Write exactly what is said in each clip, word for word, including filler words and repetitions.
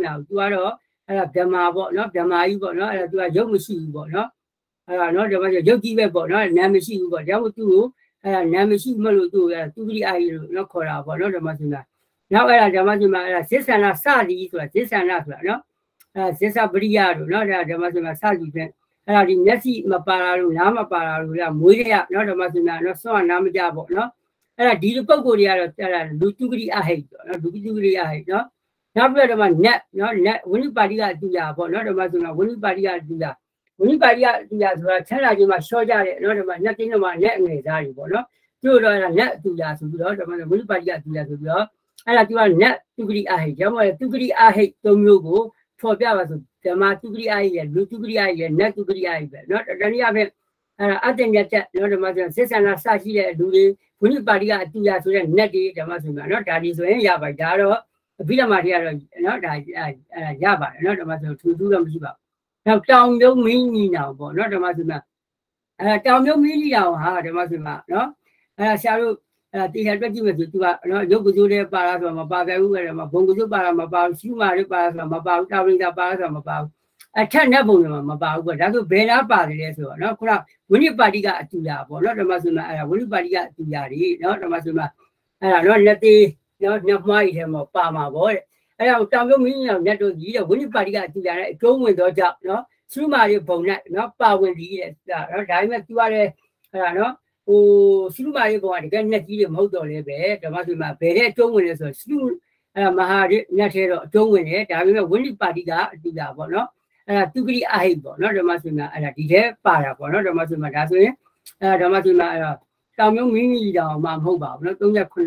nào tua đó là đầm mà bỏ nó đầm mà yêu bỏ nó là tua giống một xíu bỏ nó à nó đầm mà giống chi về bỏ nó là nam một xíu bỏ giống một tu à nam một xíu mà lu tu là tu đi ai nó khỏi là bỏ nó đầm mà xem là nó là đầm mà xem là xếp sang là sa đi rồi xếp sang là nó à xếp sang bự ya rồi nó là đầm mà xem là sa đi thế à đi nhất xí mà para rồi nam mà para rồi là muối đấy nó đầm mà xem là nó xóa nam mà ra bỏ nó là đi được bao nhiêu rồi là lu tu đi ai nó lu tu đi ai nó nó bây giờ mà net nó net vấn đề bari là gì à bọn nó là mà chúng nó vấn đề bari là gì à vấn đề bari là gì à rồi thế là gì mà so ra đấy nó là mà net cái nó mà net người ra đi bọn nó chưa rồi là net gì à rồi đó mà vấn đề bari là gì à rồi đó hay là chúng là net tu đi ai chứ mà tu đi ai tông nhiều của phổ biến vào rồi mà tu đi ai là lu tu đi ai là net tu đi ai nó đó là về à ở trên net nó là mà chúng sẽ sang là sa chi là đủ đi vấn đề bari là gì à rồi net đi đó mà chúng nó đã đi rồi ya phải đó đó bây giờ mà thì là nó đã ra bài nó đã mà từ từ làm gì bảo nào trong nếu mini nào bỏ nó đã mà từ mà trong nếu mini nào ha đã mà từ mà nó sao luôn thì hiện tại bây giờ tụi nó giống cái chỗ đấy para rồi mà para cái cái mà bông cái chỗ para mà para xíu mà đấy para rồi mà para tao đi ra para rồi mà para à chắc nó bông mà mà para cái đó cái bên nào para đấy rồi nó cũng là vấn đề para cái tụi nhà bỏ nó đã mà từ mà vấn đề para cái tụi nhà đi nó đã mà từ mà nó là thì nó nhập mai thì mà pa mà bỏ đấy, cái nào trong cái miếng nào nhập được gì đó, vấn đề ba cái gì này, trốn mình đó chậm nó, xíu mà đi bồng này, nó pa vấn gì đấy, nó đại mà tua đấy, là nó, ô xíu mà đi bồng này, cái này gì mà hậu đó đấy bé, đó mà thì mà bé đấy trốn mình rồi, xíu mà hà đấy, nhà thế đó trốn mình đấy, đại mà vấn đề ba cái gì đó bỏ nó, là tu cái ai bỏ nó, đó mà thì mà là đi thế pa là bỏ nó, đó mà thì mà đã rồi, đó mà thì mà trong cái miếng gì đó mà hậu bảo nó cũng như con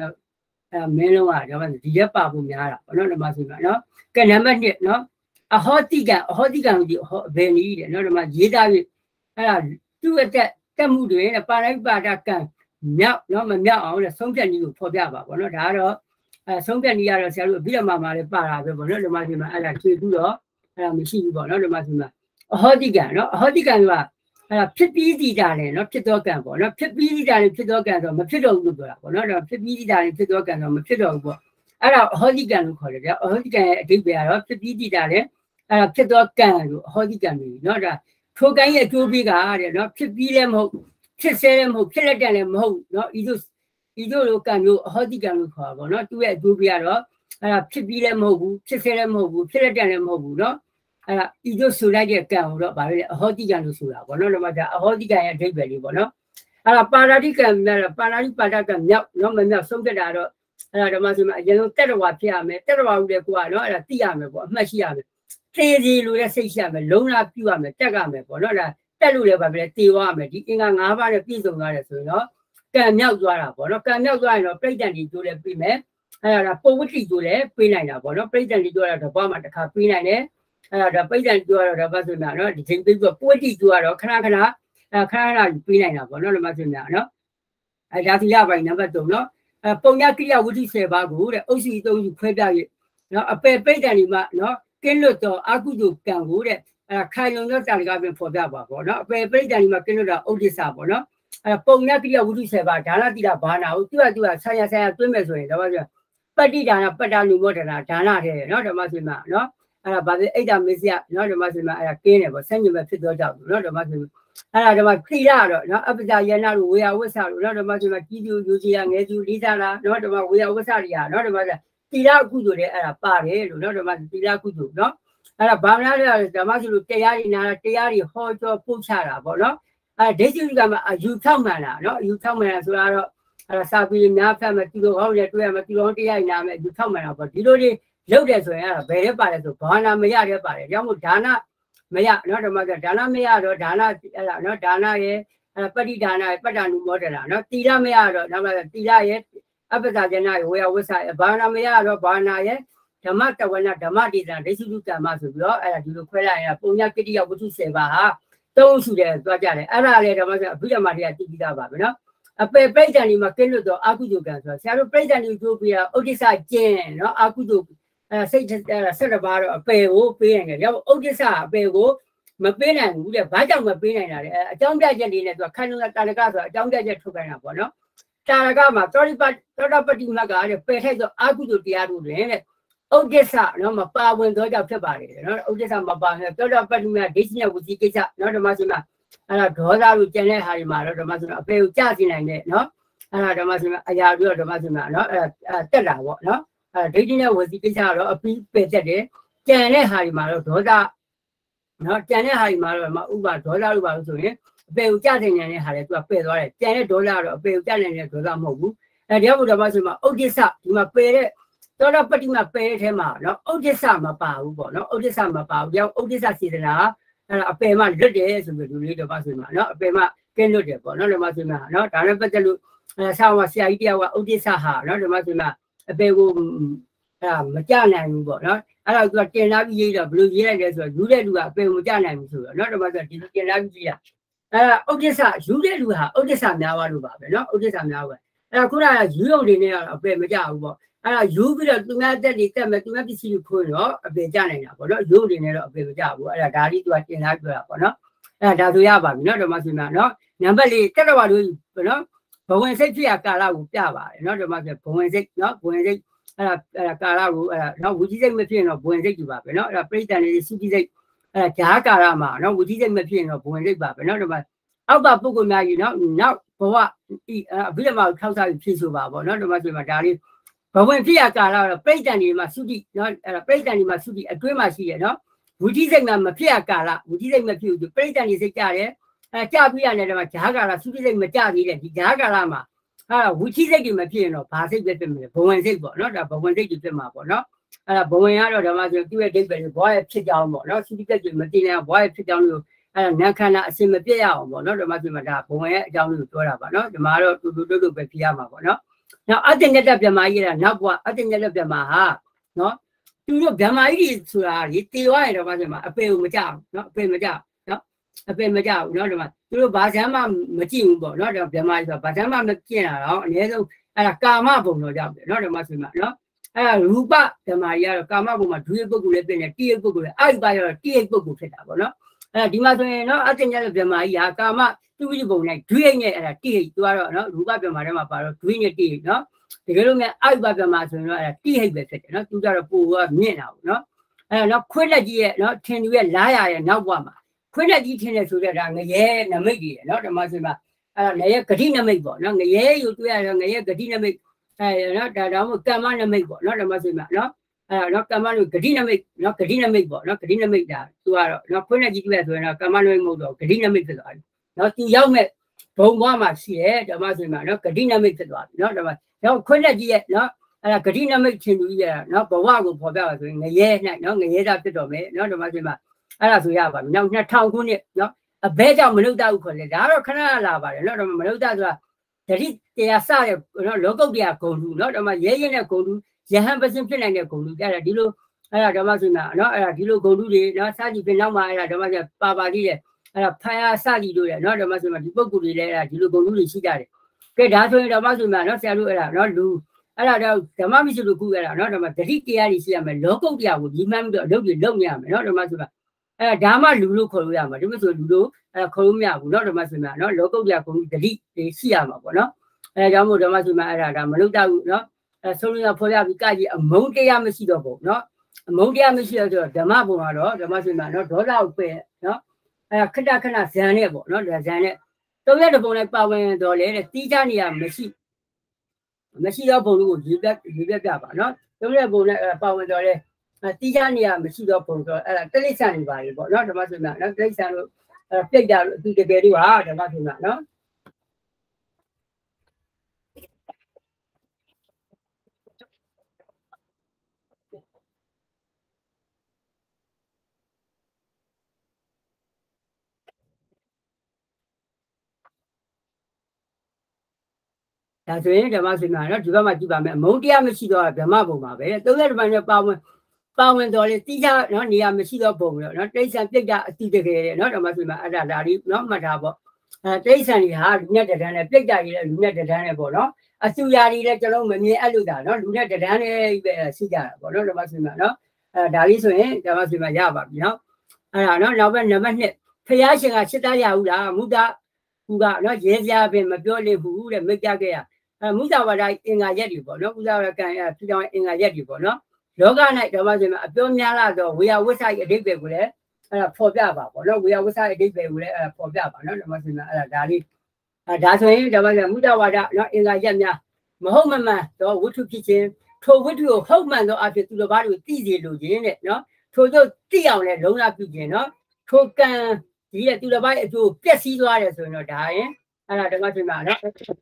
mấy lâu à, đó mà đi chơi ba bốn nhà nó là mà gì mà nó cái này mà nó à họ tí cả họ tí cả gì họ về đi đấy nó là mà dễ dàng là tu cái cái mưu đấy là ba lấy ba ra cái nhau nó mà nhau là sống trên nhiều phổ biến bảo nó đã đó sống trên nhiều là sẽ được bây giờ mà mà để ba ra rồi nó là mà gì mà là chơi đủ đó là mình xin bảo nó là mà gì mà họ tí cả nó họ tí cả là làဖြစ်ပြီးတည်တာလေနော်ဖြစ်တော့ကံပေါ့နော်ဖြစ်ပြီးတည်တာလေဖြစ်တော့ကံဆိုမဖြစ်တော့ဘူးလို့ပြောတာပေါ့နော်ဒါဖြစ်ပြီးတည်တာလေဖြစ်တော့ကံဆိုမဖြစ်တော့ဘူးပေါ့အဲ့ဒါဟောဒီကံလို့ခေါ်တယ်ဗျာဟောဒီကံရဲ့အဓိပ္ပာယ်ကတော့ဖြစ်ပြီးတည်တာလေအဲ့ဒါဖြစ်တော့ကံလို့ဟောဒီကံလို့နော်ဒါထိုကံရဲ့အကျိုးပေးကတဲ့နော်ဖြစ်ပြီးလည်းမဟုတ်ဖြစ်ဆဲလည်းမဟုတ်ဖြစ်လက်တန်လည်းမဟုတ်နော်ဤတို့ဤတို့လိုကံမျိုးဟောဒီကံလို့ခေါ်တာပေါ့နော်သူ့ရဲ့အကျိုးပေးကတော့အဲ့ဒါဖြစ်ပြီးလည်းမဟုတ်ဘူးဖြစ်ဆဲလည်းမဟုတ်ဘူးဖြစ်လက်တန်လည်းမဟုတ်ဘူးနော်အဲ့ဒါဤတို့ဆိုလိုက်တဲ့ကံကိုတော့ဗါလဲအဟောတိကံလို့ဆိုတာပေါ့နော်တော့မှဒါအဟောတိကံရဲ့အဓိပ္ပာယ်လေးပေါ့နော်အဲ့ဒါပါဠိကံများပါဠိပါဒကံမြောက်နော်မမြောက်ဆုံးသက်တာတော့အဲ့ဒါဓမ္မဆိုမှအရင်ဆုံးတက်တော်ဝါဖြစ်ရမယ်တက်တော်ဝါဦးတဲ့ကိုကနော်အဲ့ဒါသိရမယ်ပေါ့အမှတ်ရှိရမယ်သေစီလို့လည်းစိတ်ရှိရမယ်လုံးလားပြုရမယ်တက်ကမယ်ပေါ့နော်ဒါတက်လို့လည်းဗါလဲတေသွားမယ်ဒီအင်္ဂါ၅ပါးနဲ့ပြည့်စုံသွားတယ်ဆိုရင်တော့ကံမြောက်သွားတာပေါ့နော်ကံမြောက်သွားရင်တော့ပြိဋ္ဌာန်ကြီးကျိုးလည်းပြီးမယ်အဲ့ဒါပုံဝတ္တိကျိုးလည်းပြီးနိုင်တာပေါ့နော်ပြိဋ္ဌာန်ကြီးကျိုးတော့တစ်ပတ်မှတစ်ခါပြီးနိုင်တယ်အဲ့ဒါပိဋကံကျိုးရတော့ဘာဆိုများနော်ဒီချိန်ပြီးတော့ပွက်တိကျိုးရတော့ခဏခဏအခါခဏပြီးနိုင်တာပေါ့နော်လို့မဆိုများနော်အဲ့ဒါသီလပိုင်းနံပါတ်၃နော်အပုံညာကိရိယာဝတ္ထု၁၀ပါးကိုတဲ့အုပ်စု၃စုခွဲပြ၍နော်အပယ်ပိဋကံဒီမှာနော်ကင်းလွတ်တော့အကုသိုလ်ကံကိုတဲ့အဲ့ခိုင်လုံသောတာလကပင်ဖော်ပြပါပေါ့နော်အပယ်ပိဋကံဒီမှာကင်းလွတ်တာဥဒိစ္စပေါ့နော်အဲ့ပုံညာကိရိယာဝတ္ထု၁၀ပါးဒါနတိလဘာနာကိုသူကသူကဆာရဆာရတွင်းမဲ့ဆိုရင်တော့ပတ္တိဒါနပတ္တလူမောဒနာဒါနတဲ့နော်ဓမ္မဆိုမှာနော်အဲ့ဒါဗာလေအိတ်တာမေစီယနော်ဓမ္မဆိုမှာအဲ့ဒါကင်းတယ်ပေါ့ဆန့်ကျင်ဘက်ဖြစ်တော့ကြောက်နော်ဓမ္မဆိုအဲ့ဒါဓမ္မခိရတော့နော်အပ္ပဇာယနာတို့ဝေယဝဆတို့နော်ဓမ္မဆိုမှာကြီးကျူယူကြီးရငယ်ကျူလေးစားလားနော်ဓမ္မဝေယဝဆတွေရနော်ဓမ္မဆိုတိရအကုသိုလ်တဲ့အဲ့ဒါပါတယ်လို့နော်ဓမ္မတိရကုသိုလ်နော်အဲ့ဒါဘာမှလည်းဓမ္မဆိုလို့တရားတွေနာတရားတွေဟောကြောပို့ချတာပေါ့နော်အဲ့ဒိဋ္ဌိကမှာအယူထောက်မှန်တာနော်အယူထောက်မှန်တာဆိုတာတော့အဲ့ဒါစာပြီးများဖတ်မယ်ဒီလိုဟောရတွေ့ရမယ်ဒီလိုတရားနာမယ်အယူထောက်မှန်တာပေါ့ဒီလိုတွေလုပ်တယ်ဆိုရင်အဲ့ဒါဘယ်ရဲပါတယ်ဆိုဘာနာမရရဲပါတယ်ကြောင့်မို့ဒါနမရနော်ဓမ္မကဒါနမရတော့ဒါနအဲ့ဒါနော်ဒါနရဲ့အဲ့ပဋိဒါနရဲ့ပတ္တနုမောဒနာနော်တိရမရတော့ဓမ္မကတိရရဲ့အပ္ပဇာကျနာရဲ့ဝေယဝဆရဲ့ဘာနာမရတော့ဘာနာရဲ့ဓမ္မတဝနာဓမ္မဒေသဒိဋ္ဌိတုကမ္မဆိုပြီးတော့အဲ့ဒါဒီလိုခွဲလိုက်ရင်ပုံညာကိတိယဝတ္ထု၁၀ပါးဟာသုံးစုတယ်သွားကြတယ်အဲ့ဒါလေဓမ္မကအဘိဓမ္မာတွေကတိတိတာပါပဲနော်အပေပြိဋ္ဌာန်ဒီမှာကင်းလွတ်တော့အာကုသိုလ်ကံဆိုဆရာတို့ပြိဋ္ဌာန်ဒီကိုပြရဥဒိစ္စကျင်းနော်အာကုသိုလ်အဲစိတ်ဆက်တပါတော့အပေကိုပေးနိုင်တယ်။ဒါပေမဲ့ဥဒိစ္စအပေကိုမပေးနိုင်ဘူးတဲ့။ဘာကြောင့်မပေးနိုင်တာလဲ။အကြောင်းပြချက်လေးနဲ့သူကခန္ဓာတာလကဆိုအကြောင်းပြချက်ထုတ်ခိုင်းတာပေါ့နော်။တာလကမှာသောတိပသောတပတိမကတဲ့ပယ်ထိုက်သောအာကုသိုလ်တရားတို့တွင်တဲ့ဥဒ္ဒစ္စနော်မပါဝင်တော့ကြောင့်ဖြစ်ပါတယ်နော်ဥဒ္ဒစ္စမပါသောတာပတ္တိမဒိဋ္ဌိနဲ့ဝစီကိစ္စနော်ဓမ္မစင်မှာအဲ့ဒါဒေါသလို့ကျန်တဲ့ဟာတွေမှာတော့ဓမ္မစင်အပေကိုကြစီနိုင်တဲ့နော်အဲ့ဒါဓမ္မစင်အရာပြီးတော့ဓမ္မစင်မှာနော်အဲ့ဒါတက်တာပေါ့နော်အဲ့ဒိဋ္ဌိနဲ့ဝစီကိစ္စကတော့အပြီးပယ်တက်တယ်ကျန်တဲ့ဟာတွေမှာတော့ဒေါသနော်ကျန်တဲ့ဟာတွေမှာတော့ဥပဒေါသလို့ပါလို့ဆိုရင်အပေကိုကြစီနိုင်တဲ့ဟာတွေသူကပယ်သွားတယ်ကျန်တဲ့ဒေါသကတော့အပေကိုကြနိုင်တဲ့ဒေါသမဟုတ်ဘူးအဲ့ဒီဘုရားဓမ္မစင်မှာဥဒ္ဒစ္စဒီမှာပယ်တဲ့သောတာပတ္တိမပယ်တဲ့ထဲမှာနော်ဥဒ္ဒစ္စမပါဘူးပေါ့နော်ဥဒ္ဒစ္စမပါဘူးကြောင့်ဥဒ္ဒစ္စစေတနာအဲ့ဒါအပယ်မှလွတ်တယ်ဆိုပြီးလူလေးဓမ္မစင်မှာနော်အပယ်မှကင်းလွတ်တယ်ပေါ့နော်ဓမ္မစင်မှာနော်ဒါနဲ့ပတ်သက်လို့အဲဆောင်းကဆရာကြီးတယောက်ကဥဒ္ဒစ္စဟာနော်ဓမ္မစင်မှာအပယ်ကိုအဲ့ဒါမကြနိုင်ဘူးပေါ့နော်အဲ့ဒါကတင်လာပြီးရေးတော့ဘယ်လိုရေးလိုက်လဲဆိုတော့ယူတဲ့လူကအပယ်ကိုမကြနိုင်ဘူးဆိုတော့နော်ဓမ္မစင်ဒီလိုတင်လာပြီးရေးတာအဲ့ဒါဥဒ္ဒစ္စယူတဲ့လူဟာဥဒ္ဒစ္စများသွားလို့ပါပဲနော်ဥဒ္ဒစ္စများသွားအဲ့ဒါခုနကယူရုံတွေနဲ့ကတော့အပယ်မကြဘူးပေါ့အဲ့ဒါယူပြီးတော့သူများတက်တွေတက်မယ်သူများပစ္စည်းတွေခိုးတော့အပယ်ကြနိုင်တာပေါ့နော်ယူတွေနဲ့တော့အပယ်မကြဘူးအဲ့ဒါဒါလေးသူကတင်လာပြောတာပေါ့နော်အဲ့ဒါဒါဆိုရပါပြီနော်ဓမ္မစင်မှာနော်နံပါတ်လေးတက်တော်တို့နော်ဘဝင်စိတ်ဖြစ်ရကာလကိုပြပါတယ်နော်ဓမ္မစင်ဘဝင်စိတ်နော်ဘဝင်စိတ်အဲ့ဒါအဲ့ဒါကာလကိုအဲ့ဒါနော်ဝိသိစိတ်မဖြစ်ရင်တော့ဘဝင်စိတ်ကြည့်ပါပဲနော်အဲ့ဒါပြိတ္တန်လေးစုတိစိတ်အဲ့ဒါဂျာကာလမှာနော်ဝိသိစိတ်မဖြစ်ရင်တော့ဘဝင်စိတ်ပါပဲနော်ဓမ္မအောက်ကပုဂ္ဂိုလ်များကြီးနော်နောက်ဘဝဒီအဘိဓမ္မာကိုထောက်စားပြီးဖြည့်ဆိုပါပေါ့နော်ဓမ္မစင်မှာဒါလေးဘဝင်ဖြစ်ရကာလတော့ပြိတ္တန်ဒီမှာသုတိနော်အဲ့ဒါပြိတ္တန်ဒီမှာသုတိအတွင်းမှာရှိရနော်ဝိသိစိတ်မှာမဖြစ်ရကာလဝိသိစိတ်မဖြစ်ဘူးပြိတ္တန်ဒီစိတ်ကြတယ်အဲကြပြီးရတယ်ဓမ္မဂျာကာလသုတိစိတ်မကြသေးတဲ့ဒီဂျာကာလမှာအဲ့ဒါဝိသိစိတ်ကြီးမဖြစ်ရင်တော့ဘာစိတ်ပဲဖြစ်မလဲဘဝင်စိတ်ပေါ့နော်ဒါဘဝင်စိတ်ကြီးဖြစ်မှာပေါ့နော်အဲ့ဒါဘဝင်ကတော့ဓမ္မဆိုသူ့ရဲ့ဒိဋ္ဌိပဲဘဝရဲ့ဖြစ်ကြောင်းပေါ့နော်သုတိစိတ်ကြီးမသိနိုင်ဘဝရဲ့ဖြစ်ကြောင်းလို့အဲ့ဒါနခန္ဓာအစင်မပြည့်ရအောင်ပေါ့နော်ဓမ္မဆိုမှာဒါဘဝင်ရဲ့အကြောင်းလို့ပြောတာပါနော်ဓမ္မတော့တူတူတူတူပဲဖြစ်ရမှာပေါ့နော်နောက်အတ္တညတ္တဗြဟ္မာကြီးကနောက်ဘဝအတ္တညတ္တဗြဟ္မာဟာနော်သူတို့ဗြဟ္မာကြီးဆိုတာဒီတေဝရဓမ္မဆိုမှာအပေကိုမကြောက်နော်အပေမကြောက်နော်အပေမကြောက်နော်ဓမ္မသူတို့ဘာချမ်းမှမကြည့်ဘူးပေါ့နော်ဗြဟ္မာကြီးဆိုတာဘာချမ်းမှမကြည့်တာတော့အနည်းဆုံးအဲ့ဒါကာမဘုံတော့ကြောက်တယ်နော်ဓမ္မဆိုမှာနော်အဲ့ဒါရူပဓမ္မာကြီးကတော့ကာမဘုံမှာဒုရပုဂ္ဂိုလ်လည်းပြင်တယ်တိယပုဂ္ဂိုလ်လည်းအဲ့ဒီပါရောတိယပုဂ္ဂိုလ်ဖြစ်တာပေါ့နော်အဲ့ဒီမှာဆိုရင်နော်အတ္တညတ္တဗြဟ္မာကြီးဟာကာမသူဝိဘုံနဲ့ဒွိနဲ့အဲ့ဒါတိဟိတ်သူကတော့နော်ရူပဗြဟ္မာထဲမှာပါတော့ဒွိနဲ့တိဟိတ်နော်တကယ်လို့များအဝိပဗြဟ္မာဆိုရင်တော့အဲ့ဒါတိဟိတ်ပဲဖြစ်တယ်နော်သူကြတော့ပိုကမြင့်တာပေါ့နော်အဲ့တော့ခွင်းလက်ကြီးရဲ့နော်ထင်သူရဲ့လားရရဲ့နောက်ဘဝမှာခွင်းလက်ကြီးထင်တယ်ဆိုတဲ့ဒါငရဲနမိတ်ကြီးရဲ့နော်ဓမ္မဆိုမှာအဲ့ဒါငရဲဂတိနမိတ်ပေါ့နော်ငရဲယူတွေ့ရတော့ငရဲဂတိနမိတ်အဲ့နော်ဒါတော့ကမ္မနမိတ်ပေါ့နော်ဓမ္မဆိုမှာနော်အဲ့တော့ကမ္မနမိတ်ဂတိနမိတ်နော်ဂတိနမိတ်ပေါ့နော်ဂတိနမိတ်ဒါသူကတော့နော်ခွင်းလက်ကြီးတွေ့ရဆိုရင်တော့ကမ္မနမိတ်မဟုတ်တော့ဂတိနမိတ်ဖြစ်သွားပြီနော်သူရောက်မဲ့ဘုံဘဝမှာရှိတယ်ဓမ္မဆိုမှာနော်ဂတိနမိတ်ဖြစ်သွားပြီနော်ဓမ္မတော့ခွင်းလက်ကြီးရဲ့နော်အဲ့ဒါဂတိနမိတ်ထင်သူကြီးရနော်ဘဝကိုပေါ်ပြပါဆိုရင်ငရဲ၌နော်ငရဲတာဖြစ်တော့မယ်နော်ဓမ္မဆိုမှာအဲ့ဒါဆိုရပါပြီနောက်နှစ်ထောင်ခုနှစ်နော်အဘဲကြောင့်မနုဿဟုခေါ်လေဒါတော့ခဏလာပါတယ်နော်ဓမ္မမနုဿဆိုတာတတိတရားစတဲ့နော်လောကုတ္တရာဂုံလူနော်ဓမ္မရဲရဲနဲ့ဂုံလူယဟန်ပစင်ဖြစ်နိုင်တဲ့ဂုံလူကြတယ်ဒီလိုအဲ့ဒါဓမ္မဆိုမှာနော်အဲ့ဒါဒီလိုဂုံလူတွေနော်စာကြည့်ပြင်နောက်မှာအဲ့ဒါဓမ္မဆိုပါပါသေးတယ်အဲ့ဒါဖယားစကြည့်လို့ရနော်ဓမ္မဆိုမှာဒီပုဂ္ဂိုလ်တွေလည်းအဲ့ဒါဒီလိုဂုံလူတွေရှိကြတယ်ကဲဒါဆိုရင်ဓမ္မဆိုမှာနော်ဆရာတို့အဲ့ဒါနော်လူအဲ့ဒါတော့ဓမ္မမရှိလို့ခုရတာနော်ဓမ္မတတိတရားကြီးရှိရမယ်လောကုတ္တရာကိုဒီမှန်းပြီးတော့အလုပ်တွေလုပ်နေရမယ်နော်ဓမ္မဆိုမှာအဲ့ဒါမှလူလို့ခေါ်လို့ရမှာဒီမဆိုလူလို့အဲ့ခေါ်လို့မရဘူးနော်ဓမ္မဆိုမှာနော်လောကုတ္တရာကိုတတိတွေရှိရမှာပေါ့နော်အဲဒါကြောင့်မို့ဓမ္မဆိုမှာအဲ့ဒါဒါမလုပ်တတ်ဘူးနော်အဲဆုံးရဖော်ရပြီးကကြီးအမုန်းတရားမရှိတော့ဘူးနော်အမုန်းတရားမရှိတော့ဓမ္မဘုံကတော့ဓမ္မဆိုမှာနော်ဒေါသကိုပယ်နော်အဲခဏခဏဇန်နဲ့ပေါ့နော်ဇန်နဲ့သုံးရတဲ့ဘုံနဲ့ပါဝင်တော့လေတဲ့တီးခြားနေရမရှိမရှိတော့ဘုံလို့ရေးပြရေးပြပြပါနော်သုံးရဘုံနဲ့ပါဝင်တော့လေတီးခြားနေရမရှိတော့ဘုံဆိုအဲ့ဒါတိရစ္ဆာန်တွေပါလေပေါ့နော်ဓမ္မဆိုမှာနော်တိရစ္ဆာန်တို့အဲပြိတ်တာလို့အတူတကယ်တွေဟာဓမ္မဆိုမှာနော်ဒါဆိုရင်ဓမ္မစင်မှာနော်ဒီဘက်မှာကြည့်ပါမယ်အမုန်းတရားမရှိတော့ဓမ္မဘုံမှာပဲသုံးရတဲ့ဘက်နဲ့ပါဝင်ပါဝင်တော်လေတိကျနော်နေရာမရှိတော့ဘုံရောနော်တိရစ္ဆာန်ပြိတ္တာအတိတကယ်နော်ဓမ္မစင်မှာအဲ့ဒါဒါလေးနော်မှတ်ထားပေါ့အဲတိရစ္ဆာန်တွေဟာလူနဲ့တဒန်းနဲ့ပြိတ္တာကြီးလည်းလူနဲ့တဒန်းနဲ့ပေါ့နော်အစုရာတွေလည်းကျွန်တော်မမြင်အဲ့လိုတာနော်လူနဲ့တဒန်းနဲ့ပဲရှိကြတာပေါ့နော်ဓမ္မစင်မှာနော်အဲဒါလေးဆိုရင်ဓမ္မစင်မှာရပါပြီနော်အဲ့ဒါနော်နောက်ပဲနံပါတ်နှစ်ဖျားရှင်ကစစ်သားရဘူးလားမုဒ္ဒကူကနော်ရဲစရာပင်မပြောလိမ့်ဘူးတဲ့မိတ်ကြခဲ့ရအဲမုဒ္ဒဝါဒအင်္ဂါရက်တွေပေါ့နော်မုဒ္ဒဝါဒကံအဲပြည်တော်အင်္ဂါရက်တွေပေါ့နော်လောက၌ဓမ္မစင်မှာအပြောများလာတော့ဝေယဝိသရဲ့အဓိပ္ပာယ်ကိုလည်းအဲ့ဒါဖော်ပြပါပေါ့နော်ဝေယဝိသရဲ့အဓိပ္ပာယ်ကိုလည်းအဲ့ဒါဖော်ပြပါနော်ဓမ္မစင်မှာအဲ့ဒါဒါလေးအဲဒါဆိုရင်ဓမ္မစင်မုဒ္ဒဝါဒနော်အင်္ဂါရက်များမဟုတ်မမှန်တော့ဝိထုဖြစ်ခြင်းထိုဝိထုကိုဟုတ်မှန်သောအဖြစ်သူတစ်ပါးတို့သိစေလိုခြင်းတဲ့နော်ထို့သို့သိအောင်လဲလုံးဝပြုခြင်းနော်ထိုကံဒီတဲ့သူတစ်ပါးရဲ့အကျိုးပျက်စီးသွားတယ်ဆိုရင်တော့ဒါရင်အဲ့ဒါဓမ္မစင်မှာနော်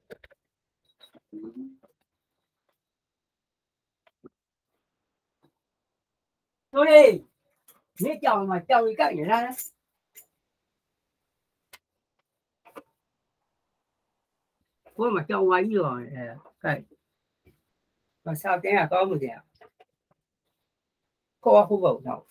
တို့လေနေ့ကြောင်မှာကြောင်ကြီးကြိုက်နေလားဘုမကြောင်ဝါကြီးရောအဲကြိုက်မစားတဲ့ကောင်းမှုတဲ့ခေါ်ဖို့ပေါ့နော်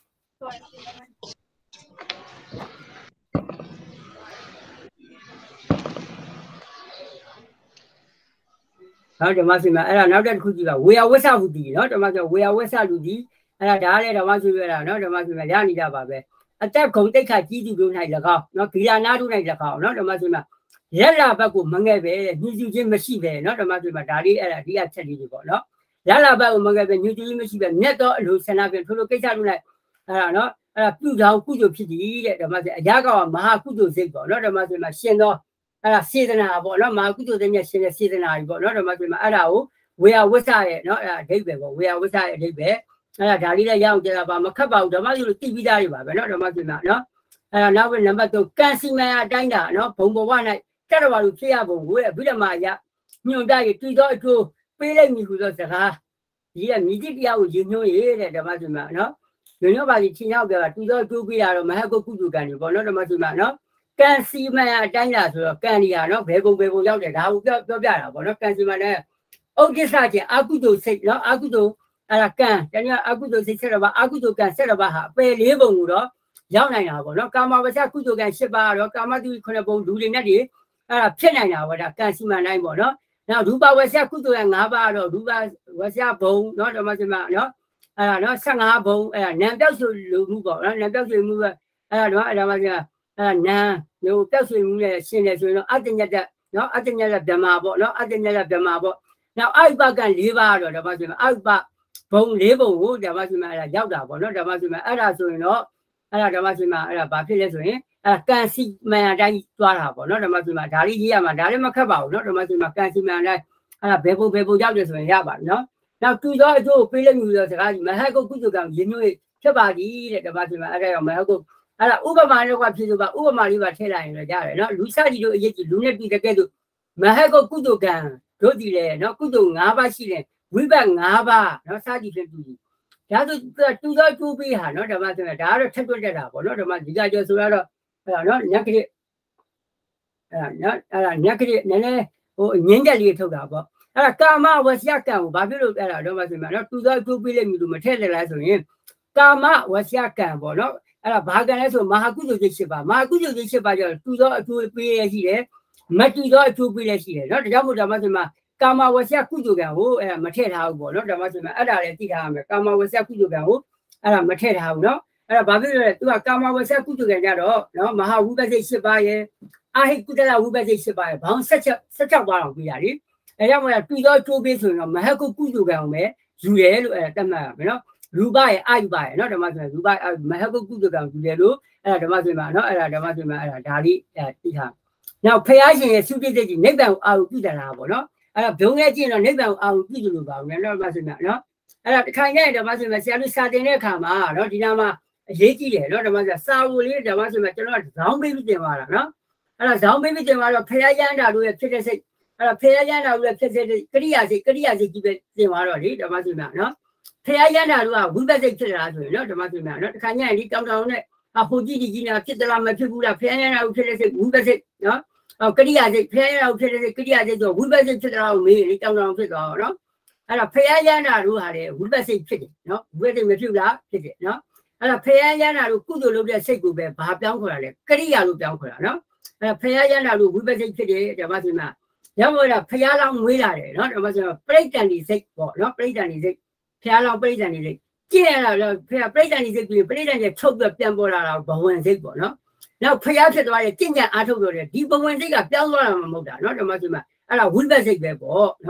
နောက်ဓမ္မစီမှာအဲ့ဒါနောက်တစ်ခုကြည့်ပါဝေယဝစ္စဟုတီနော်ဓမ္မဆိုဝေယဝစ္စလူတီအဲ့ဒါဒါလည်းဓမ္မဆိုရတာနော်ဓမ္မစီမှာရနေတာပါပဲအသက်ဂုံတိတ်ခါကြီးသူတို့၌၎င်းနော်ဂီရာနာတို့၌၎င်းနော်ဓမ္မစီမှာရက်လာဘက်ကိုမငဲ့ပဲညှူးချင်းမရှိပဲနော်ဓမ္မစီမှာဒါလေးအဲ့ဒါအဓိကချက်လေးတွေပေါ့နော်ရက်လာဘက်ကိုမငဲ့ပဲညှူးချင်းမရှိပဲမြတ်တော့အလိုဆန္ဒပြန်ထို့လိုကိစ္စတို့၌အဲ့ဒါနော်အဲ့ဒါပြုတော်ကုသိုလ်ဖြစ်သည်တဲ့ဓမ္မစီအရာကမဟာကုသိုလ်စိတ်ပေါ့နော်ဓမ္မစီမှာရှင်သောအဲ့ဒါစေတနာပေါ့နော်မဟာကုသိုလ်တဲ့မြတ်ရှင်တဲ့စေတနာကြီးပေါ့နော်ဓမ္မစီမှာအဲ့ဒါကိုဝေယဝစ္စရဲ့နော်အဲ့ဒါအဓိပ္ပာယ်ပေါ့ဝေယဝစ္စရဲ့အဓိပ္ပာယ်အဲ့ဒါဒါလေးလည်းရအောင်ကြတာပါမခက်ပါဘူးဓမ္မစီလို့သိပြီးသားတွေပါပဲနော်ဓမ္မစီမှာနော်အဲ့ဒါနောက်ပဲနံပါတ်သုံးကံစီမံအတိုင်းတာနော်ဘုံဘဝ၌တတ္တဝါတို့ဖြစ်ရပုံကိုတဲ့ဗိဓမာယညွန်တရတည်သောအကျိုးပေးလိုက်မည်ဟူသောစကားဒီကမြည်တိတရားကိုရည်ညွှန်းရတဲ့ဓမ္မစီမှာနော်ညွှန်ညွှန်းပါစီချင်းရောက်ပြတာတည်သောအကျိုးပေးတာတော့မဟကုကုတုကံတွေပေါ့နော်ဓမ္မစီမှာနော်ကံစီမံအတိုင်းတာဆိုတော့ကံတွေဟာနော်ဘယ်ပုံဘယ်ပုံရောက်တယ်ဒါကိုပြောပြောပြတာပေါ့နော်ကံစီမံနဲ့ဥဒိစ္စချင်းအကုသိုလ်စိတ်နော်အကုသိုလ်အဲ့ဒါကံတနည်းအကုသိုလ်စိတ်ဆက်တော့ပါအကုသိုလ်ကံဆက်တော့ပါဟာအပယ်လေးပုံကိုတော့ရောက်နိုင်တာပေါ့နော်ကာမဝဇ္ဇကုသိုလ်ကံ၈ပါးတော့ကာမတုခုနှစ်ပုံလူတွေနဲ့တွေအဲ့ဒါဖြစ်နိုင်တာပေါ့ဒါကံစီမံတိုင်းပေါ့နော်နောက်ရူပဝဇ္ဇကုသိုလ်က၅ပါးတော့ရူပဝဇ္ဇဘုံနော်ဓမ္မစီမံနော်အဲ့ဒါနော်၁၅ဘုံအဲ့ဒါနံပြောက်ဆိုလူမှုပေါ့နော်နံပြောက်ဆိုမှုအဲ့ဒါတော့အဲ့ဒါမှစီအဲ့နံမျိုးပြောက်ဆွေမှုနဲ့ရှင်းတယ်ဆိုရင်တော့အတ္တညတနော်အတ္တညတဗြဟ္မာပေါ့နော်အတ္တညတဗြဟ္မာပေါ့နောက်အဥပကံ၄ပါးတော့ဓမ္မဆိုရင်အဥပဘုံ၄ဘုံကိုဓမ္မဆိုရင်အဲ့ဒါရောက်တာပေါ့နော်ဓမ္မဆိုရင်အဲ့ဒါဆိုရင်တော့အဲ့ဒါဓမ္မဆိုရင်အဲ့ဒါဘာဖြစ်လဲဆိုရင်အဲ့ကံစီမံအတိုင်းသွားတာပေါ့နော်ဓမ္မဆိုရင်ဒါလေးရေးရမှာဒါလည်းမခက်ပါဘူးနော်ဓမ္မဆိုရင်ကံစီမံအတိုင်းအဲ့ဒါဘယ်ဘုံဘယ်ဘုံရောက်တယ်ဆိုရင်ရပါပြီနော်နောက်တူသောအကျိုးပေးလို့မျိုးဆိုစကားကြီးမဟကုကုသိုလ်ကံရင်းညွှန်းဖြစ်ပါသည်တဲ့ဓမ္မဆိုရင်အဲ့ဒါရောမဟကုအဲ့ဒါဥပမာတော့ကဖြစ်လို့ပါဥပမာလေးပါထည့်လိုက်ရင်လည်းရတယ်နော်လူစကြီးတို့အရေးကြီးလူနဲ့ပြည်တဲ့ကဲ့သို့မဟကုကုသိုလ်ကံတို့ဒီလေနော်ကုသိုလ်၅ပါးရှိတယ်ဝိဘတ်၅ပါးနော်စကြီးဖြစ်တူကြီးဒါဆိုတူသောကျိုးပေးဟာနော်ဓမ္မဆိုရင်ဒါကတော့ထက်တွက်တတ်တာပေါ့နော်ဓမ္မဒီကကျော်ဆိုတော့အဲ့ဒါနော်ညက်ကလေးအဲ့ဒါနော်အဲ့ဒါညက်ကလေးနည်းနည်းဟိုငင်းချက်လေးထုတ်တာပေါ့အဲ့ဒါကာမဝဇ္ဇကံကိုဘာဖြစ်လို့အဲ့ဒါဓမ္မဆိုရင်နော်တူသောကျိုးပေးလိုက်မျိုးလို့မထည့်တယ်လားဆိုရင်ကာမဝဇ္ဇကံပေါ့နော်အဲ့ဒါဘာကံလဲဆိုမဟာကုသိုလ်စိတ်၈ပါးမဟာကုသိုလ်စိတ်၈ပါးကျတော့တူသောအကျိုးပေးရရှိတယ်မတူသောအကျိုးပေးရရှိတယ်နော်ဒါကြောင့်မို့ဓမ္မဆိုရင်ကာမဝဇ္ဇကုသိုလ်ကံကိုအဲ့ဒါမထည့်ထားဘူးပေါ့နော်ဓမ္မဆိုရင်အဲ့ဒါလည်းသိထားရမယ်ကာမဝဇ္ဇကုသိုလ်ကံကိုအဲ့ဒါမထည့်ထားဘူးနော်အဲ့ဒါဘာဖြစ်လို့လဲသူကကာမဝဇ္ဇကုသိုလ်ကံကြတော့နော်မဟာဝိပဿစိတ်၈ပါးရဲ့အာဟိကုတလဝိပဿစိတ်၈ပါးရဲ့ဘောင်း၁၆ပါးအောင်ပြရလေအဲကြောင့်မို့တူသောအကျိုးပေးဆိုရင်တော့မဟကုကုသိုလ်ကံကိုပဲယူတယ်လို့အဲ့ဒါတတ်မှတ်ရမယ်နော်ရူပရဲ့အာယုပရဲ့နော်ဓမ္မဆိုရင်ရူပမဟကုကုသိုလ်ကံယူတယ်လို့အဲ့ဒါဓမ္မဆိုရင်နော်အဲ့ဒါဓမ္မဆိုရင်အဲ့ဒါဒါလေးသိထားနောက်ဖရာရှင်ရဲ့သုတိစိတ်ကြီးနိဗ္ဗာန်ကိုအာရုံပြုတယ်လားပေါ့နော်အဲ့ဒါဘုံနဲ့ကျင့်တော့နိဗ္ဗာန်ကိုအာရုံပြုတယ်လို့ပါဘူးနော်ဓမ္မဆိုရင်နော်အဲ့ဒါတစ်ခါကျရင်ဓမ္မဆိုရင်ဆရာတို့စာသင်တဲ့အခါမှာနော်ဒီနာမှာအရေးကြီးတယ်နော်ဓမ္မဆိုစာဝူလေးဓမ္မဆိုရင်ကျွန်တော်ကဇောင်းပေးပြီးတင်ပါတာနော်အဲ့ဒါဇောင်းပေးပြီးတင်ပါတော့ဖရာရန်တာတို့ရဲ့ဖြစ်တဲ့စိတ်အဲ့ဒါဖရာရန်တာတို့ရဲ့ဖြစ်တဲ့ကရိယာစိတ်ကရိယာစိတ်ကြီးပဲတင်ပါတော့လေဓမ္မဆိုရင်နော်ဖရာရန်တာတို့ကဝိပဿစိတ်ဖြစ်တာဆိုရင်နော်ဓမ္မဆိုရင်နော်တစ်ခါကျရင်ဒီတောင်တောင်နဲ့အဖို့ကြီးကြီးနာဖြစ်သလားမဖြစ်ဘူးလားဖရာရန်တာတို့ဖြစ်တဲ့စိတ်ဝိပဿစိတ်နော်အော်ကရိယာစိတ်ဖရာရန်တာတို့ဖြစ်တဲ့စိတ်ကရိယာစိတ်ဆိုဝိပဿစိတ်ဖြစ်တာကိုမေးဒီတောင်တောင်ဖြစ်သွားတော့နော်အဲ့ဒါဖရာရန်တာတို့ဟာလေဝိပဿစိတ်ဖြစ်တယ်နော်ဝိပဿစိတ်မဖြစ်လားဖြစ်တယ်နော်အဲ့ဒါဖရာရန်တာတို့ကုသိုလ်လုပ်တဲ့စိတ်ကိုပဲဘာပြောင်းခေါ်တာလဲကရိယာလို့ပြောင်းခေါ်တာနော်အဲ့ဒါဖရာရန်တာတို့ဝိပဿစိတ်ဖြစ်တယ်ဓမ္မဆိုရင်ရောက်တော့ဖရာလောင်းမွေးလာတယ်နော်ဓမ္မဆိုရင်ပရိတ္တန်ဒီစိတ်ပေါ့နော်ပရိတ္တန်ဒီစိတ်ဖရာလောင်းပရိတ္တန်ဒီစိတ်ကျင့်ရတာဖရာပရိတ္တန်ဒီစိတ်ပြီးပရိတ္တန်ကျထုတ်ပြပြန်ပေါ်လာတာဘဝင်စိတ်ပေါ့နော်နောက်ဖရာဖြစ်သွားတဲ့ကျင့်ကြံအားထုတ်တော့တယ်ဒီဘဝင်စိတ်ကပြောင်းသွားတာမှမဟုတ်တာနော်ဓမ္မဆိုရင်အဲ့ဒါဝိပဿစိတ်ပဲပေါ့နော်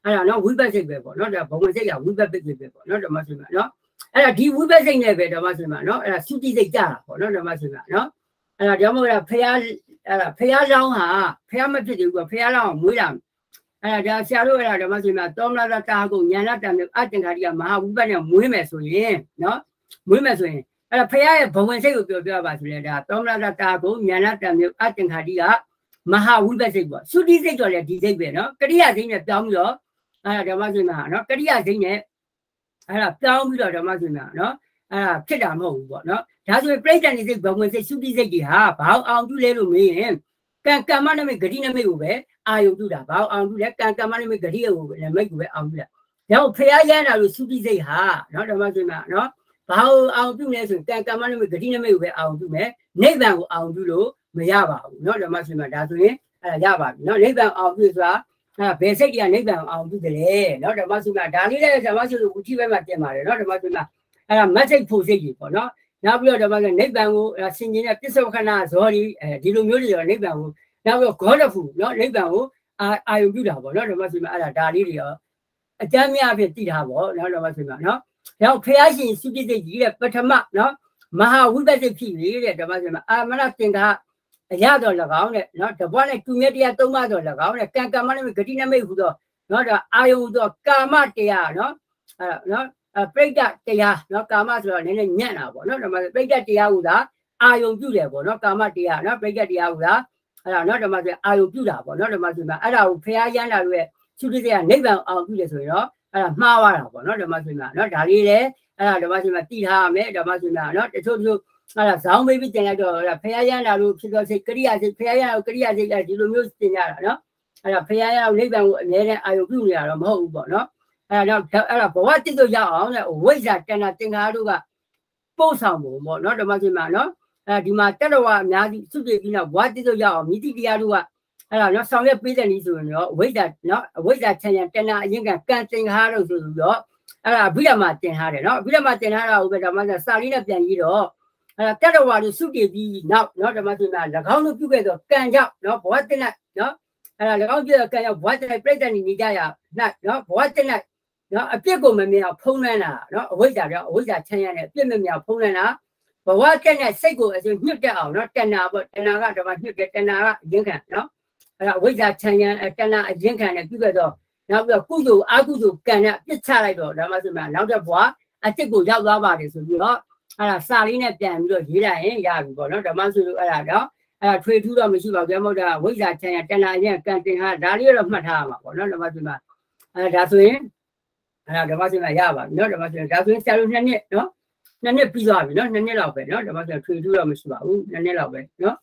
အဲ့ဒါနော်ဝိပဿိတ်ပဲပေါ့နော်ဒါဘဝင်စိတ်ကဝိပဿိတ်ပဲပေါ့နော်ဓမ္မဆိုမှာနော်အဲ့ဒါဒီဝိပဿိတ်နဲ့ပဲဓမ္မဆိုမှာနော်အဲ့ဒါသုတိစိတ်ကြတာပေါ့နော်ဓမ္မဆိုမှာနော်အဲ့ဒါကြောင့်မို့လားဖះအဲ့ဒါဖះလောင်းဟာဖះမဖြစ်သေးဘူးကဖះလောင်းကိုမွေးလာအဲ့ဒါဆရာတို့အဲ့ဒါဓမ္မဆိုမှာသောမနာတာကိုဉာဏတံမျိုးအတင်္ခါတိကမဟာဝိပဿနာမွေးမယ်ဆိုရင်နော်မွေးမယ်ဆိုရင်အဲ့ဒါဖះရဲ့ဘဝင်စိတ်ကိုပြောပြပါဆိုလဲဒါသောမနာတာကိုဉာဏတံမျိုးအတင်္ခါတိကမဟာဝိပဿိတ်ပေါ့သုတိစိတ်တော့လေဒီစိတ်ပဲနော်ကရိယာစိတ်နဲ့ပြောင်းပြီးတော့အဲ့ဒါဓမ္မဆိုမှာနော်ကရိယာစိတ်နဲ့အဲ့ဒါပြောင်းပြီးတော့ဓမ္မဆိုမှာနော်အဲ့ဒါဖြစ်တာမဟုတ်ဘူးပေါ့နော်ဒါဆိုရင်ပြိဋ္ဌာန်စိတ်ဘဝင်စိတ်သုတိစိတ်တွေဟာဘာအောင်ပြုလဲလို့မေးရင်ကံကမ္မနမိတ်ဂတိနမိတ်ကိုပဲအာယုပြုတာဘာအောင်ပြုလဲကံကမ္မနမိတ်ဂတိကိုပဲနမိတ်ကိုပဲအောင်ပြုတာဒါကိုဖះရမ်းတာလို့သုတိစိတ်ဟာနော်ဓမ္မဆိုမှာနော်ဘာအောင်ပြုလဲဆိုရင်ကံကမ္မနမိတ်ဂတိနမိတ်ကိုပဲအောင်ပြုမယ်နိဗ္ဗာန်ကိုအောင်ပြုလို့မရပါဘူးနော်ဓမ္မဆိုမှာဒါဆိုရင်အဲ့ဒါရပါပြီနော်နိဗ္ဗာန်အောင်ပြုဆိုတာအဲ့ဘယ်စိတ်တွေကနိဗ္ဗာန်အောင်ပြုတယ်လဲနော်ဓမ္မဆိုမှာဒါလေးလည်းဓမ္မဆိုလို့ဝိတိဘက်မှာတင်ပါတယ်နော်ဓမ္မဆိုမှာအဲ့ဒါမတ်စိတ်ဖို့စိတ်ကြီးပေါ့နော်နောက်ပြီးတော့ဓမ္မဆိုနိဗ္ဗာန်ကိုဆင်ခြင်တဲ့ပစ္စုပ္ပခဏဇောဒီအဲဒီလိုမျိုးတွေရောနိဗ္ဗာန်ကိုနောက်ပြီးတော့ဂေါတဖူနော်နိဗ္ဗာန်ကိုအာအာယုပြုတာပေါ့နော်ဓမ္မဆိုမှာအဲ့ဒါဒါလေးတွေရောအကျမ်းများအဖြစ်တည်ထားပေါ့နော်ဓမ္မဆိုမှာနော်နောက်ဖះရှင်သုတိစိတ်ကြီးတဲ့ပထမနော်မဟာဝိပဿိဖြစ်ပြီတဲ့ဓမ္မဆိုမှာအာမနသင်္ကာအရတော်၎င်းတဲ့နော်တပွားနဲ့တူမြတ်တရားသုံးပါးတော်၎င်းတဲ့ကံကမ္မနဲ့ဂတိနမိတ်ဟူသောနော်ဒါအာယုသောကာမတရားနော်အဲ့နော်ပြိဋ္ဌတရားနော်ကာမဆိုတော့နည်းနည်းညံ့တာပေါ့နော်ဓမ္မပြိဋ္ဌတရားဟူတာအာယုပြုတယ်ပေါ့နော်ကာမတရားနော်ပြိဋ္ဌတရားဟူတာအဲ့ဒါနော်ဓမ္မဆိုအာယုပြုတာပေါ့နော်ဓမ္မဆိုမှာအဲ့ဒါကိုဖះရမ်းတာတို့ရဲ့သုတိတရားနိဗ္ဗာန်အောင်ပြုတယ်ဆိုရင်တော့အဲ့ဒါမှားသွားတာပေါ့နော်ဓမ္မဆိုမှာနော်ဒါလေးလေအဲ့ဒါဓမ္မဆိုမှာတည်ထားရမယ်ဓမ္မဆိုမှာနော်တချို့တချို့အဲ့ဒါဇောင်းမေးပြီးတင်လိုက်တော့ဖះရမ်းတာလို့ဖြစ်တော့စိတ်ကရိယာစိတ်ဖះရမ်းကိုကရိယာစိတ်ကဒီလိုမျိုးတင်ကြတာနော်အဲ့ဒါဖះရမ်းနိဗ္ဗာန်ကိုအမြဲတမ်းအာယုပြုနေတာတော့မဟုတ်ဘူးပေါ့နော်အဲ့ဒါတော့အဲ့ဒါဘဝတည်တော့ရအောင်တဲ့ဝိဇ္ဇာတဏ္ဍသင်္ခါရတို့ကပို့ဆောင်ဖို့ပေါ့နော်ဓမ္မဆိုမှာနော်အဲဒီမှာတတဝအများကြီးစုပြပြီးတော့ဘဝတည်တော့ရအောင်မြည်တိတရားတို့ကအဲ့ဒါနော်ဆောင်ရွက်ပေးတဲ့နည်းဆိုရင်တော့ဝိဇ္ဇာနော်ဝိဇ္ဇာချမ်းရတဏ္ဍအရင်ကကံသင်္ခါရတို့ဆိုပြီးတော့အဲ့ဒါအဘိဓမ္မာတင်ထားတယ်နော်အဘိဓမ္မာတင်ထားတာကိုပဲဓမ္မဆိုစာလေးနဲ့ပြန်ပြီးတော့အဲ့ဒါတတဝါတို့စုတည်ပြီးနောက်နော်ဓမ္မဆိုမှာ၎င်းတို့ပြုခဲ့သောကံကြောင့်နော်ဘဝတည်တဲ့နော်အဲ့ဒါ၎င်းပြုတဲ့ကံကြောင့်ဘဝတည်တဲ့ပြိဋ္ဌာန်နေကြရ၌နော်ဘဝတည်တဲ့နော်အပြစ်ကိုမမြင်အောင်ဖုံးလွှမ်းတာနော်အဝိဇ္ဇာတော့အဝိဇ္ဇာချမ်းရတဲ့အပြစ်မမြင်အောင်ဖုံးလွှမ်းတာဘဝတည်တဲ့စိတ်ကိုအရင်ညှစ်တက်အောင်နော်တဏှာပေါ့တဏှာကဓမ္မညှစ်တဲ့တဏှာကအရင်ခံနော်အဲ့ဒါအဝိဇ္ဇာချမ်းရတဏှာအရင်ခံနဲ့ပြုခဲ့သောနောက်ပြီးတော့ကုသိုလ်အကုသိုလ်ကံနဲ့ပြစ်ချလိုက်တော့ဓမ္မဆိုမှာနောက်တဲ့ဘဝအတိတ်ကိုရောက်သွားပါတယ်ဆိုပြီးတော့အဲ့ဒါစာလေးနဲ့ပြန်ပြီးတော့ရေးလိုက်ရင်ရပြီပေါ့နော်ဓမ္မဆိုလို့အဲ့ဒါတော့အဲ့ဒါထွေထူးတော့မရှိပါဘူးဓမ္မဟုတ်တာဝိဇ္ဇာချမ်းရတဏှာအရင်ကံတင်ဟာဒါလေးတော့မှတ်ထားရမှာပေါ့နော်ဓမ္မဆိုမှာအဲ့ဒါဆိုရင်အဲ့ဒါဓမ္မဆိုမှာရပါပြီနော်ဓမ္မဆိုဒါဆိုရင်ဆရာတို့နှစ်နှစ်နော်နှစ်နှစ်ပြီးသွားပြီနော်နှစ်နှစ်လောက်ပဲနော်ဓမ္မဆိုထွေထူးတော့မရှိပါဘူးနှစ်နှစ်လောက်ပဲနော်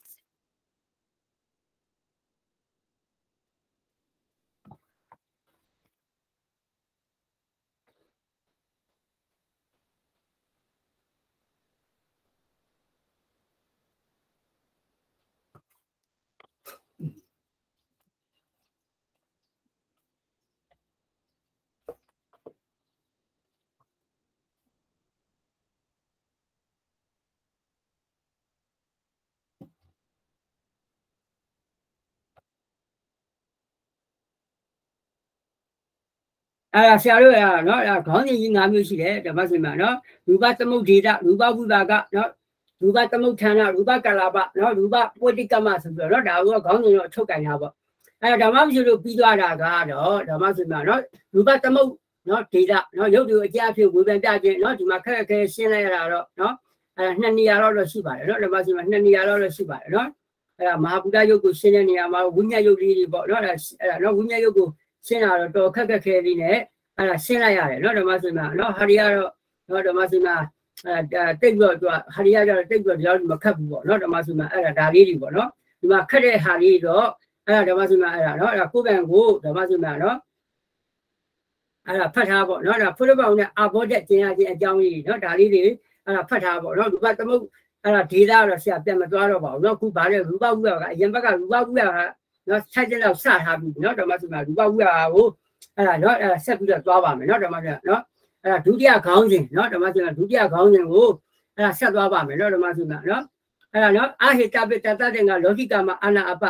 အဲ့ဒါဆရာတို့ကနော်အဲ့ခေါင်းစဉ်ကြီး၅မျိုးရှိတယ်ဓမ္မဆိုမှာနော်ရူပသမုဒ္ဒေတရူပဝိပါကနော်ရူပသမုဋ္ဌာဏရူပကလာပနော်ရူပပုတ္တိကမဆိုပြီးတော့နော်ဒါကခေါင်းစဉ်တော့ထုတ်ကြတာပေါ့အဲ့ဒါဓမ္မမရှိလို့ပြီးသွားတာကတော့ဓမ္မဆိုမှာနော်ရူပသမုဋ္နော်ဒေတာနော်ရုပ်တွေအကြအဖြစ်ဝေဖန်ပြခြင်းနော်ဒီမှာခက်ခဲရှင်းလိုက်ရတာတော့နော်အဲ့ဒါနှစ်နေရာတော့ရှိပါတယ်နော်ဓမ္မဆိုမှာနှစ်နေရာတော့ရှိပါတယ်နော်အဲ့ဒါမဟာဗုဒ္ဓရုပ်ကိုရှင်းတဲ့နေရာမှာဝိညာဉ်ရုပ်လေးတွေပေါ့နော်အဲ့ဒါအဲ့ဒါနော်ဝိညာဉ်ရုပ်ကိုရှင်းတာတော့တော်ခက်ခက်ခဲလေးနဲ့အဲ့ဒါရှင်းလိုက်ရတယ်နော်ဓမ္မဆိုမှာနော်ဟာရီကတော့နော်ဓမ္မဆိုမှာအဲတိတ်ပြီးတော့သူကဟာရီကတော့တိတ်ပြီးတော့ဒီလောက်မခတ်ဘူးပေါ့နော်ဓမ္မဆိုမှာအဲ့ဒါဒါလေးတွေပေါ့နော်ဒီမှာခက်တဲ့ဟာလေးတော့အဲ့ဒါဓမ္မဆိုမှာအဲ့ဒါနော်အဲ့ဒါကိုယ်ကံကိုဓမ္မဆိုမှာနော်အဲ့ဒါဖတ်ထားပေါ့နော်ဒါဖုဒ္ဓဘောင်နဲ့အာဘောဓကျင်ရခြင်းအကြောင်းကြီးနော်ဒါလေးတွေအဲ့ဒါဖတ်ထားပေါ့နော်ရူပသမုတ်အဲ့ဒါဒေတာတော့ဆရာပြန်မသွားတော့ပါဘူးနော်ခုဗားတဲ့ရူပဝိဟာကအရင်ဘက်ကရူပဝိဟာကနော်ဆက်ကျတော့စထားပြီနော်ဓမ္မဆိုမှာရူပဝိဟာကိုအဲ့ဒါနော်အဲ့ဒါဆက်ပြီးတော့သွားပါမယ်နော်ဓမ္မဆိုနော်အဲ့ဒါဒုတိယခေါင်းစဉ်နော်ဓမ္မဆိုမှာဒုတိယခေါင်းစဉ်ကိုအဲ့ဒါဆက်သွားပါမယ်နော်ဓမ္မဆိုမှာနော်အဲ့ဒါနော်အာဟိတပိတတတဲ့ကလောကိကမှာအာနာအပ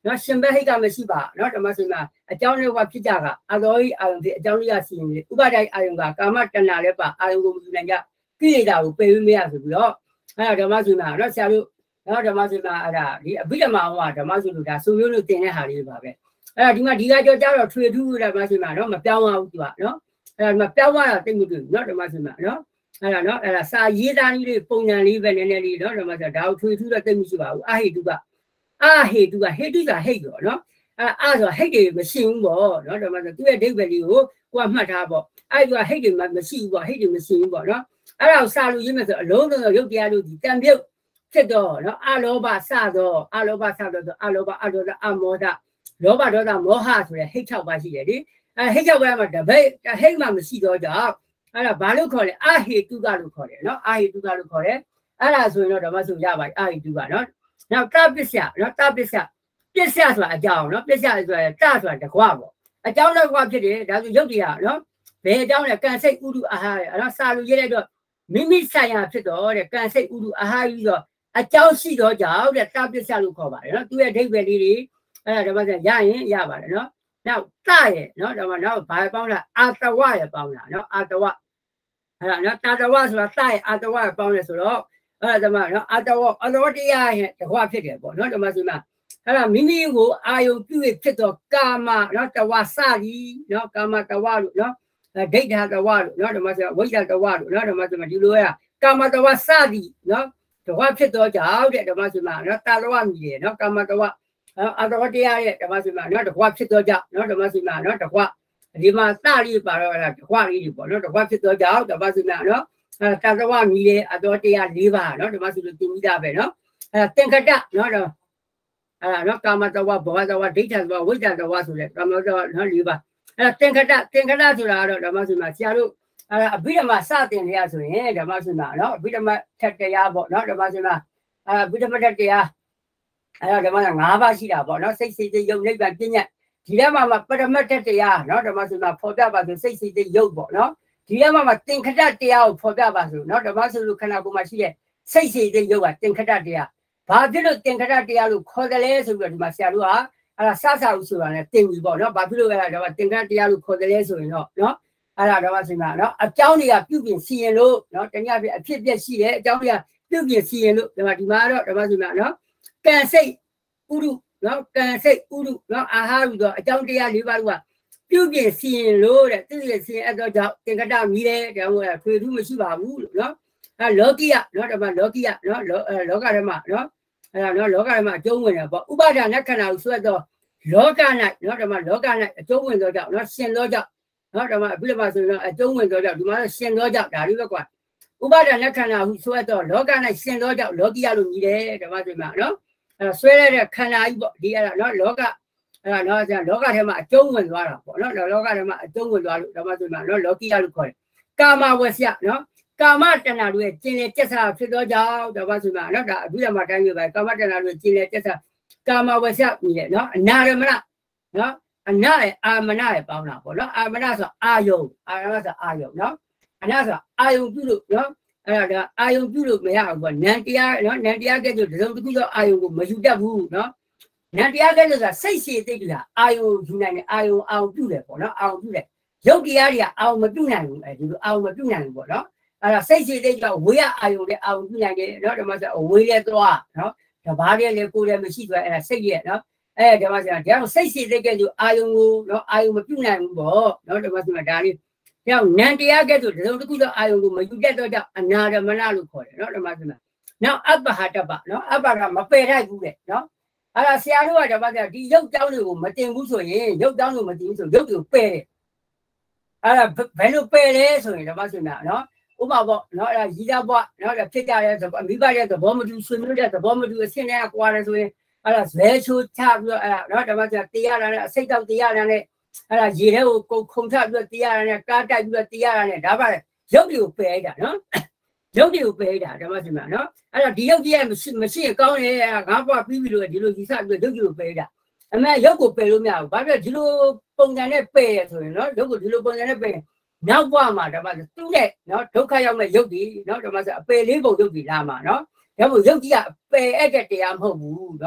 nó xem bé hay cả mấy bà nó đó mà xem mà cháu này qua phía cha cả à rồi à thì cháu này xin đi u ba đây à yung cả cảm ơn chân nào đấy bà à yung cũng như này cái gì đâu bây giờ mấy rồi đó à đó mà xem mà nó sao luôn đó đó mà xem mà à đi bây giờ mà hoa đó mà xem luôn đã số lượng nó tiền này hà đi bà bé à đi mà đi ra cho cháu rồi thuê thu đó mà xem mà nó mà béo vào chứ nó à mà béo vào là tên người nó đó mà xem mà nó à nó là sa dễ dàng đi phong nhàn đi về này đi đó đó mà xem đào thuê thu là tên người bảo à hết được à hết được hết được là hết rồi nó à à rồi hết thì mà xin bỏ nó đó mà tôi để về điều qua mặt hà bỏ ai rồi hết thì mà mà xin bỏ hết thì mà xin bỏ đó à đâu sao luôn nhưng mà lớn rồi lúc kia luôn thì tam biết chết đó nó à lô ba sa đó à lô ba sa đó à lô ba à lô ba à mô da lô ba đó là mô ha rồi hết chào ba gì đấy à hết chào ba mà vậy hết mà mà xin đó chứ à là ba lúc khỏi à hết tu cả lúc khỏi nó à hết tu cả lúc khỏi à là rồi nó đó mà rồi ra vậy à hết tu cả nó nào ta biết sao nó ta biết sao biết sao rồi cháu nó biết sao rồi ta rồi để qua bộ à cháu nó qua cái gì đó rồi gì à nó về cháu này can say udu à ha nó sao luôn vậy đó mình mình sai àဖြစ်တော့တဲ့ကန်စိတ်ဥဒုအာဟာကြီးဆိုအကြောင်းရှိတော့ကြောင့်တဲ့တာပစ္စလို့ခေါ်ပါတယ်နော်သူရဲ့အဓိပ္ပာယ်လေးတွေအဲ့ဒါဓမ္မစရရင်ရပါတယ်နော်နောက်တရဲ့နော်ဓမ္မနောက်ဘာပေါင်းလားအာတဝရဲ့ပေါင်းလားနော်အာတဝအဲ့ဒါနော်တာတဝဆိုတာတရဲ့အာတဝရဲ့ပေါင်းလဲဆိုတော့အဲ့ဒါဓမ္မနော်အာတဝအာတဝတရားရဲ့တခွဖြစ်တယ်ပေါ့နော်ဓမ္မစမှာအဲ့ဒါမိမိကိုအာယုပြုရဖြစ်တော့ကာမနော်တဝစသည်နော်ကာမတဝလို့နော်ဒိဋ္ဌာတဝလို့နော်ဓမ္မစဝိဇ္ဇာတဝလို့နော်ဓမ္မစမှာဒီလိုရကာမတဝစသည်နော်တဝဖြစ်တော့ကြောင့်တဲ့ဓမ္မစမှာနော်တာတဝမြည်တယ်နော်ကာမတဝအာတဝတရားရဲ့ဓမ္မစမှာနော်တဝဖြစ်တော့ကြောင့်နော်ဓမ္မစမှာနော်တဝဒီမှာစလေးပါတော့တဝလေးတွေပေါ့နော်တဝဖြစ်တော့ကြောင့်ဓမ္မစမှာနော်တာတဝမြည်တယ်အတော်တရား၄ပါးနော်ဓမ္မစလို့သင်ပြီးသားပဲနော်အဲသင်္ခတနော်တော့အဲနော်ကာမတဝဘောတဝဒိဋ္ဌာတဝဝိဇ္ဇာတဝဆိုတဲ့ကာမတဝနော်၄ပါးအဲ့သင်္ခတသင်္ခတဆိုတာတော့ဓမ္မစမှာဆရာတို့အဲ့အဘိဓမ္မာစတင်တရားဆိုရင်ဓမ္မစမှာနော်အဘိဓမ္မာထက်တရားပေါ့နော်ဓမ္မစမှာအဘိဓမ္မာထက်တရားအဲ့ဓမ္မက၅ပါးရှိတာပေါ့နော်စိတ်စိတ်ယုတ်နိဗ္ဗာန်ပညာဒီထဲမှာပရမတ်ထက်တရားနော်ဓမ္မစမှာဖော်ပြပါဆိုစိတ်စိတ်ယုတ်ပေါ့နော်ဒီထဲမှာသင်္ခတတရားကိုဖော်ပြပါဆိုနော်ဓမ္မစလူခန္ဓာကိုယ်မှာရှိတဲ့စိတ်စိတ်ယုတ်ကသင်္ခတတရားဘာဖြစ်လို့သင်္ခတတရားလို့ခေါ်တယ်လဲဆိုပြီးတော့ဒီမှာဆရာတို့ကအဲ့ဒါစစဦးဆိုတာနဲ့တင်ပြီပေါ့နော်ဘာဖြစ်လို့အဲ့ဒါတော့သင်္ကန်းတရားလို့ခေါ်တယ်လဲဆိုရင်တော့နော်အဲ့ဒါတော့ဆိုမှာနော်အကြောင်းတွေကပြုပြင်စီရင်လို့နော်တနည်းအားဖြင့်အဖြစ်ပြက်ရှိတယ်အကြောင်းတွေကပြုပြင်စီရင်လို့ဒီမှာဒီမှာတော့ဓမ္မဆိုမှာနော်ကံစိတ်ဥရုနော်ကံစိတ်ဥရုနော်အာဟာရဆိုအကြောင်းတရား၄ပါးကပြုပြင်စီရင်လို့တဲ့သူရဲ့စီရင်အဲ့တော့ကြောင့်သင်္ကတမြည်တယ်ဒါမှမဟုတ်ထွေထူးမရှိပါဘူးလို့နော်အဲ့လောကိယနော်ဓမ္မလောကိယနော်လောကဓမ္မနော်အဲ့ဒါနော်လောကဓမ္မအကျုံးဝင်တယ်ပေါ့ဥပါဒနာခန္ဓာကိုဆွဲတော့လောက၌နော်ဓမ္မလောက၌အကျုံးဝင်သောကြောင့်နော်ရှင်သောကြောင့်နော်ဓမ္မအဘိဓမ္မာဆိုရင်အကျုံးဝင်သောကြောင့်ဒီမှာရှင်သောကြောင့်ဒါလေးပဲကွာဥပါဒနာခန္ဓာဟုဆွဲတော့လောက၌ရှင်သောကြောင့်လောကီယလို့ညီတယ်ဓမ္မဆိုမှာနော်အဲ့ဆွဲရတဲ့ခန္ဓာကြီးပေါ့ဒီအဲ့ဒါနော်လောကအဲ့ဒါနော်လောကထဲမှာအကျုံးဝင်သွားတာပေါ့နော်လောကထဲမှာအကျုံးဝင်သွားလို့ဓမ္မဆိုမှာနော်လောကီယလို့ခေါ်တယ်ကာမဝဆယနော်ကာမတဏ္ဍာတို့ရဲ့ကျင်လေကျက်စာဖြစ်သောကြောင့်ဓမ္မဆိုမှာနော်ဒါအဘိဓမ္မာတိုင်းမျိုးပဲကာမတဏ္ဍာတို့ရဲ့ကျင်လေကျက်စာကာမဝဆယညီတယ်နော်အနာရမဏနော်အနာရဲ့အာမနာရဲ့ပေါင်းတာပေါ့နော်အာမနာဆိုအာယုံအာမနာဆိုအာယုံနော်အနာဆိုအာယုံပြုလို့နော်အဲ့ဒါအာယုံပြုလို့မရဘူးပေါ့နန္တရားနော်နန္တရားကဲဆိုတစုံတစ်ခုသောအာယုံကိုမယူတတ်ဘူးနော်နန္တရားကဲဆိုတာစိတ်ရှည်သိက္ခာအာယုံယူနိုင်တယ်အာယုံအောင်ပြုတယ်ပေါ့နော်အောင်ပြုတယ်ရုပ်တရားတွေကအောင်မပြုနိုင်ဘူးအဲဒီလိုအောင်မပြုနိုင်ဘူးပေါ့နော်အဲ့ဒါစိတ်ရှည်သိက္ခာဝေးရအာယုံနဲ့အောင်ပြုနိုင်တယ်နော်ဓမ္မဆိုဝေးရသွားနော်တဘာတဲ့လေကိုယ်လည်းမရှိသွားအဲ့ဒါစိတ်ရဲ့နော်အဲ့ဓမ္မစရာဒါစိတ်ရှိတဲ့ကဲဆိုအာယုံကိုနော်အာယုံမပြုနိုင်ဘူးပေါ့နော်ဓမ္မစရာဒါလေးကြောင့်နန္တရားကဲဆိုတစုံတစ်ခုသောအာယုံကိုမယူတတ်တော့ကြောင့်အနာရမဏလို့ခေါ်တယ်နော်ဓမ္မစရာနောက်အပ္ပဟာတ္တပနော်အပ္ပဟာမပယ်ထိုက်ဘူးတဲ့နော်အဲ့ဒါဆရာတို့ကဓမ္မစရာဒီရုပ်ကြောင်းတွေကိုမတင်ဘူးဆိုရင်ရုပ်ကြောင်းကိုမတင်ဘူးဆိုရုပ်တွေကိုပယ်တယ်အဲ့ဒါဘယ်လိုပယ်လဲဆိုရင်ဓမ္မစရာနော်ဥပမာပေါ့နော်အဲ့ဒါရည်သားပေါ့နော်ဖြစ်ကြတဲ့မိဘရဲ့သဘောမတူဆွေမျိုးတဲ့သဘောမတူအဆင့်နဲ့ကွာတယ်ဆိုရင်အဲ့ဒါဇဲချိုးချပြီးတော့အဲ့ဒါနော်ဓမ္မစရာတရားရတဲ့အစိတ်တောက်တရားရတဲ့အဲ့ဒါရေထဲကိုကုံခုံချပြီးတော့တရားရတဲ့ကားတိုက်ပြီးတော့တရားရတဲ့ဒါပါလေရုပ်တွေကိုပယ်လိုက်တာနော်ရုပ်တွေကိုပယ်လိုက်တာဓမ္မစရာနော်အဲ့ဒါဒီရုပ်ကြီးမရှိမရှိကောင်းတယ်ငါ့ဘွားပြီးပြီလို့ဒီလိုယူဆပြီးတော့ရုပ်တွေကိုပယ်လိုက်တာအမေရုပ်ကိုပယ်လို့မရဘူးဘာဖြစ်ဒီလိုပုံစံနဲ့ပယ်ရဆိုရင်နော်ရုပ်ကိုဒီလိုပုံစံနဲ့ပယ်နောက်ဘဝမှာဓမ္မစသူ့နဲ့နော်ဒုက္ခရောက်မဲ့ရုပ်ဒီနော်ဓမ္မစအပယ်လေးပုံရုပ်ဒီလာမှာနော်ဒါမို့ရုပ်ကြီးကအပယ်အဲ့တဲ့တရားမဟုတ်ဘူးနော်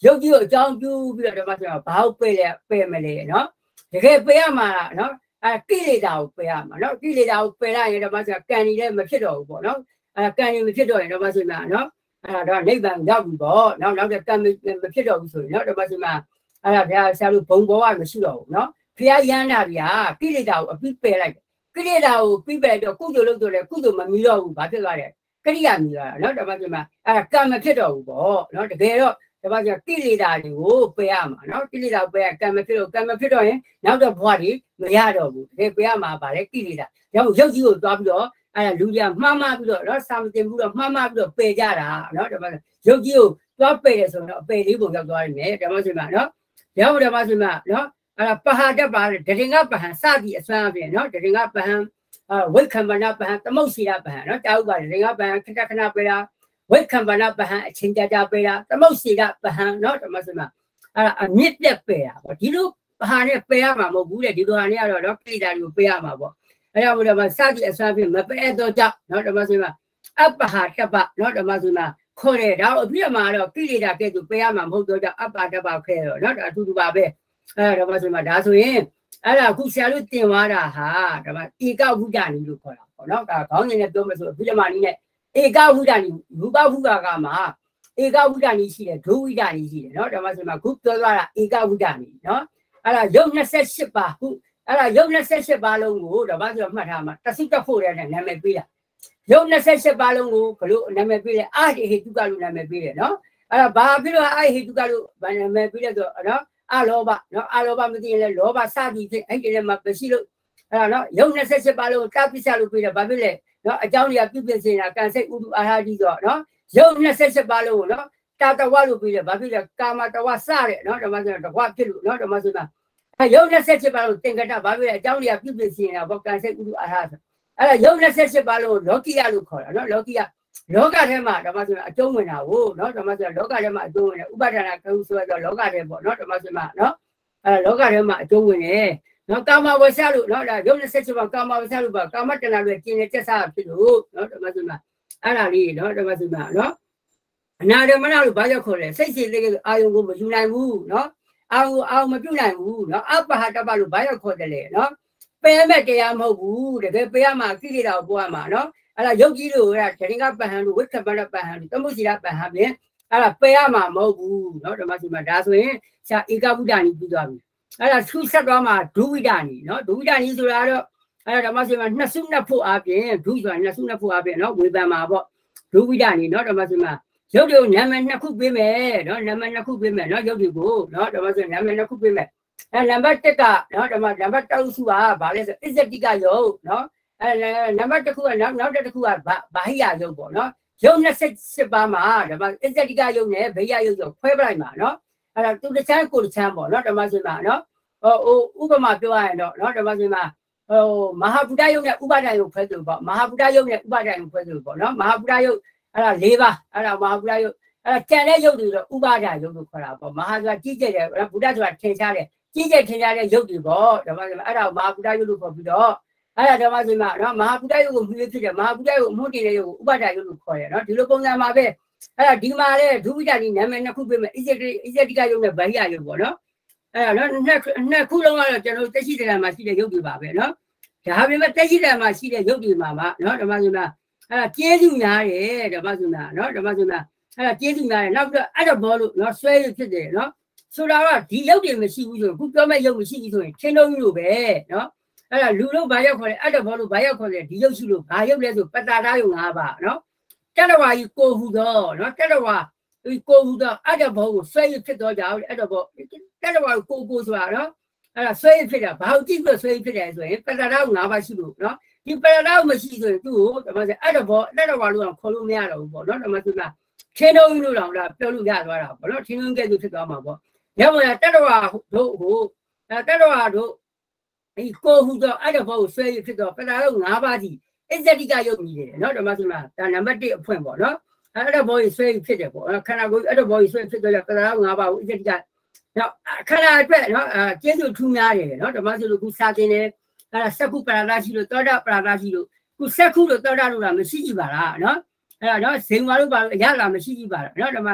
ရုပ်ကြီးကိုအကြောင်းပြုပြီးတော့ဓမ္မဆိုဘာကိုပယ်လဲပယ်မလဲနော်တကယ်ပယ်ရမှာနော်အဲကိလေသာကိုပယ်ရမှာနော်ကိလေသာကိုပယ်လိုက်ရင်ဓမ္မဆိုကံကြီးလည်းမဖြစ်တော့ဘူးပေါ့နော်အဲကံကြီးမဖြစ်တော့ရင်ဓမ္မဆိုမှာနော်အဲ့ဒါနိဗ္ဗာန်ရောက်ပြီပေါ့နောက်နောက်တဲ့ကံမဖြစ်တော့ဘူးဆိုရင်နော်ဓမ္မဆိုမှာအဲ့ဒါဘုရားဆရာတို့ဘုံဘောကမရှိတော့ဘူးနော်ဘုရားရဟန္တာဗျာကိလေသာကိုအပြီးပယ်လိုက်ကိလေသာကိုပြီးပယ်တော့ကုသိုလ်လုပ်တော့လေကုသိုလ်မမီတော့ဘူးဘာဖြစ်သွားလဲကရိယာမီသွားတာနော်ဓမ္မဆိုမှာအဲ့ဒါကံမဖြစ်တော့ဘူးပေါ့နော်တကယ်တော့ဓမ္မဆိုကိလေသာတွေကိုပယ်ရမှာနော်ကိလေသာပယ်ရကံမဖြစ်တော့ကံမဖြစ်တော့ရင်နောက်တော့ဘဝတွေမရတော့ဘူးတကယ်ပယ်ရမှာဗါလေကိလေသာရောရုပ်ကြီးကိုသွားပြီးတော့အဲ့ဒါလူကြီးမှားမှားပြီးတော့နော်စာမတင်ဘူးတော့မှားမှားပြီးတော့ပယ်ကြတာနော်ဓမ္မဆိုရုပ်ကြီးကိုသွားပယ်တယ်ဆိုတော့အပယ်လေးပုံရောက်သွားနေတယ်ဓမ္မဆိုမှာနော်ရောဓမ္မဆိုမှာနော်အဲ့ဒါပဟာတပါဒရင်ကပဟံစသည်အစွမ်းအပြင်နော်ဒရင်ကပဟံဝိက္ခမဏပဟံသမုတ်စီရပဟံနော်တာဥပါဒရင်ကပဟံခဏခဏပယ်တာဝိက္ခမဏပဟံအချင်းကြကြပယ်တာသမုတ်စီရပဟံနော်ဓမ္မဆိုမှာအဲ့ဒါအမြင့်တက်ပယ်တာပေါ့ဒီလိုပဟာနဲ့ပယ်ရမှာမဟုတ်ဘူးတဲ့ဒီလိုဟာနဲ့ကတော့နော်ကိလေသာတွေကိုပယ်ရမှာပေါ့အဲ့ဒါမို့ဓမ္မစသည်အစွမ်းအပြင်မပယ်တော့ကြောင့်နော်ဓမ္မဆိုမှာအပဟာတပနော်ဓမ္မဆိုမှာခေါ်တယ်ဒါတော့အပြည့်မှာတော့ကိလေသာကဲ့သို့ပယ်ရမှာမဟုတ်တော့ကြောင့်အပဟာတပခဲတော့နော်အတူတူပါပဲအဲ့ဒါဓမ္မဆိုမှာဒါဆိုရင်အဲ့ဒါအခုဆရာတို့တင်သွားတာဟာဓမ္မဧကဝုဒ္ဒနီလို့ခေါ်တာပေါ့နော်ဒါခေါင်းစဉ်နဲ့ပြောမယ်ဆိုအပြည့်မှာနီးနဲ့ဧကဝုဒ္ဒနီရူပဝုဒ္ဒကမှာဧကဝုဒ္ဒနီရှိတယ်ဒုဝိဒ္ဒနီရှိတယ်နော်ဓမ္မဆိုမှာခုပြောသွားတာဧကဝုဒ္ဒနီနော်အဲ့ဒါရုပ်နှစ်ဆယ့်ရှစ်ပါခုအဲ့ဒါရုပ်နှစ်ဆယ့်ရှစ်ပါလုံးကိုဓမ္မဆိုမှတ်ထားမှာတသုတဖို့တဲ့နာမည်ပေးတာရုပ်နှစ်ဆယ့်ရှစ်ပါလုံးကိုဘလို့နာမည်ပေးတယ်အာဟိတုကလို့နာမည်ပေးတယ်နော်အဲ့ဒါဘာဖြစ်လို့အာဟိတုကလို့နာမည်ပေးလဲဆိုတော့နော်အလောဘနော်အလောဘမသိရင်လည်းလောဘစသည်ဖြင့်အဲ့ဒီထဲမှာမရှိလို့အဲ့ဒါနော်ရုပ်နှစ်ဆယ့်ရှစ်ပါလုံးတာပိစလို့ပေးတယ်ဘာဖြစ်လဲနော်အကြောင်းတွေကပြုပြင်စင်တာကံစိတ်ဥဒုအာဟာကြီးဆိုတော့နော်ရုပ်နှစ်ဆယ့်ရှစ်ပါလုံးကိုနော်တာတဝလို့ပေးတယ်ဘာဖြစ်လဲကာမတဝစတဲ့နော်ဓမ္မဆိုတဝဖြစ်လို့နော်ဓမ္မဆိုမှာအဲရုပ်နှစ်ဆယ့်ရှစ်ပါလုံးသင်္ကတဘာဖြစ်လဲအကြောင်းတွေကပြုပြင်စင်တာဘောကံစိတ်ဥဒုအာဟာဆိုအဲ့ဒါရုပ်နှစ်ဆယ့်ရှစ်ပါလုံးလောကိယလို့ခေါ်တာနော်လောကိယလောကထဲမှာဓမ္မဆိုအကျုံးဝင်တာကိုနော်ဓမ္မဆိုလောကထဲမှာအကျုံးဝင်တယ်ဥပါဒနာကဟုဆိုတော့လောကထဲပေါ့နော်ဓမ္မဆိုမှာနော်အဲလောကထဲမှာအကျုံးဝင်တယ်နော်ကာမဝဆလို့နော်ဒါရုပ်နှစ်ဆယ့်ရှစ်ပါကာမဝဆလို့ပါကာမတဏှာတွေကျင်နေတက်စားဖြစ်လို့နော်ဓမ္မဆိုမှာအဲ့ဒါလေးနော်ဓမ္မဆိုမှာနော်အနာဓမ္မနာလို့ဘာကြောင့်ခေါ်လဲစိတ်စိတ်လေးကအာယုံကိုမယူနိုင်ဘူးနော်အာယုံအာယုံမပြုတ်နိုင်ဘူးနော်အပဟာတပလို့ဘာကြောင့်ခေါ်တယ်လဲနော်ပယ်မဲ့တရားမဟုတ်ဘူးတကယ်ပယ်ရမှာကိလေသာကိုပွားမှာနော်အဲ့ဒါရုပ်ကြီးလို့အဲ့ဒါဒရင်ကပဟံလို့ဝိက္ခမဏပဟံလို့သမုတ်စီရပဟံဖြင့်အဲ့ဒါပယ်ရမှာမဟုတ်ဘူးနော်ဓမ္မစီမှာဒါဆိုရင်ဆရာဧကဝုဒ္ဒနီပြီးသွားပြီအဲ့ဒါသူဆက်သွားမှာဒုဝိဒ္ဒနီနော်ဒုဝိဒ္ဒနီဆိုတာတော့အဲ့ဒါဓမ္မစီမှာနှစ်စုနှစ်ဖို့အပြင်ဒုဆိုတာနှစ်စုနှစ်ဖို့အပြင်နော်ဝေဖန်မှာပေါ့ဒုဝိဒ္ဒနီနော်ဓမ္မစီမှာရုပ်တွေကိုနာမည်နှစ်ခုပေးမယ်နော်နာမည်နှစ်ခုပေးမယ်နော်ရုပ်တွေကိုနော်ဓမ္မစီနာမည်နှစ်ခုပေးမယ်အဲနံပါတ်တစ်ကနော်ဓမ္မနံပါတ်တစ်စုကဘာလဲဆိုအစ္ဆတိကယုတ်နော်အဲနံပါတ်တစ်ခုကနောက်နောက်တစ်ခုကဘာဟိယယုတ်ပေါ့နော်ယုတ်နှစ်ဆယ့်ရှစ်ပါးမှာဓမ္မအစ္ဆတိကယုတ်နဲ့ဗိယယုတ်ဆိုခွဲပလိုက်မှာနော်အဲ့ဒါသူတစ်ချမ်းကိုတစ်ချမ်းပေါ့နော်ဓမ္မစင်မှာနော်ဟိုဥပမာပြောရရင်တော့နော်ဓမ္မစင်မှာဟိုမဟာဗုဒ္ဓယုတ်နဲ့ဥပါဒယုတ်ခွဲသူပေါ့မဟာဗုဒ္ဓယုတ်နဲ့ဥပါဒယုတ်ခွဲသူပေါ့နော်မဟာဗုဒ္ဓယုတ်အဲ့ဒါ၄ပါးအဲ့ဒါမဟာဗုဒ္ဓယုတ်အဲ့ဒါကျန်တဲ့ယုတ်တွေတော့ဥပါဒယုတ်လို့ခေါ်တာပေါ့မဟာဆိုတာကြီးကျယ်တယ်ဗုဒ္ဓဆိုတာထင်ရှားတယ်ကြီးကျယ်ထင်ရှားတဲ့ယုတ်တွေပေါ့ဓမ္မစင်မှာအဲ့ဒါကိုမဟာဗုဒ္ဓယုတ်လို့ခေါ်ပြီးတော့အဲ့ဒါဓမ္မစင်မှာနော်မဟာဗုဒ္ဓယုတ်ကိုမြည်ဖြစ်တယ်မဟာဗုဒ္ဓယုတ်အမှုတည်တဲ့ယုတ်ကိုဥပါဒယုတ်လို့ခေါ်တယ်နော်ဒီလိုပုံစံမှာပဲအဲ့ဒါဒီမှာလေဒုဝိဒ္ဒနီနာမည်နှစ်ခုပေးမယ်အစ္ဆတိအစ္ဆတိကယုတ်နဲ့ဗဟိယယုတ်ပေါ့နော်အဲ့ဒါနော်နှစ်နှစ်ခုလုံးကတော့ကျွန်တော်တက်ရှိတယ်မှာရှိတဲ့ယုတ်တွေပါပဲနော်ဒါပေမဲ့တက်ရှိတယ်မှာရှိတဲ့ယုတ်တွေမှာပါနော်ဓမ္မစင်မှာအဲ့ဒါကျေးဇူးများတယ်ဓမ္မစင်မှာနော်ဓမ္မစင်မှာအဲ့ဒါကျေးဇူးများတယ်နောက်ပြီးတော့အဲ့ဒါဘောလို့နော်ဆွဲရဖြစ်တယ်နော်ဆိုတာကဒီယုတ်တွေမရှိဘူးဆိုခုပြောမဲ့ယုတ်မရှိဘူးဆိုရင်ချင်းလုံးလို့ပဲနော်အဲ့ဒါလူလို့ဘာရောက်ခေါ်လဲအဲ့ဒါဘောလို့ဘာရောက်ခေါ်လဲဒီယုတ်ရှိလို့ဘာယုတ်လဲဆိုပတ္တာရယုတ်၅ပါးနော်တတဝါကြီးကိုဟုသောနော်တတဝါဒီကိုဟုသောအဲ့ဒါဘောကိုဆွဲရဖြစ်တော့ကြအောင်အဲ့ဒါဘောတတဝါကိုကိုဆိုတာနော်အဲ့ဒါဆွဲရဖြစ်တာဘာလို့ကြည့်လို့ဆွဲရဖြစ်တယ်ဆိုရင်ပတ္တာရယုတ်၅ပါးရှိလို့နော်ဒီပတ္တာရယုတ်မရှိဆိုရင်သူ့ကိုဓမ္မစအဲ့ဒါဘောတတဝါလို့ခေါ်လို့မရတော့ဘူးပေါ့နော်ဓမ္မစမှာချင်းတုံးလို့တော့လားပြောလို့ရသွားတာပေါ့နော်ချင်းတုံးကဲ့သို့ဖြစ်သွားမှာပေါ့ရမလားတတဝါတို့ဟိုတတဝါတို့ဒီကိုဟုသောအဲ့ဒါဘောကိုဆွဲရဖြစ်တော့ပတ္တာရယုတ်၅ပါးကြီးအစ္ဆတိကယုတ်မြည်တယ်နော်ဓမ္မစမှာဒါနံပါတ်တစ်အဖွင့်ပေါ့နော်အဲ့ဒါဘောကြီးဆွဲဖြစ်တယ်ပေါ့ခန္ဓာကိုယ်အဲ့ဒါဘောကြီးဆွဲဖြစ်တော့ပတ္တာရယုတ်၅ပါးကိုအစ္ဆတိကနော်ခန္ဓာအတွက်နော်အဲကျေးဇူးထူးများတယ်နော်ဓမ္မစလို့ခုစာတင်တယ်အဲ့ဒါစက္ခုပရဒရှိလို့သောတာပရဒရှိလို့ခုစက္ခုလို့သောတာလို့လားမရှိကြည့်ပါလားနော်အဲ့ဒါနော်ဇိမ်မာလို့ပါလို့အရလာမရှိကြည့်ပါလားနော်ဓမ္မ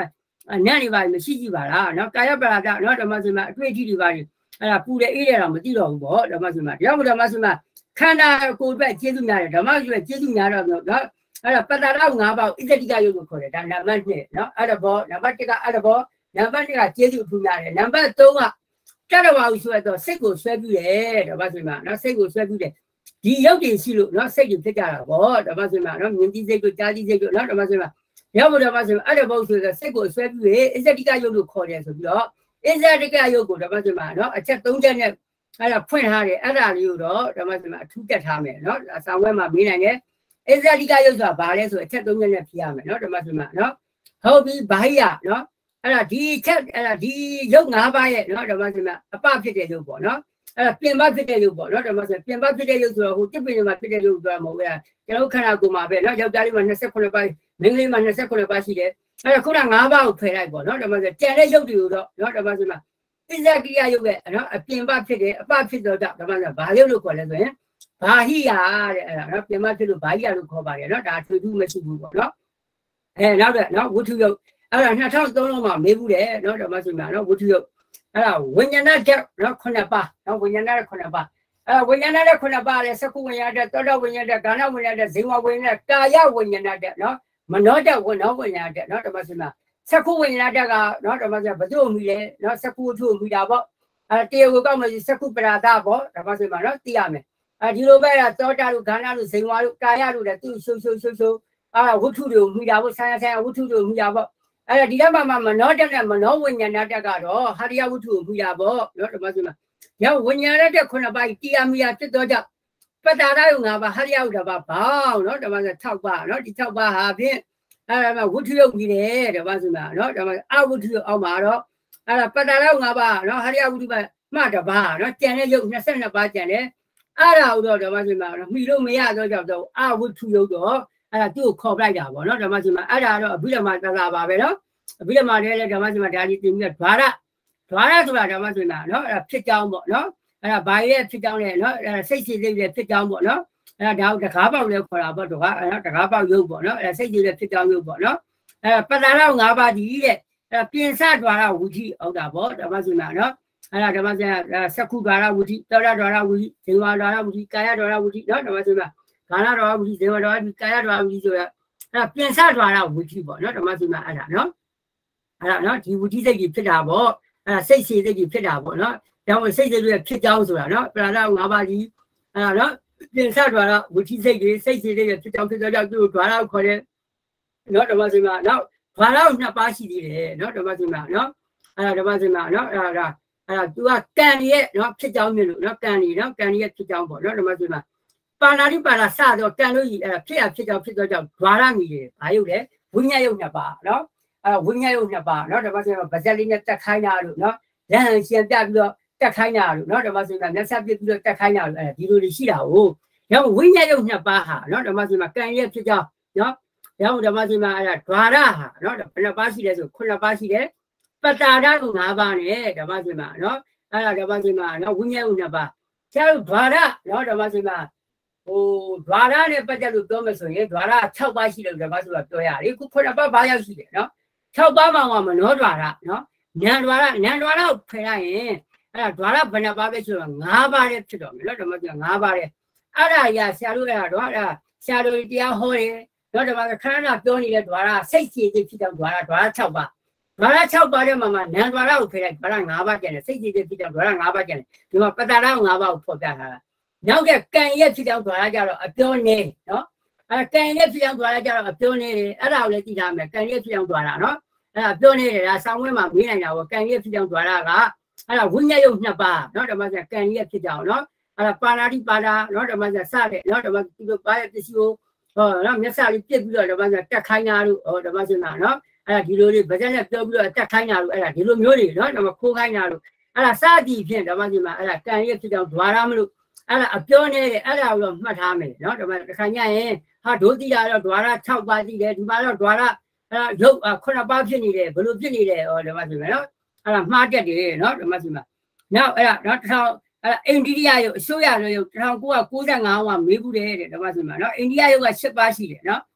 nè đi vào mà xí gì vào là nó cái đó là đó nó làm gì mà quay đi vào là phụ đề ý là mà đi đâu bỏ làm gì mà nếu mà làm gì mà khán giả cô bé chế度nhà đó mà chế度nhà đó đó là bắt đầu là ngã vào ít đi cái yêu cầu đấy là năm này nó ở đó năm cái cái ở đó năm cái chế độ phụ nhà này năm two à cái đó vào số đó sẽ có số biểu đấy làm gì mà nó sẽ có số biểu đấy đi yêu cầu xí luôn nó sẽ được cái là bỏ làm gì mà nó những cái chế độ cái chế độ nó làm gì mà nếu mà làm gì mà ở đó vào số đó sẽ có số biểu đấy ít đi cái yêu cầu đấy số đó ít đi cái yêu cầu làm gì mà nó chắc tổng chân nàyအဲ့ဒါဖွင့်ထားတယ်အဲ့ဒါလေးကိုတော့ဓမ္မစင်မှာအထူးတက်ထားမယ်เนาะဆောင်းဝဲမှာပြီးနိုင်တယ်အစ္ဆဒိကယုတ်ဆိုတာဘာလဲဆိုအချက်သုံးချက်နဲ့ဖြေရမယ်เนาะဓမ္မစင်မှာเนาะဟုတ်ပြီဘာဟိယเนาะအဲ့ဒါဒီချက်အဲ့ဒါဒီယုတ်၅ပါးရဲ့เนาะဓမ္မစင်မှာအပဖြစ်တဲ့ယုတ်ပေါ့เนาะအဲ့ဒါပြင်ပဖြစ်တဲ့ယုတ်ပေါ့เนาะဓမ္မစင်ပြင်ပဖြစ်တဲ့ယုတ်ဆိုတော့ဟိုတစ်ပင်မှာဖြစ်တဲ့ယုတ်ဆိုတာမဟုတ်ဘူးလားကျွန်တော်ခန္ဓာကိုယ်မှာပဲเนาะယောက်ျားလေးမှာtwenty-sevenပါးမိန်းကလေးမှာtwenty-sevenပါးရှိတယ်အဲ့ဒါခုန၅ပါးကိုဖယ်လိုက်ပေါ့เนาะဓမ္မစင်ကျန်တဲ့ယုတ်တွေကိုတော့เนาะဓမ္မစင်မှာဣဇကိယယုတ်ရဲ့နော်အပြင်ပဖြစ်တယ်အပဖြစ်တော့ဒါမှမဟုတ်ဘာယုတ်လို့ခေါ်လဲဆိုရင်ဘာဟိယတဲ့အဲ့ဒါနော်ပြင်ပဖြစ်လို့ဘာဟိယလို့ခေါ်ပါတယ်နော်ဒါထွေထူးမရှိဘူးပေါ့နော်အဲနောက်တဲ့နော်ဝတ္ထုယုတ်အဲ့ဒါtwo thousand threeလုံးမှာမေးဘူးတယ်နော်ဓမ္မစင်မှာနော်ဝတ္ထုယုတ်အဲ့ဒါဝိညာဏဓာတ်နော်nineပါးနော်ဝိညာဏရဲ့nineပါးအဲ့ဝိညာဏရဲ့nineပါးလဲသက္ကုဝိညာဏဓာတ်သောတဝိညာဏဓာတ်ကာဏဝိညာဏဓာတ်ဇေဝဝိညာဏဓာတ်ကာယဝိညာဏဓာတ်နော်မနောဓာတ်ဝနောဝိညာဏဓာတ်နော်ဓမ္မစင်မှာသက္ကုဝိညာဏဓာတ်ကနော်ဓမ္မစင်ဘယ်သူ့မိလဲနော်သက္ကုထုမိတာပေါ့အဲတရားကိုကောက်မယ်စက္ခုပရာဒပေါ့ဒါမှဆိုမှနော်သိရမယ်အဲဒီလိုပဲသောတာတို့ခန္ဓာတို့ဇိမ်ဝါတို့ကာယတို့လည်းသူ့ရှုပ်ရှုပ်ရှုပ်ရှုပ်အာဝတ္ထုတွေကိုမိတာပေါ့ဆံရဆံဝတ္ထုတွေကိုမိတာပေါ့အဲဒီကမှမနောတက်နဲ့မနောဝိညာဏတက်ကတော့ဟာရိယဝတ္ထုကိုမိတာပေါ့နော်ဒါမှဆိုမှရောဝိညာဏတက်ခုနှစ်ပါးတရားမိတာဖြစ်တော့ကြောင့်ပတ္တာရယုံ၅ပါးဟာရိယဝတ္ထုပါဘောင်းနော်ဒါမှဆို၆ပါးနော်ဒီ၆ပါးဟာဖြင့်အဲဒါမှဝတ္ထုယုတ်ပြီးတယ်ဒါမှဆိုမှနော်ဒါမှအဝတ္ထုအောက်မှာတော့အဲ့ဒါပတ္တာရ၅ပါးနော်ဟာရိယဝတ္ထုပါမှတပါနော်ကျန်တဲ့ယုတ်twenty-twoပါးကျန်တယ်အဲ့ဒါဟိုတော့ဓမ္မစင်မှာနော်မိလို့မရတော့ကြောက်တော့အဝတ္ထုယုတ်တော့အဲ့ဒါသူ့ကိုခေါ်လိုက်တာပေါ့နော်ဓမ္မစင်မှာအဲ့ဒါတော့အဘိဓမ္မာသစ္စာပါပဲနော်အဘိဓမ္မာတွေလည်းဓမ္မစင်မှာဒါလေးတင်ပြီးတော့ဓာရဓာရဆိုတာဓမ္မစင်မှာနော်အဲ့ဒါဖြစ်ကြောင်းပေါ့နော်အဲ့ဒါဘာရဲ့ဖြစ်ကြောင်းလဲနော်အဲ့ဒါစိတ်စီစိတ်ရဲ့ဖြစ်ကြောင်းပေါ့နော်အဲ့ဒါဒါကိုတကားပေါက်လဲခေါ်တာပေါ့တကားအဲ့ဒါတကားပေါက်ယုတ်ပေါ့နော်အဲ့ဒါစိတ်စီရဲ့ဖြစ်ကြောင်းယုတ်ပေါ့နော်အဲ့ဒါပတ္တာရ၅ပါးဒီတဲ့အဲ့ပြင်စဓာရဝုတိဟုတ်တာပေါ့ဓမ္မစင်မှာနော်အဲ့ဒါဓမ္မစင်စက္ခုဓာရဝုတိသောတာဓာရဝုတိဇေဝဓာရဝုတိကာယဓာရဝုတိနော်ဓမ္မစင်မှာကာဏဓာရဝုတိဇေဝဓာရဝုတိကာယဓာရဝုတိဆိုတာအဲ့ဒါပြင်စဓာရဝုတိပေါ့နော်ဓမ္မစင်မှာအဲ့ဒါနော်အဲ့ဒါနော်ဒီဝုတိစိတ်ကြီးဖြစ်တာပေါ့အဲ့ဒါစိတ်စီစိတ်ကြီးဖြစ်တာပေါ့နော်ဒါမှစိတ်စိတ်ရဲ့ဖြစ်ကြောင်းဆိုတာနော်ပရာဒ၅ပါးကြီးအဲ့ဒါနော်ပြင်စဓာရဝုတိစိတ်ကြီးစိတ်စီစိတ်ရဲ့ဖြစ်ကြောင်းဖြစ်ကြောင်းသူ့ဓာရကိုခေါ်တယ်နော်ဓမ္မစင်မှာနော်ဓာရကိုနှစ်ပါးရှိသေးတယ်နော်ဓမ္မစင်မှာနော်အဲ့ဒါဓမ္မစင်မှာနော်အဲ့ဒါအဲ့ဒါ तू ကကံရဲ့နော်ဖြစ်ကြောင်းမျိုးလို့နော်ကံကြီးနော်ကံရဲ့ဖြစ်ကြောင်းပေါ့နော်ဓမ္မစင်မှာပါဠိပါဠိစတော့ကံလို့ကြီးအဲ့ဒါဖြစ်ရဖြစ်ကြောင်းဖြစ်တော့ကြောင့်ဓာရမီတယ်ဘာရုပ်လဲဝိညာဉ်ရုပ်နှစ်ပါနော်အဲ့ဝိညာဉ်ရုပ်နှစ်ပါနော်ဓမ္မစင်မှာဗဇက်လေးနဲ့တက်ခိုင်းတာလို့နော်လမ်းဟန်ရှင်ပြပြီးတော့တက်ခိုင်းတာလို့နော်ဓမ္မစင်မှာမျက်ဆက်ပြပြီးတော့တက်ခိုင်းတာလို့အဲ့ဒီလိုတွေရှိတာဟုတ်ရောဝိညာဉ်ရုပ်နှစ်ပါဟာနော်ဓမ္မစင်မှာကံရဲ့ဖြစ်ကြောင်းနော်ရောဓမ္မစင်မှာအဲ့ဒါဓာရဟာနော်ဘယ်နှပါရှိလဲဆိုခုနှစ်ပါရှိတယ်ပတ္တာရကို၅ပါးနဲ့ဓမ္မစင်မှာနော်အဲ့ဒါဓမ္မစင်မှာနော်ဝိညာဉ်ဥနှစ်ပါးကျတော့ဓာရနော်ဓမ္မစင်မှာဟိုဓာရနဲ့ပတ်သက်လို့ပြောမယ်ဆိုရင်ဓာရ၆ပါးရှိတယ်ဓမ္မစင်မှာပြောရတယ်ခုခုနှစ်ပါးဘာရောက်ရှိတယ်နော်၆ပါးမှာမနောဓာရနော်ဉာဏ်ဓာရဉာဏ်ဓာရကိုဖယ်လိုက်ရင်အဲ့ဒါဓာရဘယ်နှပါးပဲဆိုတော့၅ပါးနဲ့ဖြစ်တော့မယ်နော်ဓမ္မစင်၅ပါးနဲ့အဲ့ဒါရဆရာတို့အဲ့ဒါတော့အဲ့ဒါဆရာတို့တရားဟောတယ်နော်ဓမ္မစင်ခဏခဏပြောနေတဲ့ဓာရစိတ်ကြည်ကြည်ဖြစ်တော့ဓာရဓာရ၆ပါးဓာရ၆ပါးတဲ့မှာမှာနံဓာရကိုဖယ်လိုက်ဓာရ၅ပါးကျန်တယ်စိတ်ကြည်ကြည်ဖြစ်တော့ဓာရ၅ပါးကျန်တယ်ဒီမှာပတ္တာရ၅ပါးကိုဖော်ပြထားတာနောက်ကကံရဲ့ဖြစ်တော့ဓာရကြတော့အပြောနေနော်အဲကံရဲ့ဖြစ်တော့ဓာရကြတော့အပြောနေတယ်အဲ့ဒါကိုလည်းသိထားမယ်ကံရဲ့ဖြစ်တော့ဓာရနော်အဲ့ဒါပြောနေတယ်ဒါဆောင်းဝဲမှာမေးနိုင်တာပေါ့ကံရဲ့ဖြစ်တော့ဓာရကအဲ့ဒါဝိညာဉ်ရုပ်နှစ်ပါးနော်ဓမ္မစကံရဲ့ဖြစ်တော့နော်အဲ့ဒါပါဏာတိပါဒနော်ဓမ္မစစတဲ့နော်ဓမ္မဒီလိုပါရဲ့ပစ္စည်းကိုဟောနော်မျက်စာလေးပြစ်ပြီးတော့ဓမ္မစတက်ခိုင်းတာတို့ဟောဓမ္မစနာနော်အဲ့ဒါဒီလိုလေးဗဇက်နဲ့ပြောပြီးတော့တက်ခိုင်းတာတို့အဲ့ဒါဒီလိုမျိုးတွေနော်ဓမ္မခိုးခိုင်းတာတို့အဲ့ဒါစသည်ဖြင့်ဓမ္မစနာအဲ့ဒါကံရဲ့ဖြစ်တော့ဓာရမလို့အဲ့ဒါအပြောနေတဲ့အဲ့ဒါကိုတော့မှတ်ထားမယ်နော်ဓမ္မတစ်ခါညရင်ဟာဒုတိယတော့ဓာရ၆ပါးသိတယ်ဒီမှာတော့ဓာရအဲ့ဒါရုပ်ခုနှစ်ပါးဖြစ်နေတယ်ဘယ်လိုဖြစ်နေတယ်ဟောဓမ္မစနာနော်အဲ့ဒါမှားတတ်တယ်နော်ဓမ္မစနာနောက်အဲ့ဒါနော်တစ်ထောင်အဲ့အိန္ဒိယရုပ်အစိုးရရုပ်တစ်ထောင်ကိုးရာကိုးဆယ်ငါးမှာမေးဘူးတယ်တဲ့ဓမ္မစနာနော်အိန္ဒိယရုပ်က၈ပါးရှိတယ်နော်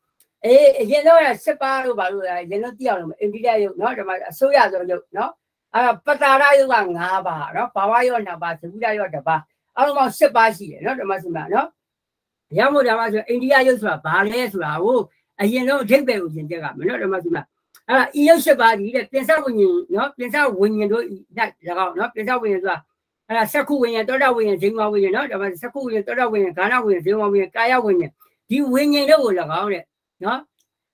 ê giờ nó là sắp ba rồi bảo rồi giờ nó tiêu rồi India rồi nó rồi mà số ya rồi rồi nó à bắt ta ra rồi là ngã ba nó bảo ai rồi nào ba số ya rồi đó ba ông mà sắp ba gì nó rồi mà xem nó giờ mà giờ mà India rồi sao ba lẽ sao ô à giờ nó chết về rồi giờ cái nó rồi mà xem à yêu sắp ba gì đấy tiền sao vậy nó tiền sao vậy rồi đã là nó tiền sao vậy rồi à sắc khu vậy tôi đâu vậy chính mà vậy nó rồi mà sắc khu vậy tôi đâu vậy cái nào vậy chính mà vậy cái nào vậy thì vậy như đâu là cái này nó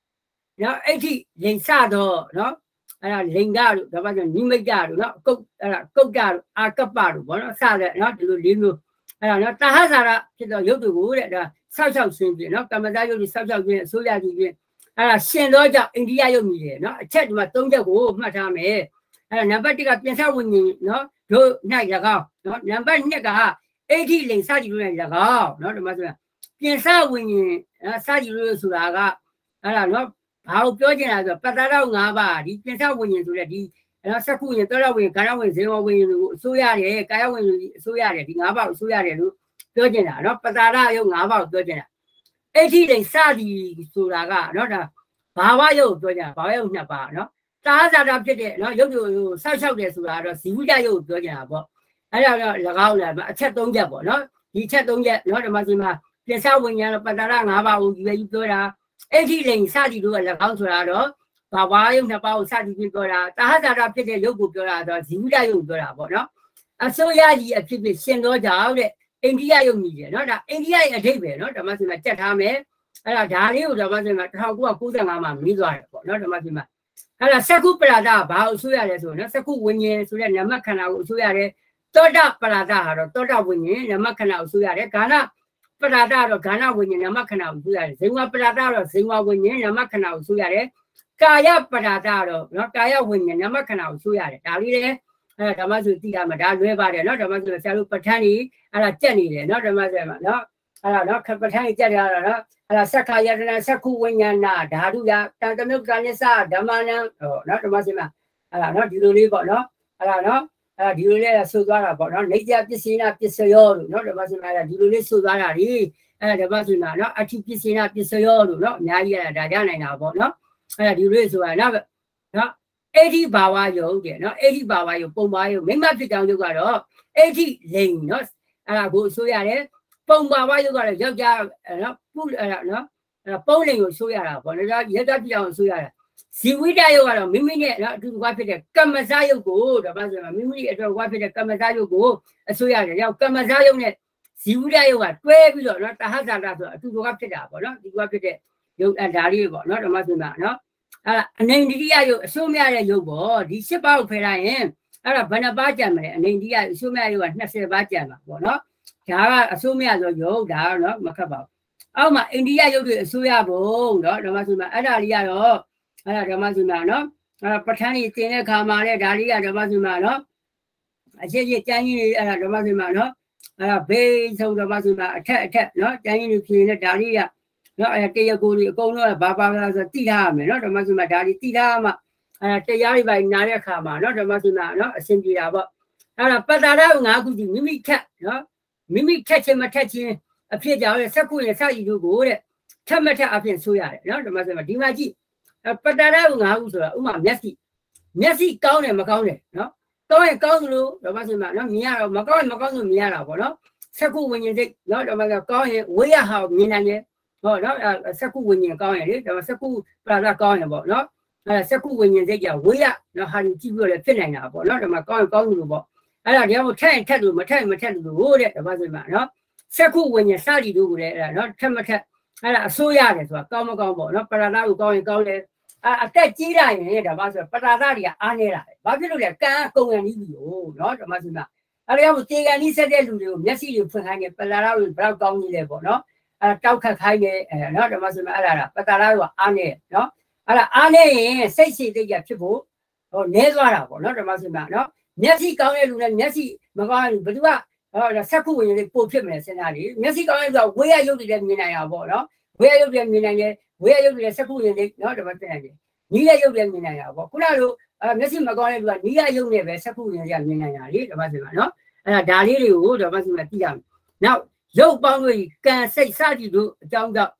nó ấy thì lên xa đó nó là lên ga rồi đó bao giờ đi mấy ga rồi nó câu là câu ga rồi à cấp ba rồi nó xa đấy nó từ đi luôn là nó ta hát ra đó thì nó yếu từ cũ đấy là sao sao xuyên việt nó cầm ra yếu sao sao xuyên số ra gì việt là xuyên đó cho India yếu gì đấy nó chết mà tung cho cũ mà sao mày là nằm bắt cái biến sao mình nó rồi này là cao nó nằm bắt nhẹ cả ấy thì lên xa gì rồi là cao nó là mà sao biến sao mình xa gì rồi số là cái là nó bảoပြောချင်တာဆိုပတ်သားတော့၅ပါးဒီပြင်ဆောက်ဝင်ရင်ဆိုတဲ့ဒီနော်စက်ခုရင်တော်တော်ဝင်ကာယဝင်ဇေဝဝင်လို့အစိုးရတယ်ကာယဝင်လို့အစိုးရတယ်ဒီ၅ပါးအစိုးရတယ်လို့ပြောချင်တာနော်ပတ်သားရုပ်၅ပါးကိုပြောချင်တာအဲ့ဒီတိစသည်ဆိုတာကနော်ဒါဘာဝရုပ်ကိုပြောချင်တာဘာဝရုပ်နှစ်ပါးနော်တာဇာတာဖြစ်တဲ့နော်ရုပ်ကိုဆောက်ရှောက်တယ်ဆိုတာတော့ဇီဝိတရုပ်ကိုပြောချင်တာပေါ့အဲ့ဒါတော့၎င်းလည်းအချက်၃ချက်ပေါ့နော်ဒီချက်၃ချက်နော်ဒီမှာဒီမှာပြင်ဆောက်ဝင်ရင်ပတ်သား၅ပါးကိုဒီပဲပြောတာအဲ့ဒီလိန်စသည်တို့က၎င်းဆိုတာတော့ဘာဝရုပ်နှစ်ပါးကိုစသည်ဖြစ်ပြောတာတာဟဇာတာဖြစ်တဲ့ရုပ်ကိုပြောတာတော့ဇီဝိတရုပ်ပြောတာပေါ့နော်အစိုးရကြီးအဖြစ်ဖြစ်ရှင်သောကြောင့်တဲ့အိန္ဒိယရုပ်ကြီးတယ်နော်ဒါအိန္ဒိယရဲ့အဓိပ္ပာယ်နော်ဓမ္မစင်မှာတက်ထားမယ်အဲ့ဒါဒါလေးကိုဓမ္မစင်မှာတစ်ထောင်၉၉၅မှာမီးသွားတယ်ပေါ့နော်ဓမ္မစင်မှာအဲ့ဒါစက္ခုပလာဒဘာကိုအစိုးရတယ်ဆိုနော်စက္ခုဝိညာဉ်ဆိုတဲ့နမခန္ဓာကိုအစိုးရတယ်သောတပလာဒဟာတော့သောတဝိညာဉ်နမခန္ဓာကိုအစိုးရတယ်ဂါနပလာဒတော့ဂါနဝိညာဉ်နမခန္ဓာကိုဆိုရတယ်ဇေဝပလာဒတော့ဇေဝဝိညာဉ်နမခန္ဓာကိုဆိုရတယ်ကာယပလာဒတော့နော်ကာယဝိညာဉ်နမခန္ဓာကိုဆိုရတယ်ဒါလေးလေအဲဓမ္မဆိုသိတာမှာဒါလွဲပါတယ်နော်ဓမ္မဆိုဆရာတို့ပဋ္ဌာန်းကြီးအဲ့ဒါကြက်နေတယ်နော်ဓမ္မဆိုမှာနော်အဲ့ဒါနော်ပဋ္ဌာန်းကြီးကြက်ရတာနော်အဲ့ဒါသက္ခာယတနာသက္ခုဝိညာဏဓာတုယတန်တမြုပ်ကနိစ္စဓမ္မနံဟောနော်ဓမ္မဆိုမှာအဲ့ဒါနော်ဒီလိုလေးပေါ့နော်အဲ့ဒါနော်အဲ့ဒီလိုလေးဆိုသွားတာပေါ့နော်နေကြပစ္စေနာပစ္စယောလို့နော်ဓမ္မစင်မှာဒီလိုလေးဆိုသွားတာဒီအဲ့ဓမ္မစင်မှာနော်အထိပစ္စေနာပစ္စယောလို့နော်အများကြီးရတာဒါကြနိုင်တာပေါ့နော်အဲ့ဒီလိုလေးဆိုတာနော်နော်အေဒီဘာဝယုတ်တဲ့နော်အေဒီဘာဝယုတ်ပုံပါယုတ်မိမဖြစ်ကြောင်းယုတ်ကတော့အေဒီလိန်နော်အဲ့ဒါကိုဆိုရတယ်ပုံပါဝယုတ်ကတော့ယောက်ျားနော်ပုအဲ့ဒါနော်အဲ့ပုံလိန်ကိုဆိုရတာပေါ့နော်ယောက်ျားဖြစ်အောင်ဆိုရတာဇီဝိတယုတ်ကတော့မိမိနဲ့နော်အတူတူကဖြစ်တဲ့ကမ္မဇယုတ်ကိုဒါမှဆိုရင်မိမိအတွက်ကဖြစ်တဲ့ကမ္မဇယုတ်ကိုအစိုးရတယ်။ရောက်ကမ္မဇယုတ်နဲ့ဇီဝိတယုတ်ကတွဲပြီးတော့နော်တဟဇာတဆိုအတူတူကဖြစ်တာပေါ့နော်ဒီကဖြစ်တဲ့ယုတ်အဓာရီပေါ့နော်ဒါမှဆိုရင်နော်အဲ့ဒါအနေန္ဒိယယုတ်အစိုးမရတဲ့ယုတ်ပေါ့ဒီရှစ်ပါးကိုဖယ်လိုက်ရင်အဲ့ဒါဘယ်နှပါးကြံမလဲအနေန္ဒိယအစိုးမရယုတ်က၂၀ပါးကြံမှာပေါ့နော်ဒါကအစိုးမရဆိုယုတ်ဒါကတော့မခတ်ပါဘူး။အောက်မှာအိန္ဒိယယုတ်တွေအစိုးရဘုံနော်ဒါမှဆိုရင်အဲ့ဒါလေးကတော့အဲ့ဒါဓမ္မစုမှာနော်အဲ့ပဋ္ဌာန်းကြီးတင်တဲ့ခါမှာလေဒါလေးကဓမ္မစုမှာနော်အချင်းချင်းကျမ်းကြီးတွေအဲ့ဒါဓမ္မစုမှာနော်အဲ့ဒါဘေးဆုံးဓမ္မစုမှာအထက်အထက်နော်ကျမ်းကြီးတွေပြင်တဲ့ဒါလေးကနော်အဲ့တရားကိုကြီးအကုန်လုံးဘာပါလာဆိုတိထားရမယ်နော်ဓမ္မစုမှာဒါလေးတိထားမှအဲ့တရားတွေပိုင်းနားတဲ့ခါမှာနော်ဓမ္မစုမှာနော်အစဉ်ပြေတာပေါ့အဲ့ဒါပတ္တာရငါးခုကြီးမိမိထက်နော်မိမိထက်ချင်းမထက်ချင်းအဖြစ်ကြောင့်စက္ခုရဲ့စရည်တို့ကိုတဲ့ထက်မထက်အဖြစ်ဆိုရတယ်နော်ဓမ္မစုမှာဒီမှာကြည့်ပတ္တရကိုငါးခုဆိုတာဥမာမျက်စိမျက်စိကောင်းတယ်မကောင်းတယ်နော်ကောင်းရင်ကောင်းသလိုဓမ္မစင်မှာနော်မြင်ရတော့မကောင်းရင်မကောင်းလို့မြင်ရတာပေါ့နော်စက္ခုဝိညာဉ်စိတ်နော်ဓမ္မကကောင်းရင်ဝိရဟာမြင်နိုင်တယ်ဟောနော်စက္ခုဝိညာဉ်ကောင်းရင်လေဓမ္မစက္ခုပရာဒကောင်းရင်ပေါ့နော်အဲစက္ခုဝိညာဉ်စိတ်ကဝိရနော်ဟာဒီကြည့်ပြီးတော့လည်းဖြစ်နိုင်တာပေါ့နော်ဓမ္မကောင်းရင်ကောင်းလို့ပေါ့အဲ့ဒါတရားကိုထက်ရင်ထက်လို့မထက်ရင်မထက်လို့တဲ့ဓမ္မစင်မှာနော်စက္ခုဝိညာဉ်စသည်တို့ကိုလည်းအဲ့ဒါနော်ထက်မထက်အဲ့ဒါအစိုးရတယ်ဆိုတာကောင်းမကောင်းပေါ့နော်ပရာဒကိုကောင်းရင်ကောင်းတယ်အတက်ကြီးလာရင်ဒါမှဆိုပတာသတွေကအားနေတာပဲဘာဖြစ်လို့လဲကံကုံရံကြီးပြီလို့နော်ဓမ္မစင်ကအဲ့ဒါကြောင့်တေကန်ကြီးဆက်တဲ့လူတွေကိုမျက်စိတွေဖွင့်ခိုင်းတယ်ပလာရာတွေဘယ်တော့ကောင်းကြီးလဲပေါ့နော်အဲတောက်ခတ်ခိုင်းတယ်အဲနော်ဓမ္မစင်ကအဲ့ဒါပတာရာတွေကအားနေနော်အဲ့ဒါအားနေရင်စိတ်စိတ်တိတ်ရဖြစ်ဖို့ဟိုနဲသွားတာပေါ့နော်ဓမ္မစင်ကနော်မျက်စိကောင်းတဲ့လူနဲ့မျက်စိမကောင်းတဲ့လူဘယ်သူကဟောဆက်ခုဝင်ရင်ပို့ဖြစ်မယ်စဉ်းစားလေမျက်စိကောင်းတဲ့လူကဝေးရရုပ်တွေလည်းမြင်နိုင်တာပေါ့နော်ဝေးရရုပ်တွေမြင်နိုင်တယ်ဝေးရရုပ်တွေစက္ခုရင်လေးနော်ဓမ္မပြန်တယ်နီးရရုပ်လည်းမြင်နိုင်တာပေါ့ခုနကလိုမျက်စိမကောင်းတဲ့လူကနီးရရုပ်နဲ့ပဲစက္ခုရင်လေးကမြင်နိုင်တာလေဓမ္မစင်မှာနော်အဲ့ဒါဒါလေးတွေကိုဓမ္မစင်မှာသိရမယ်နောက်ရုပ်ပေါင်းလို့ကံစိတ်စသည်တို့အကြောင်းကြောင့်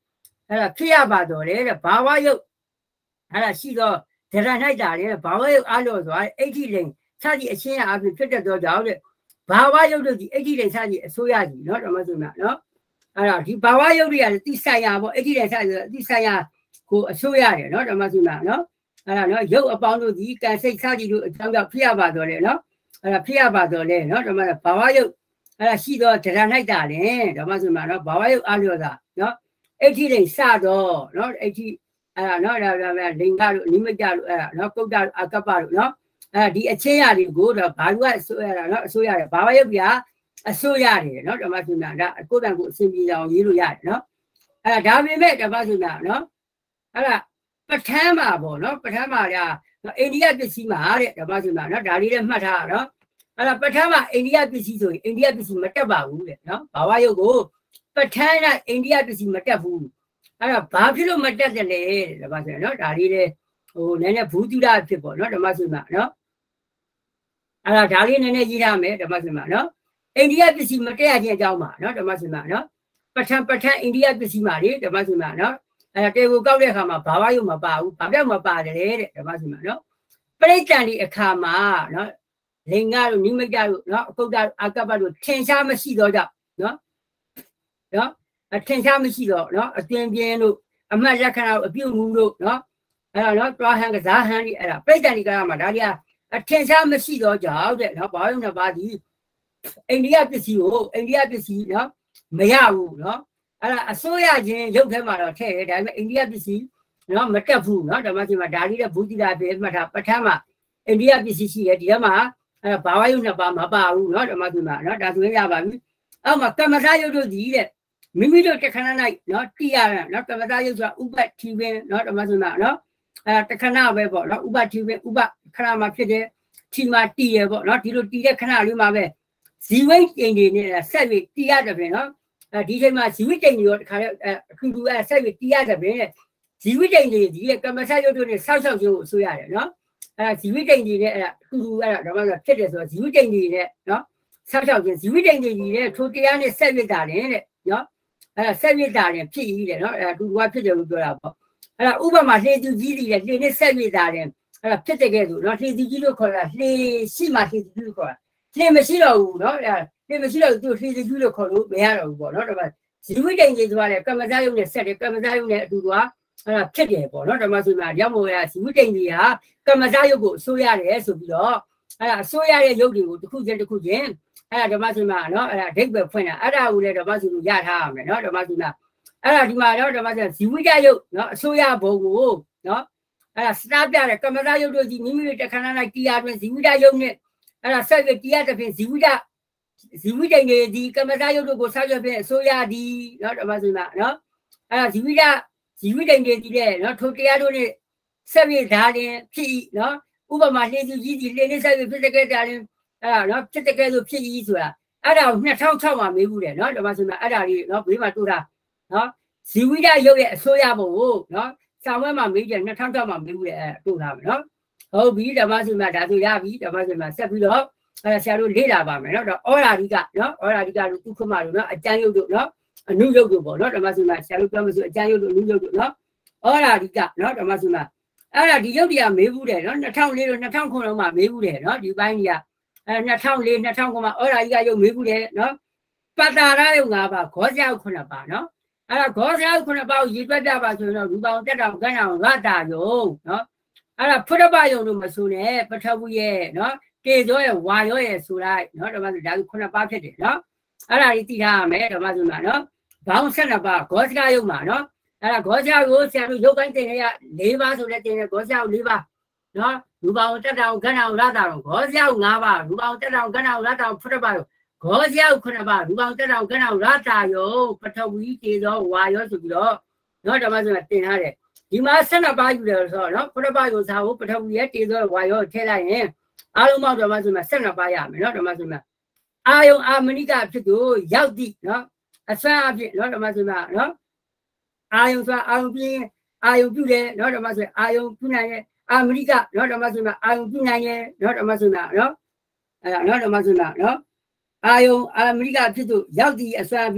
အဲ့ဒါဖြစ်ရပါတော့လေတဲ့ဘာဝရုပ်အဲ့ဒါရှိတော့ဒရ၌တာလေဘာဝရုပ်အားလို့ဆိုတာအဋ္ဌိလိန်စသည်အရှင်းအပြင်ဖြစ်တတ်တော့ကြောင့်တဲ့ဘာဝရုပ်တို့ဒီအဋ္ဌိလိန်စသည်အစိုးရကြီးเนาะဓမ္မစုနာเนาะအဲ့ဒါဒီဘာဝရုပ်တွေကတိဆိုင်ရာပေါ့အဋ္ဌိလိန်စသည်တိဆိုင်ရာကိုအစိုးရတယ်เนาะဓမ္မစုနာเนาะအဲ့ဒါเนาะရုပ်အပေါင်းတို့ဒီကံစိတ်စသည်တို့အကြောင်းကြောင့်ဖြစ်ရပါတော့လေเนาะအဲ့ဒါဖြစ်ရပါတော့လေเนาะဓမ္မဘာဝရုပ်အဲ့ဒါရှိတော့ဒရ၌တာလေဓမ္မစုနာเนาะဘာဝရုပ်အားလို့တာเนาะအဋ္ဌိလိန်စတော့เนาะအဋ္ဌိအဲ့ဒါเนาะဒါဒါလိင်္ဂတို့အနိမိတ်တို့အဲ့ဒါเนาะကုတ္တအကပ္ပတို့เนาะအဲဒီအချင်းရတွေကိုတော့ဘာလို့အစိုးရတာเนาะအစိုးရတယ်ဘာဝရုပ်ပြအစိုးရတယ်เนาะဓမ္မစုနာဒါကိုယ်တန်ကိုအစဉ်ပြေအောင်ရေးလို့ရတယ်เนาะအဲ့ဒါဒါပေမဲ့ဓမ္မစုနာเนาะအဲ့ဒါပဋ္ဌာန်းမှာပေါ့เนาะပဋ္ဌာန်းမှာဒါအိန္ဒိယပစ္စည်းမှာတဲ့ဓမ္မစုနာเนาะဒါလေးလည်းမှတ်ထားတာเนาะအဲ့ဒါပဋ္ဌာန်းမှာအိန္ဒိယပစ္စည်းဆိုရင်အိန္ဒိယပစ္စည်းမတက်ပါဘူးတဲ့เนาะဘာဝရုပ်ကိုပဋ္ဌာန်းကအိန္ဒိယပစ္စည်းမတက်ဘူးအဲ့ဒါဘာဖြစ်လို့မတက်တယ်လဲဓမ္မစုနာเนาะဒါလေးလည်းဟိုနည်းနည်းဘူးတိရဖြစ်ပေါ့เนาะဓမ္မစုနာเนาะအဲ့ဒါဒါလေးနည်းနည်းရေးရမယ်ဓမ္မစုနာเนาะအိန္ဒိယပစ္စည်းမတက်ရခြင်းအကြောင်းပါเนาะဓမ္မစုနာเนาะပဋ္ဌာန်းပဋ္ဌာန်းအိန္ဒိယပစ္စည်းမှာလေဓမ္မစုနာเนาะအဲ့ဒါတေကိုကောက်တဲ့အခါမှာဘာဝရုပ်မပါဘူးဘာပြောက်မပါတယ်တဲ့ဓမ္မစုနာเนาะပရိစ္ဆန်ဒီအခါမှာเนาะလင်္ကာတို့နိမိတ်တို့เนาะအကုတ္တအာကပ္ပတို့ထင်ရှားမရှိတော့ကြောင့်เนาะเนาะအထင်ရှားမရှိတော့เนาะအတင်းပြင်းတို့အမှတ်လက္ခဏာတို့အပြုတ်မှုတို့เนาะအဲ့ဒါเนาะတွားဟန်ကစားဟန်ဒီအဲ့ဒါပရိစ္ဆန်ဒီကမှာဒါကြီးအထင်ရှားမရှိတော့ကြောင့်တဲ့เนาะဘာလို့လဲပါဒီအိန္ဒိယပစ္စည်းကိုအိန္ဒိယပစ္စည်းเนาะမရဘူးเนาะအဲ့ဒါအစိုးရချင်းရုပ်ထဲမှာတော့ထည့်တယ်ဒါပေမဲ့အိန္ဒိယပစ္စည်းเนาะမတက်ဘူးเนาะဓမ္မချင်းမှာဒါလေးတဲ့ဘူတိတာပြမှတ်ထားပဋ္ဌာန်းမှာအိန္ဒိယပစ္စည်းရှိတယ်ဒီထဲမှာအဲဘာဝယုတ်နှစ်ပါးမပါဘူးเนาะဓမ္မချင်းမှာเนาะဒါဆိုရင်ရပါပြီအောက်မှာကမ္မသာယုတ်တို့ဒီတဲ့မိမိတို့တခဏ၌เนาะတိရတာเนาะကမ္မသာယုတ်ဆိုတာဥပ္ပတိပင်เนาะဓမ္မချင်းမှာเนาะအဲတခဏပဲပေါ့เนาะဥပ္ပတိပင်ဥပ္ပခဏမှာဖြစ်တယ်ထိမှာတည်ရပေါ့เนาะဒီလိုတည်တဲ့ခဏလေးမှာပဲဇီဝိတ်ကျင်တွေနဲ့ဆက်ပြီးတည်ရတယ်ပြင်เนาะအဲဒီချိန်မှာဇီဝိတ္တိန်တွေတခါလဲအခုလူအဲဆက်ပြီးတရားတယ်ပဲဇီဝိတ္တိန်တွေဒီကမ္မဆယုတ်တို့နဲ့ဆောက်ရှောက်ခြင်းကိုဆိုရတယ်နော်အဲဇီဝိတ္တိန်တွေနဲ့အခုလူအဲဒါမှမဟုတ်ဖြစ်တယ်ဆိုတော့ဇီဝိတ္တိန်တွေနဲ့နော်ဆောက်ရှောက်ခြင်းဇီဝိတ္တိန်တွေကြီးနဲ့ထိုတရားနဲ့ဆက်ပြီးတာတယ်တဲ့နော်အဲဆက်ပြီးတာတယ်ဖြစ်ကြီးတယ်နော်အဲသူကဖြစ်တယ်လို့ပြောတာပေါ့အဲဥပမာလှေသူကြီးတွေနဲ့လှေနဲ့ဆက်ပြီးတာတယ်အဲဖြစ်တဲ့ကဲဆိုနော်လှေသူကြီးလို့ခေါ်တာလှေရှိမှလှေသူကြီးလို့ခေါ်တာလှေမရှိတော့ဘူးနော်အဲလှေမရှိတော့သူလှေသူကြီးလို့ခေါ်လို့မရတော့ဘူးပေါ့နော်ဒါပေမဲ့ဇီဝိတ္တိန်တွေဆိုတာလေကမ္မဇာယုံနဲ့ဆက်တယ်ကမ္မဇာယုံနဲ့အတူကအဲ့ဒါဖြစ်တယ်ပေါ့နော်ဓမ္မဆိုမှာရောက်မို့ရဇီဝိတ္တိန်တွေဟာကမ္မဇာယုတ်ကိုအစိုးရတယ်ဆိုပြီးတော့အဲ့ဒါအစိုးရရဲ့ယုတ်တွေကိုတစ်ခုချင်းတစ်ခုချင်းအဲ့ဒါဓမ္မဆိုမှာနော်အဲ့ဒါအဓိပ္ပာယ်ဖွင့်တာအဲ့ဒါကိုလည်းဓမ္မဆိုလို့ရထားရမယ်နော်ဓမ္မဆိုမှာအဲ့ဒါဒီမှာတော့ဓမ္မဆိုဇီဝိတယုတ်နော်အစိုးရဘုံကိုနော်အဲ့ဒါစတားပြတဲ့ကမ္မဇာယုတ်တို့ဒီမိမိတို့တခဏလိုက်တရားတွင်ဇီဝိတယုတ်နဲ့အဲ့ဒါဆက်ပြီးတရားတစ်ဖြင့်ဇီဝိတဇီဝိတ္တိန်တွေဒီကမ္မဇာယုတ်တို့ကိုဆောက်ရဖြင့်အစိုးရဒီနော်ဓမ္မဆိုမှာနော်အဲ့ဒါဇီဝိတဇီဝိတ္တိန်တွေဒီတဲ့နော်ထိုတရားတို့နဲ့ဆက်ပြီးဓာတ်ရင်ဖြစ်ဤနော်ဥပမာလှေသူကြီးဒီလှေနဲ့ဆက်ပြီးဖြစ်တဲ့ကဲတာရင်အဲ့ဒါနော်ဖြစ်တဲ့ကဲဆိုဖြစ်ဤဆိုတာအဲ့ဒါကိုနှစ်ထောင်ခြောက်မှာမေးဘူးတယ်နော်ဓမ္မဆိုမှာအဲ့ဒါလေးနော်ဘေးမှာတိုးတာနော်ဇီဝိတယုတ်ရဲ့အစိုးရဘုံကိုနော်စာဝဲမှာမေးကြနှစ်ထောင်ခြောက်မှာမေးဘူးတယ်အဲ့တိုးတာမယ်နော်ဟုတ်ပြီဓမ္မဆိုမှာဒါဆိုရပြီဓမ္မဆိုမှာဆက်ပြီးတော့အဲဆရာတို့လေ့လာပါမယ်နော်တော့ဩရာဓိကနော်ဩရာဓိကတို့ဒုက္ခမတို့နော်အကျမ်းယုတ်တို့နော်အနုယုတ်တို့ပေါ့နော်ဓမ္မစုမှာဆရာတို့ပြောမစို့အကျမ်းယုတ်တို့အနုယုတ်တို့နော်ဩရာဓိကနော်ဓမ္မစုမှာအဲ့ဒါဒီယုတ်တရားမေးဘူးတယ်နော်နှစ်ထောင်လေးတို့နှစ်ထောင်ခုလုံးမှာမေးဘူးတယ်နော်ဒီပိုင်းကြီးကအဲနှစ်ထောင်လေးနှစ်ထောင်ခုမှာဩရာဓိကယုတ်မေးဘူးတယ်နော်ပတ္တာရယုတ်၅ပါးဂောဇယုတ်ခုနှစ်ပါးနော်အဲ့ဒါဂောဇယုတ်ခုနှစ်ပါးကိုရည်တွက်ကြပါဆိုရင်တော့ရူပောင်တက်တောင်ကန်းတောင်ရတာယုတ်နော်အဲ့ဒါဖုဒ္ဓဘယုတ်တို့မဆိုနဲ့ပထဝီရဲ့နော်တေဇောရဲ့ဝါရောရဲ့ဆိုလိုက်နော်ဓမ္မဆိုဒါကခုနှစ်ပါးဖြစ်တယ်နော်အဲ့ဒါကြီးသိထားရမယ်ဓမ္မဆိုမှာနော်ဘောင်းဆက်နှစ်ပါးဂောဇယုတ်မှာနော်အဲ့ဒါဂောဇယုတ်ကိုဆရာတို့ရုပ်ပိုင်းတင်ရ၄ပါးဆိုတဲ့တင်ရဂောဇယုတ်၄ပါးနော်ရူပောင်တက်တောင်ကန်းတောင်ရတာတော့ဂောဇယုတ်၅ပါးရူပောင်တက်တောင်ကန်းတောင်ရတာဖုဒ္ဓဘယုတ်ဂောဇယုတ်ခုနှစ်ပါးရူပောင်တက်တောင်ကန်းတောင်ရတာယောပထဝီတေဇောဝါရောဆိုပြီးတော့နော်ဓမ္မဆိုမှာတင်ထားတယ်ဒီမှာဆက်နှစ်ပါးယူတယ်ဆိုတော့နော်ဖုဒ္ဓဘယုတ်စာကိုပထဝီရဲ့တေဇောဝါရောထည့်လိုက်ရင်အားလုံးပေါင်းဓမ္မဆိုမှာဆက်နှစ်ပါးရမယ်နော်ဓမ္မဆိုမှာအာယုံအာမဏိကဖြစ်သူရောက်သည့်နော်အစွမ်းအဖြစ်နော်ဓမ္မဆိုမှာနော်အာယုံဆိုအာယုံပြင်းအာယုံပြုတယ်နော်ဓမ္မဆိုအာယုံပြုနိုင်ရဲ့အာမဏိကနော်ဓမ္မဆိုမှာအာယုံပြုနိုင်ရဲ့နော်ဓမ္မဆိုမှာနော်အဲနော်ဓမ္မဆိုမှာနော်အာယုံအာမဏိကဖြစ်သူရောက်သည့်အစွမ်းအဖြစ်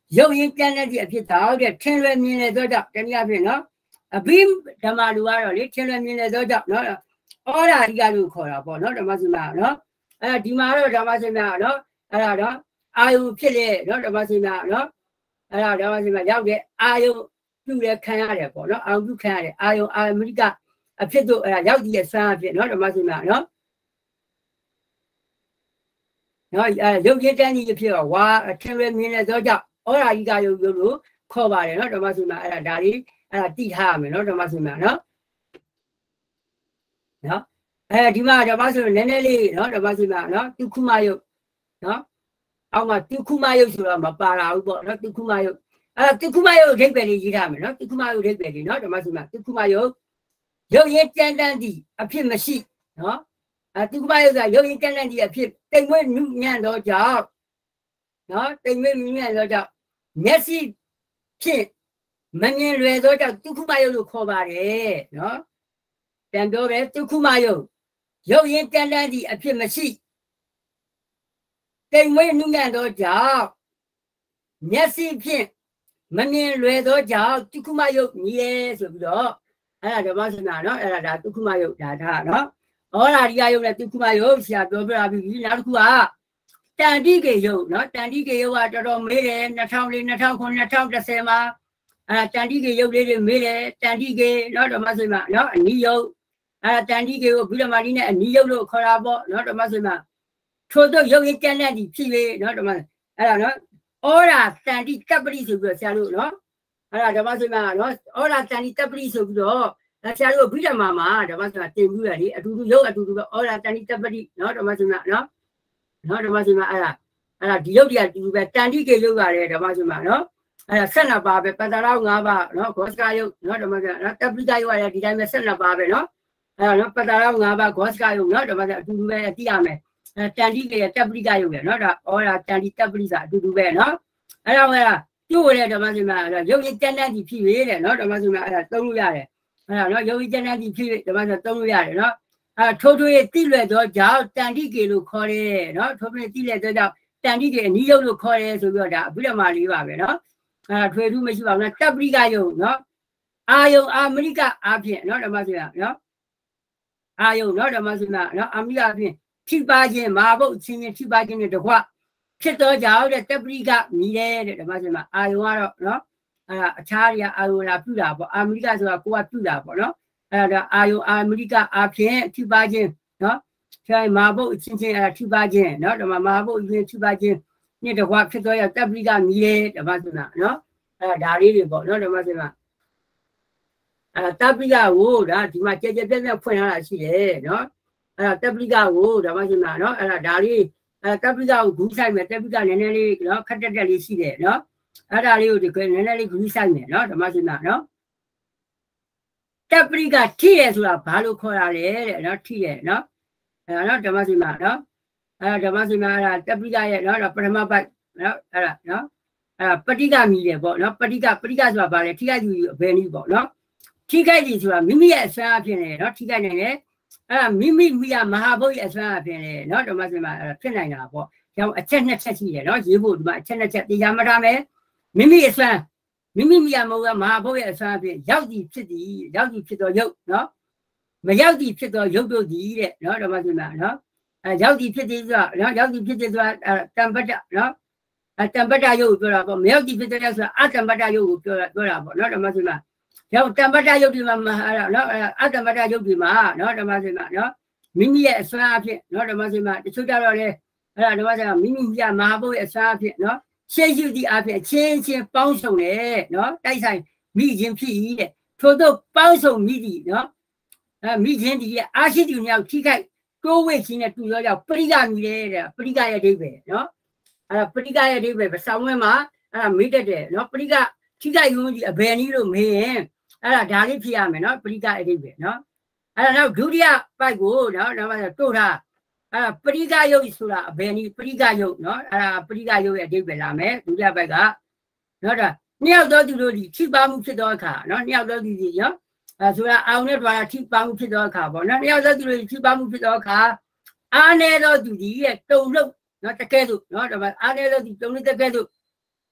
ရုပ်ရင်းကြမ်းတဲ့အဖြစ်တော့တဲ့ထင်လွယ်မြင်လေသောကြောင့်တနည်းအားဖြင့်နော်အဘိဓမ္မလူကတော့လေထင်လွယ်မြင်လေသောကြောင့်နော်ဩရာရိကလို့ခေါ်တာပေါ့နော်ဓမ္မစင်မနော်အဲဒီမှာတော့ဓမ္မစင်မနော်အဲ့ဒါတော့အာယုဖြစ်လေနော်ဓမ္မစင်မနော်အဲ့ဒါဓမ္မစင်မရောက်တဲ့အာယုပြုတဲ့ခံရတယ်ပေါ့နော်အာယုပြုခံရတယ်အာယုအာမေရိကအဖြစ်တို့အဲ့ဒါရောက်တဲ့ဆန်းအဖြစ်နော်ဓမ္မစင်မနော်နော်အဲရုပ်ရင်းတန်းကြီးအဖြစ်တော့ဝါထင်လွယ်မြင်လေသောကြောင့်ဩရာရိကယုတ်လို့ခေါ်ပါတယ်နော်ဓမ္မစင်မအဲ့ဒါဒါလေးအဲ့ဒါတိထားရမယ်နော်ဓမ္မစင်မနော်နော်အဲဒီမှာဓမ္မစင်မနည်းနည်းလေးနော်ဓမ္မစင်မနော်တုခုမယုတ်နော်အောက်မှာတုခုမယုတ်ဆိုတော့မပါလာဘူးပေါ့နော်တုခုမယုတ်အဲ့တုခုမယုတ်အဓိပ္ပာယ်လေးရေးထားမယ်နော်တုခုမယုတ်အဓိပ္ပာယ်လေးနော်ဓမ္မစင်မတုခုမယုတ်ရုပ်ရင်းကြမ်းတမ်းသည့်အဖြစ်မရှိနော်အဲတုခုမယုတ်ကရုပ်ရင်းကြမ်းတမ်းသည့်အဖြစ်တိမ်မွေးနုညံ့သောကြောင့်နော်တိမ်မွေးနုညံ့သောကြောင့်မျက်စိဖြင့်မမြင်လွယ်သောကြောင့်တုခုမယုတ်လို့ခေါ်ပါတယ်နော်ပြန်ပြောတယ်တုခုမယုတ်ရုပ်ရင်းကြမ်းတမ်းသည့်အဖြစ်မရှိတိမ်မွေးနုညံ့သောကြောင့်မျက်စိဖြင့်မမြင်လွယ်သောကြောင့်တုခုမယုတ်မြည်ရဲဆိုပြီးတော့အဲ့ဒါဓမ္မစင်မနော်အဲ့ဒါဒါတုခုမယုတ်ဒါထားနော်ဩရာရိကယုတ်နဲ့တုခုမယုတ်ဆရာပြောပြတာပြီနောက်တစ်ခုကတန်တိကေယုတ်နော်တန်တိကေယုတ်ကတော်တော်မေးတယ်၂၀၀၄ ၂၀၀၉ ၂၀၁၀မှာအဲတန်တိကေယုတ်လေးတွေမေးတယ်တန်တိကေနော်ဓမ္မစင်မနော်အနိယုတ်အဲတန်တိကေကိုဘုရားမာတိနဲ့အနိယုတ်လို့ခေါ်တာပေါ့နော်ဓမ္မစင်မထို့သောယုတ်ရင်းကြမ်းတဲ့ဒီဖြစ်လေနော်ဓမ္မအဲ့ဒါနော်ဩရာတန်တိကပ္ပတိဆိုပြီးတော့ဆရာတို့နော်အဲ့ဒါဓမ္မစင်မနော်ဩရာတန်တိကပ္ပတိဆိုပြီးတော့ဆရာတို့ဘုရားမာမှာဓမ္မစင်မတင်ပြီးရတယ်အတူတူယုတ်အတူတူပဲဩရာတန်တိကပ္ပတိနော်ဓမ္မစင်မနော်နော်ဓမ္မစင်မအဲ့ဒါအဲ့ဒါဒီယုတ်တရားတူပဲတန်တိကေယုတ်ရတယ်ဓမ္မစင်မနော်အဲ့ဒါဆက်နှစ်ပါးပဲပတ္တရာ၅ပါးနော်ဂောစကယုတ်နော်ဓမ္မစင်နော်တပ္ပိကယုတ်ရတယ်ဒီတိုင်းပဲဆက်နှစ်ပါးပဲနော်အဲ့ဒါနော်ပတ္တရာ၅ပါးဂောစကယုတ်နော်ဓမ္မစင်အတူတူပဲသိရမယ်အဲတန်တိကေတပ္ပိကယုတ်ရနော်ဒါဩရာတန်တိတပ္ပိစာအတူတူပဲနော်အဲ့ဒါကပြုတ်ရတဲ့ဓမ္မစင်မအဲ့ဒါယုတ်ရည်တန်တန်ကြီးဖြစ်ရတဲ့နော်ဓမ္မစင်မအဲ့ဒါသုံးလို့ရတယ်အဲ့ဒါနော်ယုတ်ရည်တန်တန်ကြီးဖြစ်ဓမ္မစင်သုံးလို့ရတယ်နော်အဲထိုးထွေးတိလွယ်သောကြောင့်တန်တိကေလို့ခေါ်တယ်နော်ထိုးထွေးတိလွယ်သောကြောင့်တန်တိကေအနိယုတ်လို့ခေါ်တယ်ဆိုပြီးတော့ဒါအဘိဓမ္မာလေးပါပဲနော်အဲထွေထူးမရှိပါဘူးနော်တပ္ပိကယုတ်နော်အာယုံအာမရိကအားဖြင့်နော်ဓမ္မစင်နော်အာယုံနော်ဓမ္မစင်နော်အာမရိကအားဖြင့်ထိပါခြင်းမဟာဘုတ်ချင်းချင်းထိပါခြင်းနဲ့တကွဖြစ်သောကြောင့်တဲ့တပ္ပိကမြည်တယ်တဲ့ဓမ္မစင်အာယုံကတော့နော်အဲအခြားတွေကအာယုံလာပြုတာပေါ့အာမရိကဆိုတာကိုကပြုတာပေါ့နော်အဲ့ဒါအာယုအာမရိကအားဖြင့်ထိပါခြင်းနော်ဆိုရင်မဟာဘုတ်အချင်းချင်းအဲ့ထိပါခြင်းနော်ဓမ္မမဟာဘုတ်အချင်းထိပါခြင်းနှစ်တကွဖြစ်သောကြောင့်တပ္ပိကမြည်တယ်ဓမ္မစင်နော်အဲ့ဒါလေးတွေပေါ့နော်ဓမ္မစင်အဲ့တပ္ပိကကိုဒါဒီမှာကြဲကြဲပြက်ပြက်ဖွင့်ထားတာရှိတယ်နော်အဲ့တပ္ပိကကိုဓမ္မစင်နော်အဲ့ဒါဒါလေးအဲတပ္ပိကကိုဂူးဆိုင်မယ်တပ္ပိကနည်းနည်းလေးနော်ခက်တက်တက်လေးရှိတယ်နော်အဲ့ဒါလေးကိုဒီနည်းနည်းလေးဂူးဆိုင်မယ်နော်ဓမ္မစင်နော်တပ္ပိကထိရဆိုတာဘာလို့ခေါ်ရလဲတဲ့နော်ထိရနော်အဲ့နော်ဓမ္မစင်နော်အဲ့ဓမ္မစင်အဲ့ဒါတပ္ပိကရဲ့နော်ပထမပိုက်နော်အဲ့ဒါနော်အဲ့ပဋိကမြည်တယ်ပေါ့နော်ပဋိကပဋိကဆိုတာဘာလဲထိခိုက်ယူအဘယ်နည်းပေါ့နော်ထိခိုက်ကြီးဆိုတာမိမိရဲ့အစွမ်းအဖြစ်နဲ့နော်ထိခိုက်နိုင်တယ်အဲ့ဒါမိမိမိရမဟာဘုတ်ရဲ့အစွမ်းအဖြစ်နဲ့နော်ဓမ္မစင်မှာအဲ့ဒါဖြစ်နိုင်တာပေါ့ကြောင့်အချက်နှစ်ချက်ရှိတယ်နော်ရေးဖို့ဒီမှာအချက်နှစ်ချက်တရားမထားမယ်မိမိအစွမ်းမိမိမိရမဟုတ်ကမဟာဘုတ်ရဲ့အစွမ်းအဖြစ်ရောက်ကြည့်ဖြစ်သည်ရောက်ကြည့်ဖြစ်တော့ရုပ်နော်မရောက်ကြည့်ဖြစ်တော့ရုပ်တို့သည်တဲ့နော်ဓမ္မစင်မှာနော်အဲရောက်ကြည့်ဖြစ်သည်ဆိုတာနော်ရောက်ကြည့်ဖြစ်သည်ဆိုတာတံပတ္တနော်အဲတံပတ္တရုပ်ကိုပြောတာပေါ့မရောက်ကြည့်ဖြစ်တဲ့ဆိုတာအတံပတ္တရုပ်ကိုပြောတာပြောတာပေါ့နော်ဓမ္မစင်မှာရောက်တံပတ္တရုပ်ဒီမှာအဲ့ဒါနော်အတံပတ္တရုပ်ဒီမှာနော်ဓမ္မစင်မှာနော်မိမိရဲ့အစွမ်းအဖြစ်နော်ဓမ္မစင်မှာတချို့ကြတော့လေအဲ့ဒါဓမ္မစင်မှာမိမိပြမဟာဘုတ်ရဲ့အစွမ်းအဖြစ်နော်ရှေ့ယူသည့်အဖြစ်ချင်းချင်းပေါင်းစုံတယ်နော်တိုက်ဆိုင်မိခြင်းဖြစ်၏တဲ့ထို့သောပေါင်းစုံမိသည်နော်အဲမိခြင်းဒီအာရှိသူမြောက်ထိခိုက်တိုးဝှေ့ခြင်းနဲ့တူရောကြောင့်ပရိကမိတယ်တဲ့ပရိကရဲ့အဓိပ္ပာယ်နော်အဲ့ဒါပရိကရဲ့အဓိပ္ပာယ်ဆောင်းဝဲမှာအဲ့ဒါမေးတတ်တယ်နော်ပရိကထိခိုက်ရုံးကြီးအဘယ်နည်းလို့မေးရင်အဲ့ဒါဒါလေးဖြစ်ရမယ်နော်ပရိကအဓိပ္ပာယ်နော်အဲ့ဒါနောက်ဒုတိယပိုက်ကိုနော်ဒါမှတို့ထားအဲ့ဒါပရိကယုတ်ဆိုတာအဘယ်နည်းပရိကယုတ်နော်အဲ့ဒါပရိကယုတ်ရဲ့အဓိပ္ပာယ်လာမယ်ဒုတိယပိုက်ကနော်ဒါနှစ်ယောက်သောသူတို့ဒီထိပါမှုဖြစ်သောအခါနော်နှစ်ယောက်သောသူဒီနော်အဲဆိုတာအောင်နဲ့တွာထိပါမှုဖြစ်သောအခါပေါ့နော်နှစ်ယောက်သောသူတို့ထိပါမှုဖြစ်သောအခါအားနေသောသူဒီရဲ့တုံလို့နော်တကယ်လို့နော်ဒါမှအားနေသောသူတုံလို့တကယ်လို့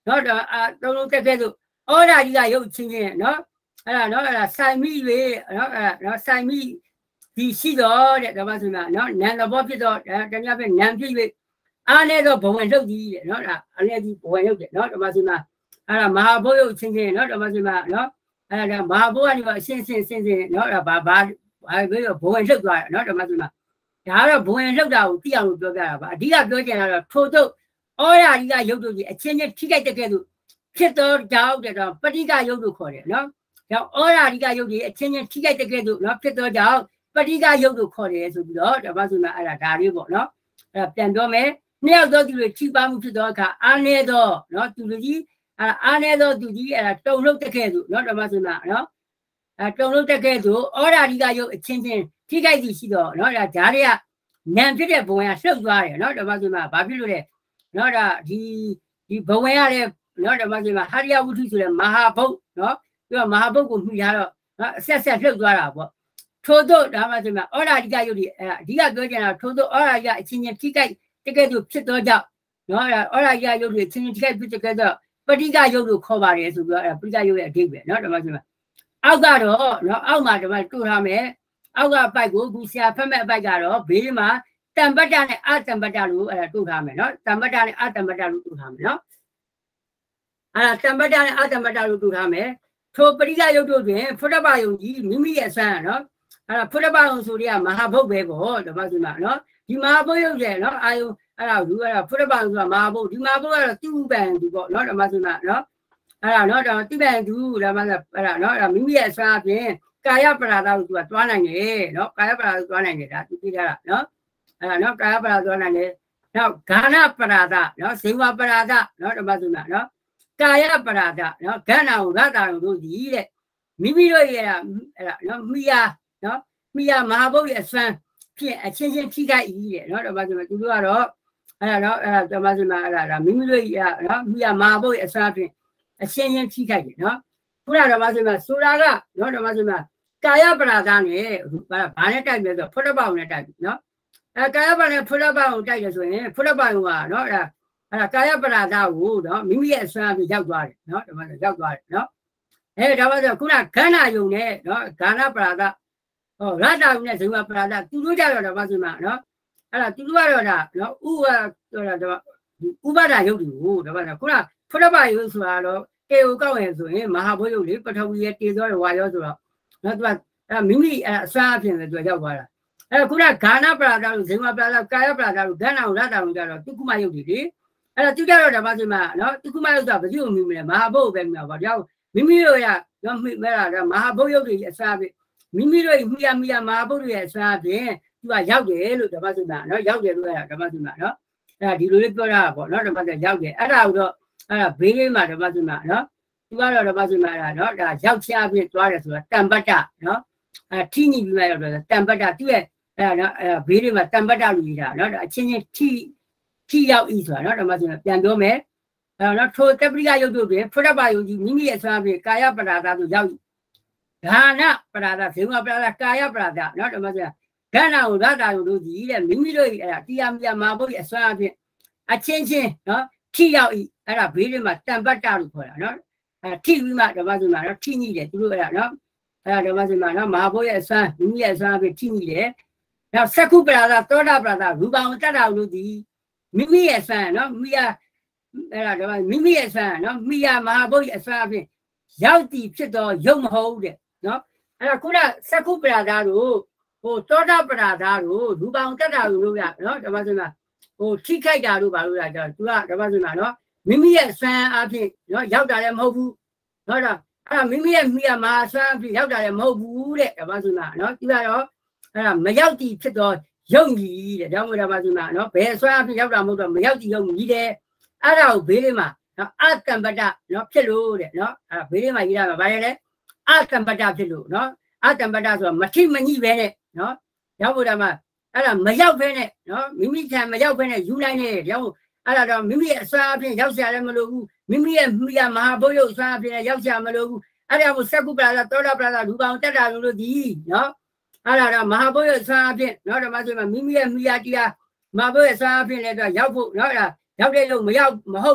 nó là đâu đâu cái cái rồi ở đây đi ra yêu chính này nó là nó là sai mi về nó là nó sai mi thì xí đó để các bạn xem nào nó nén nó bóp đó cái nhà bên nén phía về anh ấy đó bông anh đâu gì nó là anh ấy đi bông anh đâu nó các bạn xem nào là mà bố yêu chính này nó các bạn xem nào nó là mà bố anh vào xin xin xin xin nó là bà bà ai bây giờ bông anh đâu rồi nó các bạn xem nào đó là bông anh đâu đâu tí ăn được cái bà đi ra cái là thô thô ở đây đi ra yêu được gì trên này chỉ cái cái rồi khi đó cháu để đó bắt đi ra yêu được khỏi nó cháu ở đây đi ra yêu gì trên này chỉ cái cái rồi nó khi đó cháu bắt đi ra yêu được khỏi rồi đó các bạn xem nào là đại đi bộ nó là tiền đó mấy nếu đó thì chỉ ba mươi đó cả anh ấy đó nó tụi gì à anh ấy đó tụi gì là trong lúc cái rồi nó các bạn xem nào nó à trong lúc cái rồi ở đây đi ra yêu trên trên chỉ cái gì đó nó là giá đấy à nem phía đấy bông ya sâu rồi nó các bạn xem nào bao nhiêu đấy nó là đi đi bông ya đấy nó các bạn xem nào Hariya Uthi rồi Mahabhau nó cái Mahabhau cũng như thế đó nó sẽ sẽ sâu rồi à bộ thô tô các bạn xem nào ở đây đi ra yêu đi đi ra cái là thô tô ở đây ra trên trên chỉ cái cái cái đượcဖြစ်တော့ကြောင့်နော်အဲ့ဒါရရုပ်တွေချင်းချင်းတိကျဖြစ်တဲ့ပဋိကရုပ်လို့ခေါ်ပါတယ်ဆိုပြီးတော့ပဋိကရုပ်ရဲ့အဓိပ္ပာယ်နော်ဒီမှာဆိုအောက်ကတော့နော်အောက်မှာဒီမှာတွေ့ထားမယ်အောက်ကပိုက်ကိုခုဆရာဖတ်မဲ့အပိုက်ကတော့ဘေးမှာတံပတ္တနဲ့အတံပတ္တလို့အဲ့ဒါတွေ့ထားမယ်နော်တံပတ္တနဲ့အတံပတ္တလို့တွေ့ထားမယ်နော်အဲ့ဒါတံပတ္တနဲ့အတံပတ္တလို့တွေ့ထားမယ်ထိုပဋိကရုပ်တို့တွင်ဖုဒ္ဓဘာယုံကြီးမိမိရဲ့အစမ်းနော်အဲ့ဒါဖုဒ္ဓဘာယုံဆိုတဲ့မဟာဘုတ်ပဲပေါ့ဒီမှာဆိုမှာနော်ဒီမဟာဘုတ်ရုပ်ရဲ့နော်အာယုအဲ့ဒါလူအဲ့ဒါဖုဒ္ဓဘာယုံဆိုတာမဟာဘုတ်ဒီမဟာဘုတ်ကတော့သူ့ပံသူပေါ့နော်ဒီမှာဆိုမှာနော်အဲ့ဒါနော်ဒါသူ့ပံသူဒါမှလည်းအဲ့ဒါနော်အဲ့ဒါမိမိရဲ့အစမ်းအပြင်ကာယပရာဒကိုသူကတွားနိုင်တယ်နော်ကာယပရာဒတွားနိုင်တယ်ဒါသူသိကြတာနော်အဲ့ဒါနော်ကာယပရာဒတွားနိုင်တယ်နောက်ဂါနပရာဒနော်ဇေဝပရာဒနော်ဒီမှာဆိုမှာနော်ကာယပရာဒနော်ဂန္နာကိုဂတ္တာတို့ဒီတဲ့မိမိတို့ရဲ့အဲ့ဒါနော်မိယာနော်မိယာမဟာဘုတ်ရဲ့အစွမ်းဖြစ်အချင်းချင်းထိခိုက်ဤတဲ့နော်ဒီမှာဆိုမှာသူတို့ကတော့အဲ့ဒါနော်အဲ့ဒါဒီမှာဆိုမှာအဲ့ဒါမိမိတို့ရဲ့နော်မိယာမဟာဘုတ်ရဲ့အစွမ်းဖြစ်အချင်းချင်းထိခိုက်တယ်နော်ခုနကဒီမှာဆိုမှာဆိုတာကနော်ဒီမှာဆိုမှာကာယပရာဒနဲ့ဘာနဲ့တိုက်လဲဆိုဖုဒ္ဓဘာယုံနဲ့တိုက်ပြီနော်အဲကာယပရာနဲ့ဖုဒ္ဓဘာယုံတိုက်ရဆိုရင်ဖုဒ္ဓဘာယုံကနော်အဲ့ဒါအဲ့ဒါကာယပရာဒကိုနော်မိမိရဲ့အစွမ်းအဖြစ်ရောက်သွားတယ်နော်ဒီမှာရောက်သွားတယ်နော်အဲဒါမှဆိုခုနခန္ဓာယုံနဲ့နော်ဂါနပရာဒဟောရတ္တယုံနဲ့ဇေဝပရာဒသူတို့ကြတော့ဒါမှဆိုမှာနော်အဲ့ဒါသူတို့ကတော့ဒါနော်ဥပဆိုတာဒါဥပဒါယုတ်တွေကိုဒါမှဆိုခုနဖုဒ္ဓဘာယုံဆိုတာတော့တေကိုကောက်ရင်ဆိုရင်မဟာဘုတ်ယုတ်လေပထဝီရဲ့တေသောဝါရောဆိုတော့နော်သူကအဲ့မိမိအဲ့အစွမ်းအဖြစ်နဲ့သူရောက်သွားတာအဲ့ခုနဂါနပရာဒလို့ဇေဝပရာဒကာယပရာဒလို့ဂန္နာကိုရတ္တလို့ကြတော့သူကုမယုတ်တွေလေအဲ့တော့သူကြတော့ဒါမှဆိုမှနော်သူကုမယုတ်ဆိုတာဘယ်လိုမျိုးလဲမဟာဘုတ်ပဲမျိုးပါတရားမိမိတို့ရနော်မိမဲတာမဟာဘုတ်ယုတ်တွေအစွမ်းအဖြစ်မိမိတို့မိယာမိယာမဟာဘုတ်တွေရဲ့အစွမ်းအဖြစ်သူကရောက်တယ်လို့ဒါမှဆိုမှနော်ရောက်တယ်လို့အဲ့ဒါဒါမှဆိုမှနော်အဲ့ဒါဒီလိုလေးပြောတာပေါ့နော်ဒါမှဆိုရောက်တယ်အဲ့ဒါကိုတော့အဲ့ဒါဘေးလေးမှာဒါမှဆိုမှနော်သူကတော့ဒါမှဆိုမှအဲ့ဒါနော်ဒါရောက်ချအဖြစ်သွားတယ်ဆိုတာတံပတ္တနော်အဲထိညိပြီးမှရောက်တော့တံပတ္တသူ့ရဲ့အဲ့ဒါနော်အဲ့ဘေးလေးမှာတံပတ္တလို့ရေးတာနော်ဒါအချင်းချင်းထိထိရောက်ဤဆိုတာနော်ဒါမှဆိုမှပြန်ပြောမယ်အဲ့တော့ထိုတပရိကယုတ်တို့တွင်ဖုဒ္ဓဘာယုံကြီးမိမိရဲ့အစွမ်းအဖြစ်ကာယပရာဒသို့ရောက်ဂါနပရာဒဇေဝပရာဒကာယပရာဒနော်ဒါမှဆိုဂန္နာကိုရတ္တယုံတို့ကြီးတဲ့မိမိတို့ရဲ့အဲ့ဒါတရားမြတ်မဟာဘုတ်ရဲ့အစွမ်းအဖြစ်အချင်းချင်းနော်ထိရောက်ဤအဲ့ဒါဘေးလေးမှာတံပတ္တလို့ခေါ်တာနော်အဲထိပြီးမှဓမ္မစင်မှာနော်ထိညိတယ်သူတို့အဲ့ဒါနော်အဲ့ဒါဓမ္မစင်မှာနော်မဟာဘုရားအစွမ်းမိမိရဲ့အစွမ်းအဖြစ်ထိညိတယ်နောက်သက္ခုပရာဒသောတာပရာဒရူပံတတ္တလို့ဒီမိမိရဲ့အစွမ်းနော်မိယာအဲ့ဒါဓမ္မမိမိရဲ့အစွမ်းနော်မိယာမဟာဘုရားအစွမ်းအဖြစ်ရောက်တည်ဖြစ်တော့ရုပ်မဟုတ်တဲ့နော်အဲ့ဒါခုနသက္ခုပရာဒတို့ဟိုသောတာပရာဒတို့ရူပံတတ္တလို့ရနော်ဓမ္မစင်မှာဟိုထိခိုက်တာတို့ဘာလို့လဲကြောသူကဓမ္မစင်မှာနော်မိမိရဲ့စွမ်းအားဖြင့်နော်ရောက်တာလည်းမဟုတ်ဘူးနော်ဒါအဲ့ဒါမိမိရဲ့မိယာမဟာစွမ်းအားဖြင့်ရောက်တာလည်းမဟုတ်ဘူးတဲ့ဓမ္မစင်မှာနော်သူကတော့အဲ့ဒါမရောက်တည်ဖြစ်တော့ယုံကြည်တဲ့ဒါမှမဟုတ်ဓမ္မစင်မှာနော်ဘယ်စွမ်းအားဖြင့်ရောက်တာမဟုတ်တော့မရောက်တည်ယုံကြည်တယ်အဲ့ဒါကိုဘေးလေးမှာနော်အတံပတ္တနော်ဖြစ်လို့တဲ့နော်အဲ့ဒါဘေးလေးမှာရေးတာမှာဗါလဲအတံပတ္တဖြစ်လို့နော်အတံပတ္တဆိုတာမထိမညိပဲနဲ့နော်ရောက်ဖို့ဓမ္မအဲ့ဒါမရောက်ဘဲနဲ့နော်မိမိထံမရောက်ဘဲနဲ့ယူနိုင်တယ်ရောက်အဲ့ဒါတော့မိမိရဲ့အစွမ်းအဖြစ်ရောက်ကြလည်းမလို့ဘူးမိမိရဲ့မိယာမဟာဘုတ်ရုပ်အစွမ်းအဖြစ်ရောက်ကြမလို့ဘူးအဲ့ဒါကိုသက္ကုပရာဒသောတာပရာဒရူပံတတ္တလို့ဒီနော်အဲ့ဒါတော့မဟာဘုတ်ရုပ်အစွမ်းအဖြစ်နော်ဓမ္မဆိုမှာမိမိရဲ့မိယာတရားမဟာဘုတ်ရဲ့အစွမ်းအဖြစ်လည်းတော့ရောက်ဖို့နော်အဲ့ဒါရောက်တဲ့လို့မရောက်မဟုတ်ဘူး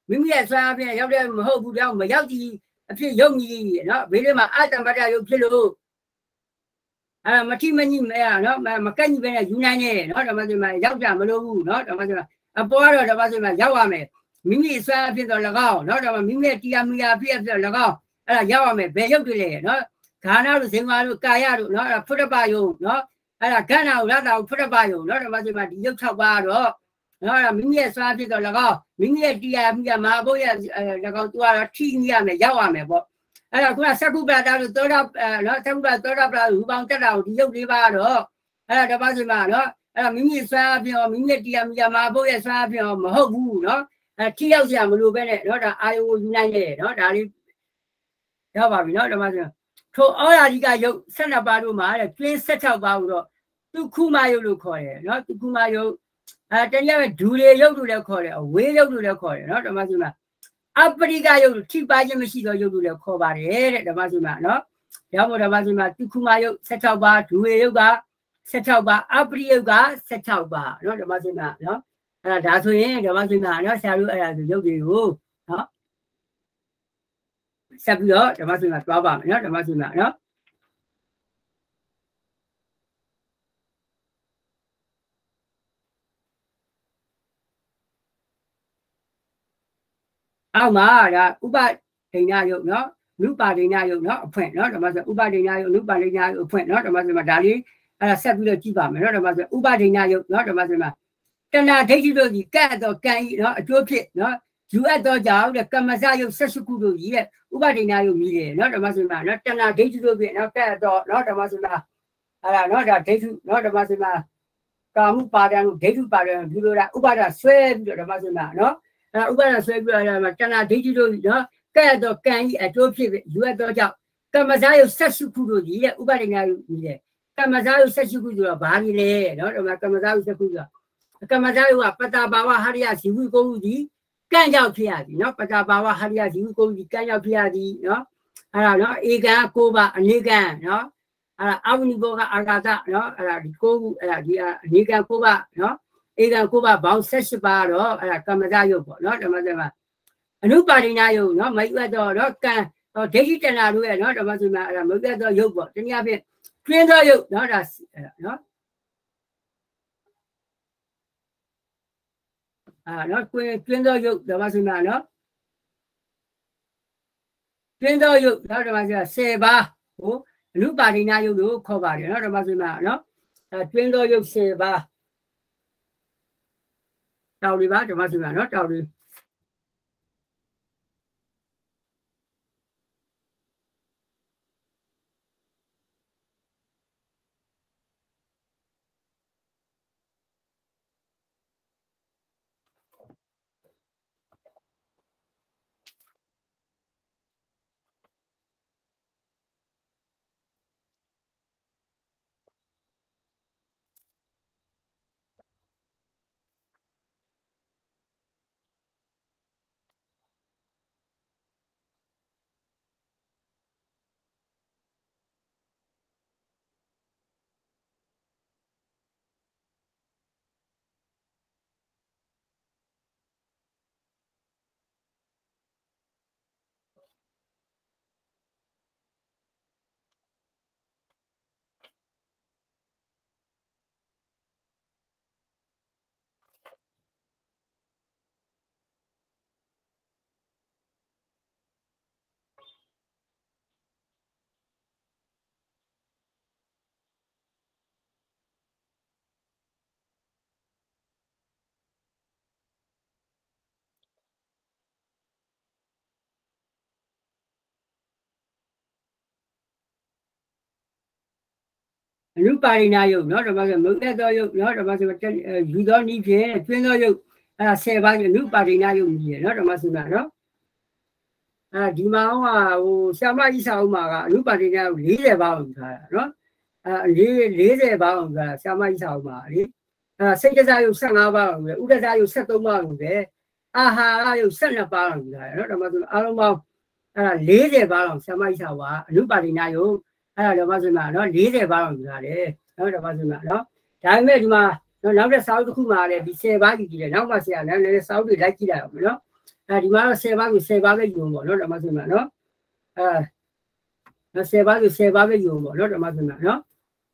မိမိရဲ့ဆွမ်းအားဖြင့်ရောက်တဲ့မဟုတ်ဘူးတော့မရောက်ကြည့်အဖြစ်ယုံကြည်နော်ဘေးလေးမှာအတ္တမတ္တယုတ်ဖြစ်လို့အဲ့မတိမညိမဲနော်မကန့်ညိပဲနဲ့ယူနိုင်နေနော်ဓမ္မစင်မှာရောက်ကြမလို့ဘူးနော်ဓမ္မစင်မှာအပေါ်တော့ဓမ္မစင်မှာရောက်ရမယ်မိမိဆွမ်းအားဖြင့်တော့၎င်းနော်ဓမ္မမိမိရဲ့တရားမူရာဖြစ်ဖြစ်၎င်းအဲ့ဒါရောက်ရမယ်ဘယ်ရောက်တယ်လဲနော်ခန္ဓာတို့ဇင်မာတို့ကာယတို့နော်ဖုဒ္ဓပါယုံနော်အဲ့ဒါကဏ္ဍကိုရတာကိုဖုဒ္ဓပါယုံနော်ဓမ္မစင်မှာဒီရုပ်၆ပါးတော့နော်မိမိရဲ့ဆွမ်းအားဖြင့်တော့၎င်းမိမိရဲ့တရားမူရာမဟာဘုရား၎င်းသူကတော့ထိမိရမယ်ရောက်ရမယ်ပေါ့အဲ့ဒါခုနသက္ကုပ္ပတာတို့သောတာနော်သက္ကုပ္ပသောတာပရူပောင်တက်တာကိုဒီရုပ်လေးပါတော့အဲ့ဒါဓမ္မစင်မှာနော်အဲ့ဒါမိမိဆွမ်းအားဖြင့်မိမိရဲ့တရားမူရာမဟာဘုရားဆွမ်းအားဖြင့်မဟုတ်ဘူးနော်အဲထိရောက်စရာမလိုပဲနဲ့နော်ဒါအာယုကိုယူနိုင်တယ်နော်ဒါလေးရောက်ပါပြီနော်ဓမ္မစင်ထိုဩရာဓိကယုတ်၁၂ပါးတို့မှာတဲ့ကျင်း၁၆ပါးကိုတော့သူခုမယုတ်လို့ခေါ်တယ်နော်သူခုမယုတ်အဲတနည်းအားဖြင့်ဒူရေယုတ်လို့လည်းခေါ်တယ်အဝေးယုတ်လို့လည်းခေါ်တယ်နော်ဓမ္မစင်မှာအပရိကယုတ်ထိပါခြင်းမရှိသောယုတ်လို့လည်းခေါ်ပါတယ်တဲ့ဓမ္မစင်မှာနော်ရောက်မို့ဓမ္မစင်မှာသူခုမယုတ်၁၆ပါးဒူရေယုတ်က၁၆ပါးအပရိယုတ်က၁၆ပါးနော်ဓမ္မစင်မှာနော်အဲ့ဒါဒါဆိုရင်ဓမ္မစင်မှာနော်ဆရာတို့အဲ့ဒါဆိုယုတ်တွေကိုနော်ဆက်ပြီးတော့ဓမ္မစင်မှာသွားပါမယ်နော်ဓမ္မစင်မှာနော်အောက်မှာဒါဥပဒိဏယုတ်နော်နုပါဒိဏယုတ်နော်အဖွင့်နော်ဓမ္မစင်ဥပဒိဏယုတ်နုပါဒိဏယုတ်အဖွင့်နော်ဓမ္မစင်မှာဒါလေးအဲ့ဒါဆက်ပြီးတော့ကြည့်ပါမယ်နော်ဓမ္မစင်ဥပဒိဏယုတ်နော်ဓမ္မစင်မှာတဏှာဒိဋ္ဌိတို့ကြီးကဲ့တော့ကံဤနော်အကျိုးဖြစ်နော်ယူအပ်တော့ကြောင့်တဲ့ကမ္မစယုတ်ဆက်စုခုတို့ကြီးတဲ့ဥပဒိဏယုတ်မြည်တယ်နော်ဓမ္မစင်မှာနော်တဏှာဒိဋ္ဌိတို့ဖြစ်နော်ကဲ့တော့နော်ဓမ္မစင်မှာအဲ့ဒါနော်ဒါဒိဋ္ဌိနော်ဓမ္မစင်မှာကာမှုပါဒံဒိဋ္ဌိပါဒံဒီလိုတာဥပါဒဆွဲပြီးတော့ဓမ္မစင်မှာနော်အဲ့ဥပါဒဆွဲပြီးတော့တဏှာဒိဋ္ဌိတို့နော်ကဲ့တော့ကံဤအကျိုးဖြစ်ယူအပ်တော့ကြောင့်ကမ္မစယုတ်ဆက်စုခုတို့ကြီးတဲ့ဥပဒိဏယုတ်မြည်တယ်ကမ္မစယုတ်ဆက်စုခုဆိုတော့ဘာကြီးလဲနော်ဓမ္မကမ္မစယုတ်ဆက်ခုဆိုကမ္မဇယုကပတ္တဘာဝဟရိယဇီဝကိုမှုဒီကံကြောင့်ဖြစ်ရသည်နော်ပတ္တဘာဝဟရိယဇီဝကိုမှုဒီကံကြောင့်ဖြစ်ရသည်နော်အဲ့ဒါနော်ဧကံကိုပါအနေကံနော်အဲ့ဒါအဝနိဘောကအာဂါတနော်အဲ့ဒါဒီကိုမှုအဲ့ဒါဒီအနေကံကိုပါနော်ဧကံကိုပါဘောင်း၁၈ပါတော့အဲ့ဒါကမ္မဇယုပေါ့နော်ဓမ္မစင်မှာအနုပါဒိဏယုနော်မယူအပ်တော့တော့ကံဒိဋ္ဌိတဏှာတို့ရဲ့နော်ဓမ္မစင်မှာအဲ့ဒါမယူအပ်တော့ယုပေါ့တနည်းအားဖြင့်တွင်းသောယုနော်ဒါအဲ့ဒါနော်အာနော်တွင်းတွင်းသောယုတ်ဓမ္မစင်မှာနော်တွင်းသောယုတ်နော်ဓမ္မစင်မှာ၁၀ပါးဟိုအနုပါဒိဏယုတ်လို့ခေါ်ပါတယ်နော်ဓမ္မစင်မှာနော်အဲတွင်းသောယုတ်၁၀ပါးတောက်လေးပါဓမ္မစင်မှာနော်တောက်လေးအနုပါဒိဏယုတ်နော်ဓမ္မစင်မုတ်တဲ့သောယုတ်နော်ဓမ္မစင်ယူသောနည်းဖြင့်တွင်းသောယုတ်အဲ့ဒါ၁၀ပါးအနုပါဒိဏယုတ်မြည်ရနော်ဓမ္မစင်မှာနော်အဲ့ဒီမှာဟိုဆရာမကြီးစာအုပ်မှာကအနုပါဒိဏယုတ်၄၀ပါးအောင်ထားတာနော်အဲ၄၀ပါးအောင်ထားတာဆရာမကြီးစာအုပ်မှာလေအဲစိတ်ကစားယုတ်၁၅ပါးအောင်ပဲဥဒ္ဒစာယုတ်၁၃ပါးအောင်ပဲအာဟာရယုတ်၁၂ပါးအောင်ထားတယ်နော်ဓမ္မစင်အားလုံးပေါင်းအဲ့ဒါ၄၀ပါးအောင်ဆရာမကြီးစာအုပ်ကအနုပါဒိဏယုတ်အဲ့ဒါဓမ္မစင်မှာနော်၄၀ပါးအောင်ယူထားတယ်နော်ဓမ္မစင်မှာနော်ဒါပေမဲ့ဒီမှာနော်နောက်တဲ့စာအုပ်တစ်ခုမှာလည်းဒီ၁၀ပါးကြည့်ကြည့်တယ်နောက်မှဆရာလည်းလည်းစာအုပ်တွေလိုက်ကြည့်လိုက်အောင်နော် à đi mà xe ba cái xe ba cái dùng bỏ nó là mà xem mà nó à nó xe ba cái xe ba cái dùng bỏ nó là mà xem mà nó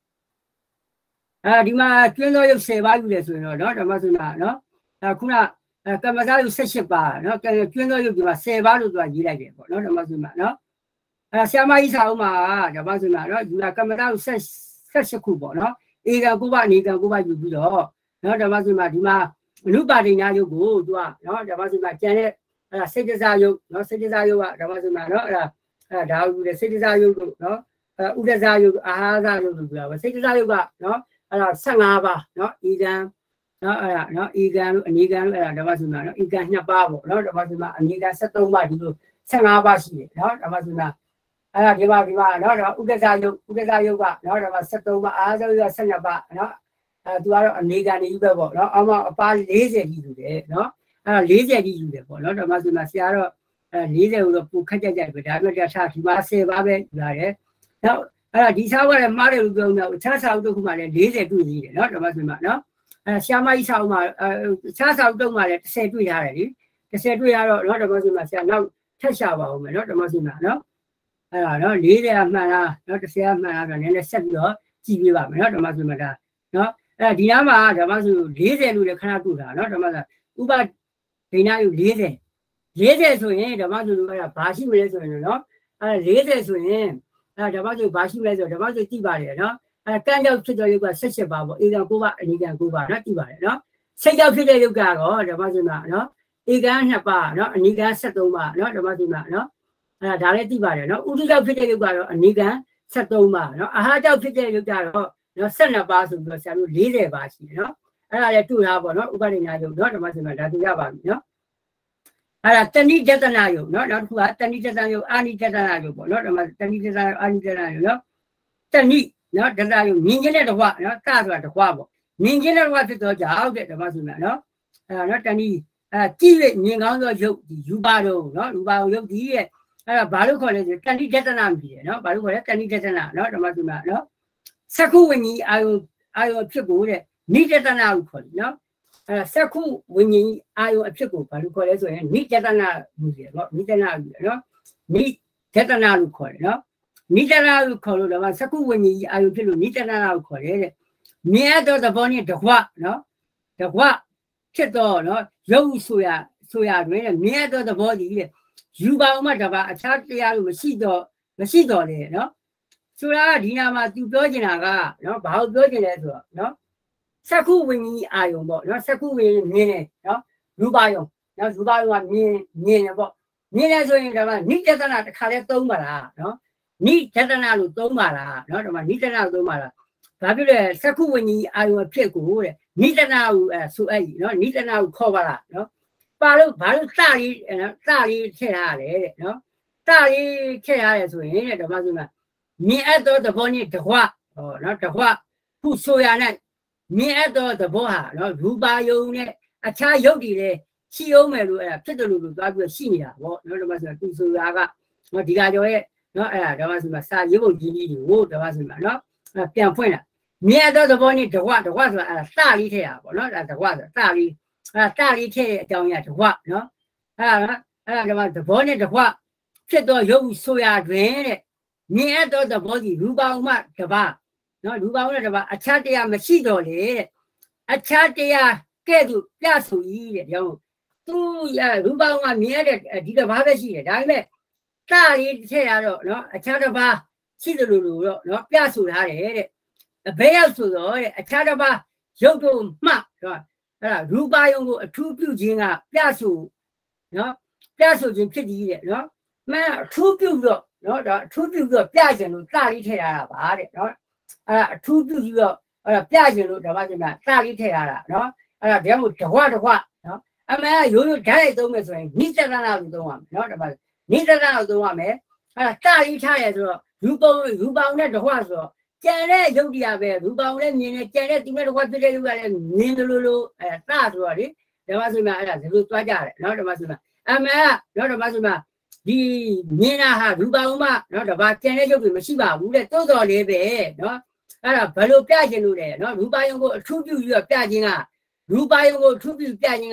à đi mà chuyên nói xe ba cái rồi nó nó là mà xem mà nó à cũng là cái mà sao xe xe ba nó cái chuyên nói đi mà xe ba rồi gì lại cái nó là mà xem mà nó à xe máy sao mà là mà xem mà nó là cái mà sao xe xe xe cũ bỏ nó ý cái cũ ba này cái cũ ba dùng được nó là mà xem mà đi mà lúc ba đi nhà dùng cũ đó nó là mà xem mà cái này là xây dựng ra dùng nó xây dựng ra dùng à là mà xem mà nó là à đào để xây dựng ra dùng nó u ra ra dùng à ra dùng được là xây dựng ra dùng à nó là sang ngà ba nó ý cái nó là nó ý cái ý cái là là mà xem mà nó ý cái nhập ba bộ nó là mà xem mà ý cái sát tông ba đi luôn sang ngà ba gì đó là mà xem mà à cái ba cái ba nó là u ra ra dùng u ra ra dùng à nó là mà sát tông ba à rồi là sang nhập ba nó à tu đó ý cái nàyပဲပေါ့နော်အမအပါ၄၀ကြီးယူတယ်နော်အဲ့၄၀ကြီးယူတယ်ပေါ့နော်ဒါမှဆိုမှဆရာတော့အဲ၄၀ကိုတော့ပူခက်ကြကြပဲဒါပေမဲ့တရားဒီမှာ၁၀ပါးပဲယူရတယ်နော်အဲ့ဒါဒီစာဝတ်လည်းမှားတယ်လို့ပြောနေတော့အခြားစာအုပ်တစ်ခုမှလည်း၄၀တွေ့နေတယ်နော်ဒါမှဆိုမှနော်အဲဆရာမကြီးစာအုပ်မှာအခြားစာအုပ်တစ်ခုမှလည်း၁၀တွေ့ရတယ်လေ၁၀တွေ့ရတော့နော်ဒါမှဆိုမှဆရာနောက်ထက်ရှာပါဦးမယ်နော်ဒါမှဆိုမှနော်အဲ့ဒါနော်၄၀အမှန်လားနော်၁၀အမှန်လားဆိုတော့နည်းနည်းဆက်ပြီးတော့ကြည့်ပြပါမယ်နော်ဒါမှဆိုမှဒါနော်အဲ့ဒီနားမှာဓမ္မစု၄၀လို့လည်းခဏတွေ့တာနော်ဓမ္မစုဥပဒိနာယု၄၀၄၀ဆိုရင်ဓမ္မစုတို့ကဘာရှိမလဲဆိုရင်နော်အဲ့၄၀ဆိုရင်အဲ့ဓမ္မစုဘာရှိမလဲဆိုဓမ္မစုသိပါတယ်နော်အဲ့ကံကြောင့်ဖြစ်တဲ့ယုတ်က၁၈ပါးပေါ့ဧကံ၉ပါးအနိကံ၉ပါးနော်သိပါတယ်နော်စိတ်ကြောင့်ဖြစ်တဲ့ယုတ်ကတော့ဓမ္မစုကနော်ဧကံ၂ပါးနော်အနိကံ၁၃ပါးနော်ဓမ္မစုကနော်အဲ့ဒါလည်းသိပါတယ်နော်ဥဒိကြောင့်ဖြစ်တဲ့ယုတ်ကတော့အနိကံ၁၃ပါးနော်အာဟာကြောင့်ဖြစ်တဲ့ယုတ်ကတော့နော်၁၂ပါးဆိုပြီးတော့ဆရာတို့၄၀ပါးရှိတယ်နော်အဲ့ဒါလည်းတူတာပေါ့နော်ဥပဒိနာယုတ်နော်ဓမ္မစင်မှာဒါတူရပါပြီနော်အဲ့ဒါတဏိတတနာယုတ်နော်နောက်တစ်ခုကတဏိတတနာယုတ်အာနိတတနာယုတ်ပေါ့နော်ဓမ္မတဏိတတနာအာနိတတနာယုတ်နော်တဏိနော်တတနာယုတ်မြင်ခြင်းတဲ့တကွနော်ကဆိုတာတကွပေါ့မြင်ခြင်းတဲ့တကွဖြစ်တော့ကြောက်တဲ့ဓမ္မစင်မှာနော်အဲ့ဒါနော်တဏိအဲကြည့်ရမြင်ကောင်းသောယုတ်ဒီယူပါတော့နော်ယူပါယုတ်ဒီရဲ့အဲ့ဒါဘာလို့ခေါ်လဲဆိုတဏိတတနာမြည်တယ်နော်ဘာလို့ခေါ်လဲတဏိတတနာနော်ဓမ္မစင်မှာနော်စကုဝိညာဉ်အာယုအာယုဖြစ်ကိုတဲ့နိတတနာကိုခေါ်တယ်နော်အဲစကုဝိညာဉ်အာယုအဖြစ်ကိုဘာလို့ခေါ်လဲဆိုရင်နိတတနာလို့ပြောနော်နိတတနာနော်နိတတနာလို့ခေါ်တယ်နော်နိတတနာလို့ခေါ်လို့တော့စကုဝိညာဉ်အာယုဖြစ်လို့နိတတနာကိုခေါ်တယ်တဲ့မြင်တော့သဘောနဲ့တကွနော်တကွဖြစ်တော့နော်ရုပ်ဆိုရဆိုရတွင်မြင်တော့သဘောကြီးတဲ့ယူပါအောင်မှတပါအခြားတရားလို့မရှိတော့မရှိတော့လေနော်ဆိုတာဒီနာမှာသူပြောချင်တာကနော်ဘာလို့ပြောချင်လဲဆိုတော့နော်စက္ခုဝိညာဉ်အာယုံပေါ့နော်စက္ခုဝိညာဉ်မြင်တယ်နော်ရူပယုံနော်ရူပယုံကမြင်မြင်တယ်ပေါ့မြင်တယ်ဆိုရင်ဒါမှနိတတနာတစ်ခါလဲသုံးပါလားနော်နိတတနာလို့သုံးပါလားနော်ဒါမှနိတတနာသုံးပါလားဘာဖြစ်လဲစက္ခုဝိညာဉ်အာယုံအဖြစ်ကိုတဲ့နိတနာကိုအဲဆိုအဲ့နော်နိတနာကိုခေါ်ပါလားနော်ပါလို့ဘာလို့စလေးနော်စလေးထည့်ရတယ်တဲ့နော်စလေးထည့်ရတယ်ဆိုရင်တဲ့ဒါမှဆိုမှမြင်အပ်သောသဘောနဲ့တကွဟောနော်တကွခုဆိုရနဲ့မြင်အပ်သောသဘောဟာနော်ရူပါယုံနဲ့အခြားယုတ်တည်တဲ့ရှိအောင်မယ်လို့အဲ့ဒါဖြစ်တယ်လို့သွားပြီးရှိနေတာပေါ့နော်ဓမ္မဆိုသူဆိုရကနော်ဒီကကြောရဲ့နော်အဲ့ဒါဓမ္မဆိုမှာစာရုပ်ပုံကြီးကြီးတွေကိုဓမ္မဆိုမှာနော်ပြန်ဖွင့်လာမြင်အပ်သောသဘောနဲ့တကွတကွဆိုတာအဲ့ဒါစလေးထည့်ရပါပေါ့နော်အဲ့ဒါတကွဆိုတာစလေးအဲ့ဒါစလေးထည့်တဲ့အကြောင်းအရာတကွနော်အဲ့ဒါအဲ့ဒါဓမ္မသဘောနဲ့တကွဖြစ်တော့ယုတ်ဆိုရတွင်တဲ့မြင်အပ်သောသဘောကြီးရူပဥမတပါနော်ရူပဥမတပါအခြားတရားမရှိတော့လေတဲ့အခြားတရားကဲ့သို့ပြဆိုကြီးတဲ့ကြောင့်သူရရူပဥမမြင်ရတဲ့ဒီတပါပဲရှိတယ်ဒါပေမဲ့တာလေးထည့်ရတော့နော်အခြားတပါရှိတယ်လို့လို့တော့နော်ပြဆိုထားတယ်တဲ့ဘယ်ရောက်ဆိုတော့တဲ့အခြားတပါရုပ်တို့မှနော်အဲ့ဒါရူပယုံကိုအထူးပြုခြင်းကပြဆိုနော်ပြဆိုခြင်းဖြစ်ကြီးတဲ့နော်မင်းအထူးပြုတော့နော်ဒါအထူးပြုပြီးတော့ပြကျင်လို့စလေးထည့်ရတာပါတဲ့နော်အဲ့ဒါအထူးပြုပြီးတော့အဲ့ဒါပြကျင်လို့ဓမ္မကျင်ကစလေးထည့်ရတာနော်အဲ့ဒါဒါမှမဟုတ်တကွတကွနော်အမှန်ကရိုးရိုးဓာတ်ရိုက်သုံးမယ်ဆိုရင်နိတတနာကိုသုံးရမယ်နော်ဓမ္မနိတတနာကိုသုံးရမယ်အဲ့ဒါစလေးထားရဆိုတော့ရူပုံရူပောင်နဲ့တကွဆိုတော့ကျန်တဲ့ယုတ်တရားပဲရူပောင်နဲ့မြင်နေကျန်တဲ့သူနဲ့တကွဖြစ်တဲ့ယုတ်ကလည်းမြင်တယ်လို့လို့အဲ့ဒါစဆိုတော့လေဓမ္မဆိုမှအဲ့ဒါဒီလိုသွားကြတယ်နော်ဓမ္မဆိုမှအမှန်ကနော်ဓမ္မဆိုမှဒီမြင်တာဟာရူပဥမနော်တပါကျန်တဲ့ရုပ်တွေမရှိပါဘူးတဲ့တိုးတော်လေးပဲနော်အဲ့ဒါဘယ်လိုပြခြင်းလို့လဲနော်ရူပယုံကိုအထူးပြုပြီးတော့ပြခြင်းကရူပယုံကိုအထူးပြုပြခြင်းက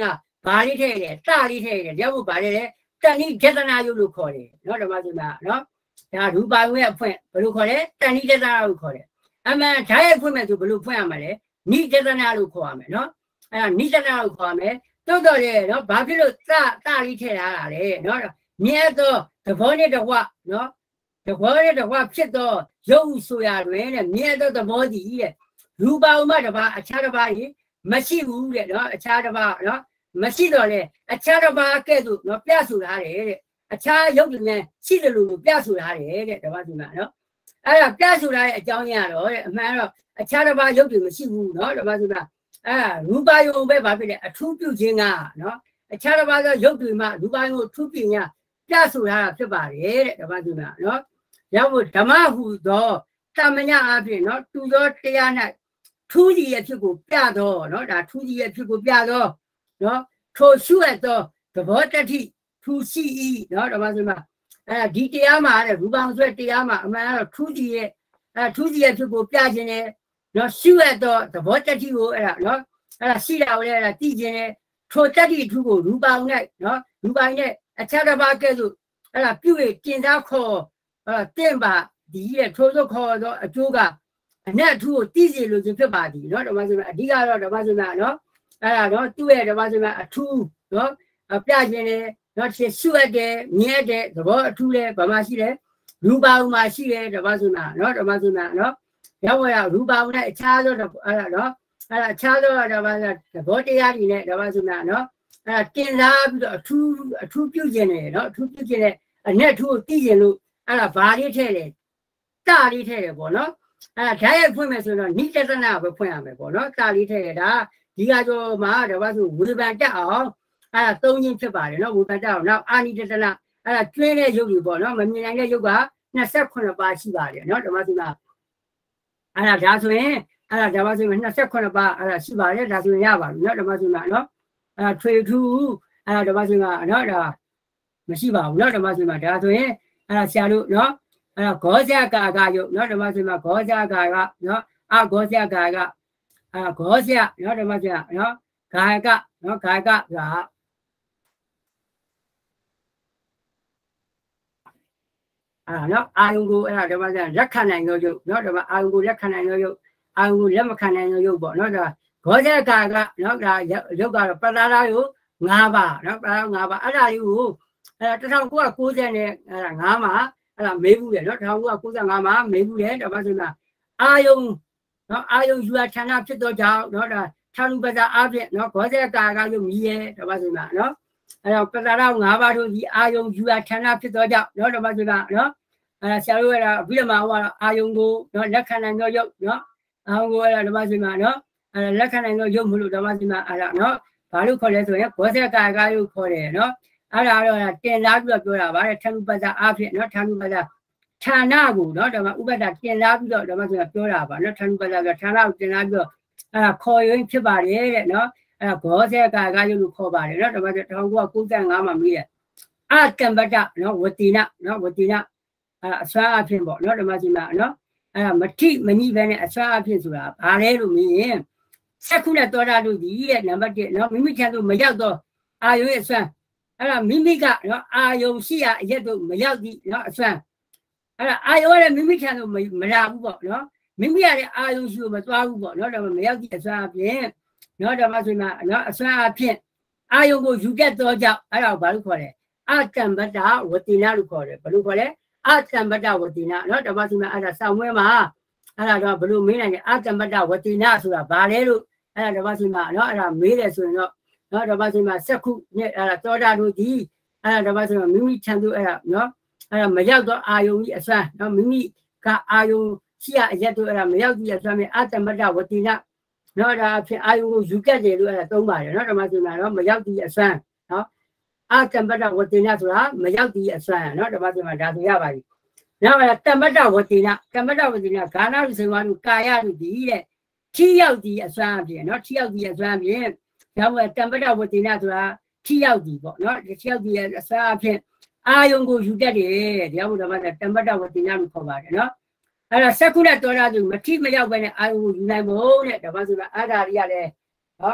ဘာလေးထဲတယ်တလေးထဲတယ်တရားဖို့ဘာလဲတဏိဒေသနာယုတ်လို့ခေါ်တယ်နော်ဓမ္မစင်မှာနော်ဒါရူပါယုံရဲ့အဖွင့်ဘယ်လိုခေါ်လဲတဏိဒေသနာလို့ခေါ်တယ်အမှန်ဓာတ်ရဲ့ဖွင့်မဲ့ဆိုဘယ်လိုဖွင့်ရမှာလဲနိဒေသနာလို့ခေါ်ရမယ်နော်အဲ့ဒါနိဒေသနာလို့ခေါ်ရမယ်တိုးတော့လေနော်ဘာဖြစ်လို့တတလေးထဲထားတာလဲနော်မြဲသောသဘောနဲ့တကွနော်သဘောနဲ့တကွဖြစ်သောရုပ်ဆိုရတွင်တဲ့မြဲသောသဘောတည်းတဲ့ရူပါယုံမှာတပါအခြားတစ်ပါးကြီးမရှိဘူးတဲ့နော်အခြားတစ်ပါးနော်မရှိတော့လေအခြားတစ်ပါးကဲ့သို့နော်ပြဆိုထားတယ်တဲ့အခြားရုပ်တွေနဲ့ရှိတယ်လို့ပြဆိုထားတယ်တဲ့ဓမ္မစင်မှာနော်အဲ့ဒါပြဆိုထားတဲ့အကြောင်းရင်းကတော့တဲ့အမှန်တော့အခြားတစ်ပါးရုပ်တွေမရှိဘူးနော်ဓမ္မစင်မှာအဲ့ဒါရူပါယုံပဲဘာဖြစ်လဲအထူးပြုခြင်းကနော်အခြားတစ်ပါးသောရုပ်တွေမှာရူပါယုံကိုအထူးပြုညာပြဆိုထားတာဖြစ်ပါတယ်တဲ့ဓမ္မစင်မှာနော်ရောက်ဖို့ဓမ္မဟူသောတမညာအဖြစ်နော်သူသောတရား၌ထူးကြီးရဲ့ဖြစ်ကိုပြတော့နော်ဒါထူးကြီးရဲ့ဖြစ်ကိုပြတော့နော်ထိုရှုရသောသဘောတတိထူးရှိဤနော်ဓမ္မစင်မှာအဲဒီတရားမှာတဲ့ရူပံဆိုတဲ့တရားမှာအမှန်ကတော့ထူးကြီးရဲ့အဲထူးကြီးရဲ့ဖြစ်ကိုပြခြင်းနဲ့နော်ရှုရသောသဘောတတိကိုအဲ့ဒါနော်အဲ့ဒါရှိတာကိုလည်းအဲ့ဒါသိခြင်းနဲ့ထိုတတိထူးကိုရူပံနဲ့နော်ရူပံနဲ့အခြားတစ်ပါးကဲ့သို့အဲ့ဒါပြု၍တင်သားခေါ်အဲ့တင့်ပါဒီရဲ့ထိုးသောခေါ်သောအကျိုးကအနက်ထူးကိုသိစေလို့ခြင်းဖြစ်ပါသည်နော်ဓမ္မစင်မှာအဓိကတော့ဓမ္မစင်မှာနော်အဲ့ဒါတော့သူ့ရဲ့ဓမ္မစင်မှာအထူးနော်ပြခြင်းနဲ့နော်ရှုရတဲ့မြဲတဲ့သဘောအထူးလဲဘာမှရှိတယ်ရူပါဥမှာရှိတယ်ဓမ္မစင်မှာနော်ဓမ္မစင်မှာနော်ရောက်ရရူပါဥနဲ့အခြားသောအဲ့ဒါနော်အဲ့ဒါအခြားသောဓမ္မစင်သဘောတရားတွေနဲ့ဓမ္မစင်မှာနော်အဲ့ဒါတင်စားပြီးတော့အထူးအထူးပြုခြင်းနဲ့နော်အထူးပြုခြင်းနဲ့အနက်ထူးကိုသိခြင်းလို့အဲ့ဒါဘာလေးထည့်လဲတလေးထည့်တယ်ပေါ့နော်အဲ့ဒါဓာတ်ရိုက်ဖွင့်မယ်ဆိုတော့နိတသနာပဲဖွင့်ရမယ်ပေါ့နော်တလေးထည့်ရတာဒီကကြောမှာဓမ္မဆိုဝေဖန်တက်အောင်အဲ့ဒါသုံးချင်းဖြစ်ပါတယ်နော်ဝေဖန်တက်အောင်နောက်အာနိတသနာအဲ့ဒါကျွင်းတဲ့ရုပ်တွေပေါ့နော်မမြင်နိုင်တဲ့ရုပ်ကနှစ်ဆယ့်ခုနှစ်ပါးရှိပါတယ်နော်ဓမ္မဆိုမှာအဲ့ဒါဒါဆိုရင်အဲ့ဒါဓမ္မဆိုမှာနှစ်ဆယ့်ခုနှစ်ပါးအဲ့ဒါရှိပါတယ်ဒါဆိုရင်ရပါပြီနော်ဓမ္မဆိုမှာနော်အဲ့ဒါထွေထူးအဲ့ဒါဓမ္မဆိုမှာနော်ဒါမရှိပါဘူးနော်ဓမ္မဆိုမှာဒါဆိုရင်အဲ့ဒါဆရာတို့နော်အဲ့ဒါဂောဇကာကယုတ်နော်ဓမ္မဆိုမှာဂောဇကာကနော်အဂောဇကာကအာဂောဇနော်ဓမ္မဆိုနော်ဂါယကနော်ဂါယကကအာနော်အာယုံကိုအဲ့ဒါဓမ္မဆိုလက်ခံနိုင်သောယုတ်နော်ဓမ္မအာယုံကိုလက်ခံနိုင်သောယုတ်အာယုံကိုလက်မခံနိုင်သောယုတ်ပေါ့နော်ဒါဂောဇကာကနော်ဒါယုတ်ကတော့ပတ္တာရယုတ်၅ပါးနော်ပတ္တာရ၅ပါးအဲ့ဒါလေးကိုအဲတစ်ထောင်ကို၉၀နဲ့အဲ့ဒါ၅မှာအဲ့ဒါမေးဘူးလေနော်တစ်ထောင်ကို၉၅မှာမေးဘူးလေဓမ္မစင်မှာအာယုံနော်အာယုံယူအဌာနဖြစ်တော့ကြောင့်နော်ဒါထာနုပဇာအားဖြင့်နော်ဂောဇကာကယုံမြည်ရဲ့ဓမ္မစင်မှာနော်အဲ့တော့ပတ္တာရ၅ပါးတို့ဒီအာယုံယူအဌာနဖြစ်တော့ကြောင့်နော်ဓမ္မစင်မှာနော်အဲဆရာတို့ကအဲ့အဘိဓမ္မာဟောတာအာယုံကိုနော်လက်ခံနိုင်သောယုတ်နော်အာယုံကိုအဲ့ဒါဓမ္မစင်မှာနော်အဲ့လက်ခံနိုင်သောယုတ်မလို့ဓမ္မစင်မှာအဲ့ဒါနော်ဘာလို့ခေါ်လဲဆိုရင်ဂောဇကာကယုတ်ခေါ်တယ်နော်အဲ့ဒါတော့တင်လာပြီးတော့ပြောတာဗါတဲ့ထာနုပဇာအားဖြင့်နော်ထာနုပဇာဌာနကိုနော်ဓမ္မဥပဒတင်လာပြီးတော့ဓမ္မဆိုတာပြောတာပါနော်ထာနုပဇာကဌာနကိုတင်လာပြီးတော့အဲ့ဒါခေါ်ရင်းဖြစ်ပါတယ်တဲ့နော်အဲ့ဒါဂောဇေကာကယုလို့ခေါ်ပါတယ်နော်ဓမ္မဆိုတစ်ထောင်ကို၉၅မှာမိတယ်အတံပတနော်ဝတိနနော်ဝတိနအဲ့အစွမ်းအဖြစ်ပေါ့နော်ဓမ္မစီမှာနော်အဲ့ဒါမထိမညိပဲနဲ့အစွမ်းအဖြစ်ဆိုတာဘာလဲလို့မြင်ရင်ဆက်ခုနဲ့တော်တာလို့ဒီတဲ့နံပါတ်၁နော်မိမိချမ်းတို့မရောက်တော့အာယုရဲ့အစွမ်းအဲ့ဒါမိမိကနော်အာယုံရှိရအရက်တို့မရောက်သည်နော်အစွမ်းအဲ့ဒါအာယုရဲ့မိမိချမ်းတို့မလာဘူးပေါ့နော်မိမိရတဲ့အာယုရှိကိုမသွားဘူးပေါ့နော်ဒါမှမရောက်သည်အစွမ်းအဖြစ်နော်ဓမ္မဆိုမှာနော်အစွမ်းအဖြစ်အာယုကိုယူgetတော့ကြောင့်အဲ့ဒါကိုဘာလို့ခေါ်လဲအတံပတ္တဝတိနာလို့ခေါ်တယ်ဘယ်လိုခေါ်လဲအတံပတ္တဝတိနာနော်ဓမ္မဆိုမှာအဲ့ဒါစောင်းဝဲမှာအဲ့ဒါတော့ဘယ်လိုမေးနိုင်လဲအတံပတ္တဝတိနာဆိုတာဘာလဲလို့အဲ့ဒါဓမ္မဆိုမှာနော်အဲ့ဒါမေးတယ်ဆိုရင်တော့နော်ဓမ္မဆိုမှာစက္ခုနဲ့အဲ့ဒါသောတာတို့ဒီအဲ့ဒါဓမ္မဆိုမှာမိမိချမ်းသူအဲ့ဒါနော်အဲ့ဒါမရောက်တော့အာယုကြီးအစွမ်းနော်မိမိကအာယုရှိရအရက်တို့အဲ့ဒါမရောက်ကြီးအစွမ်းနဲ့အတံပတ္တဝတိနာနော်ဒါအဖြစ်အာယုကိုယူgetတယ်လို့အဲ့ဒါသုံးပါတယ်နော်ဓမ္မဆိုမှာနော်မရောက်ကြီးအစွမ်းနော်အတံပတ္တဝတိနာဆိုတာမရောက်ကြီးအစွမ်းနော်ဓမ္မဆိုမှာဒါဆိုရပါပြီနောက်အဲ့ဒါတမ္ပတ္တဝတိနာတမ္ပတ္တဝတိနာဂါနာလူစေဝါလူကာယလူဒီတဲ့ထိရောက်ကြီးအစွမ်းအပြင်နော်ထိရောက်ကြီးအစွမ်းအပြင်ဒါမှတမ္ပတ္တဝတိနာဆိုတာထိရောက်ကြီးပေါ့နော်ထိရောက်ကြီးအစွမ်းအပြင်အာယုကိုယူgetတယ်ဒါမှမဟုတ်ဓမ္မတမ္ပတ္တဝတိနာလို့ခေါ်ပါတယ်နော်အဲ့ဒါစက္ခုနဲ့တော်တာသူမထိမရောက်ပဲနဲ့အာယုကိုယူနိုင်ဖို့တဲ့ဓမ္မဆိုတာအာဓာရီရလဲနော်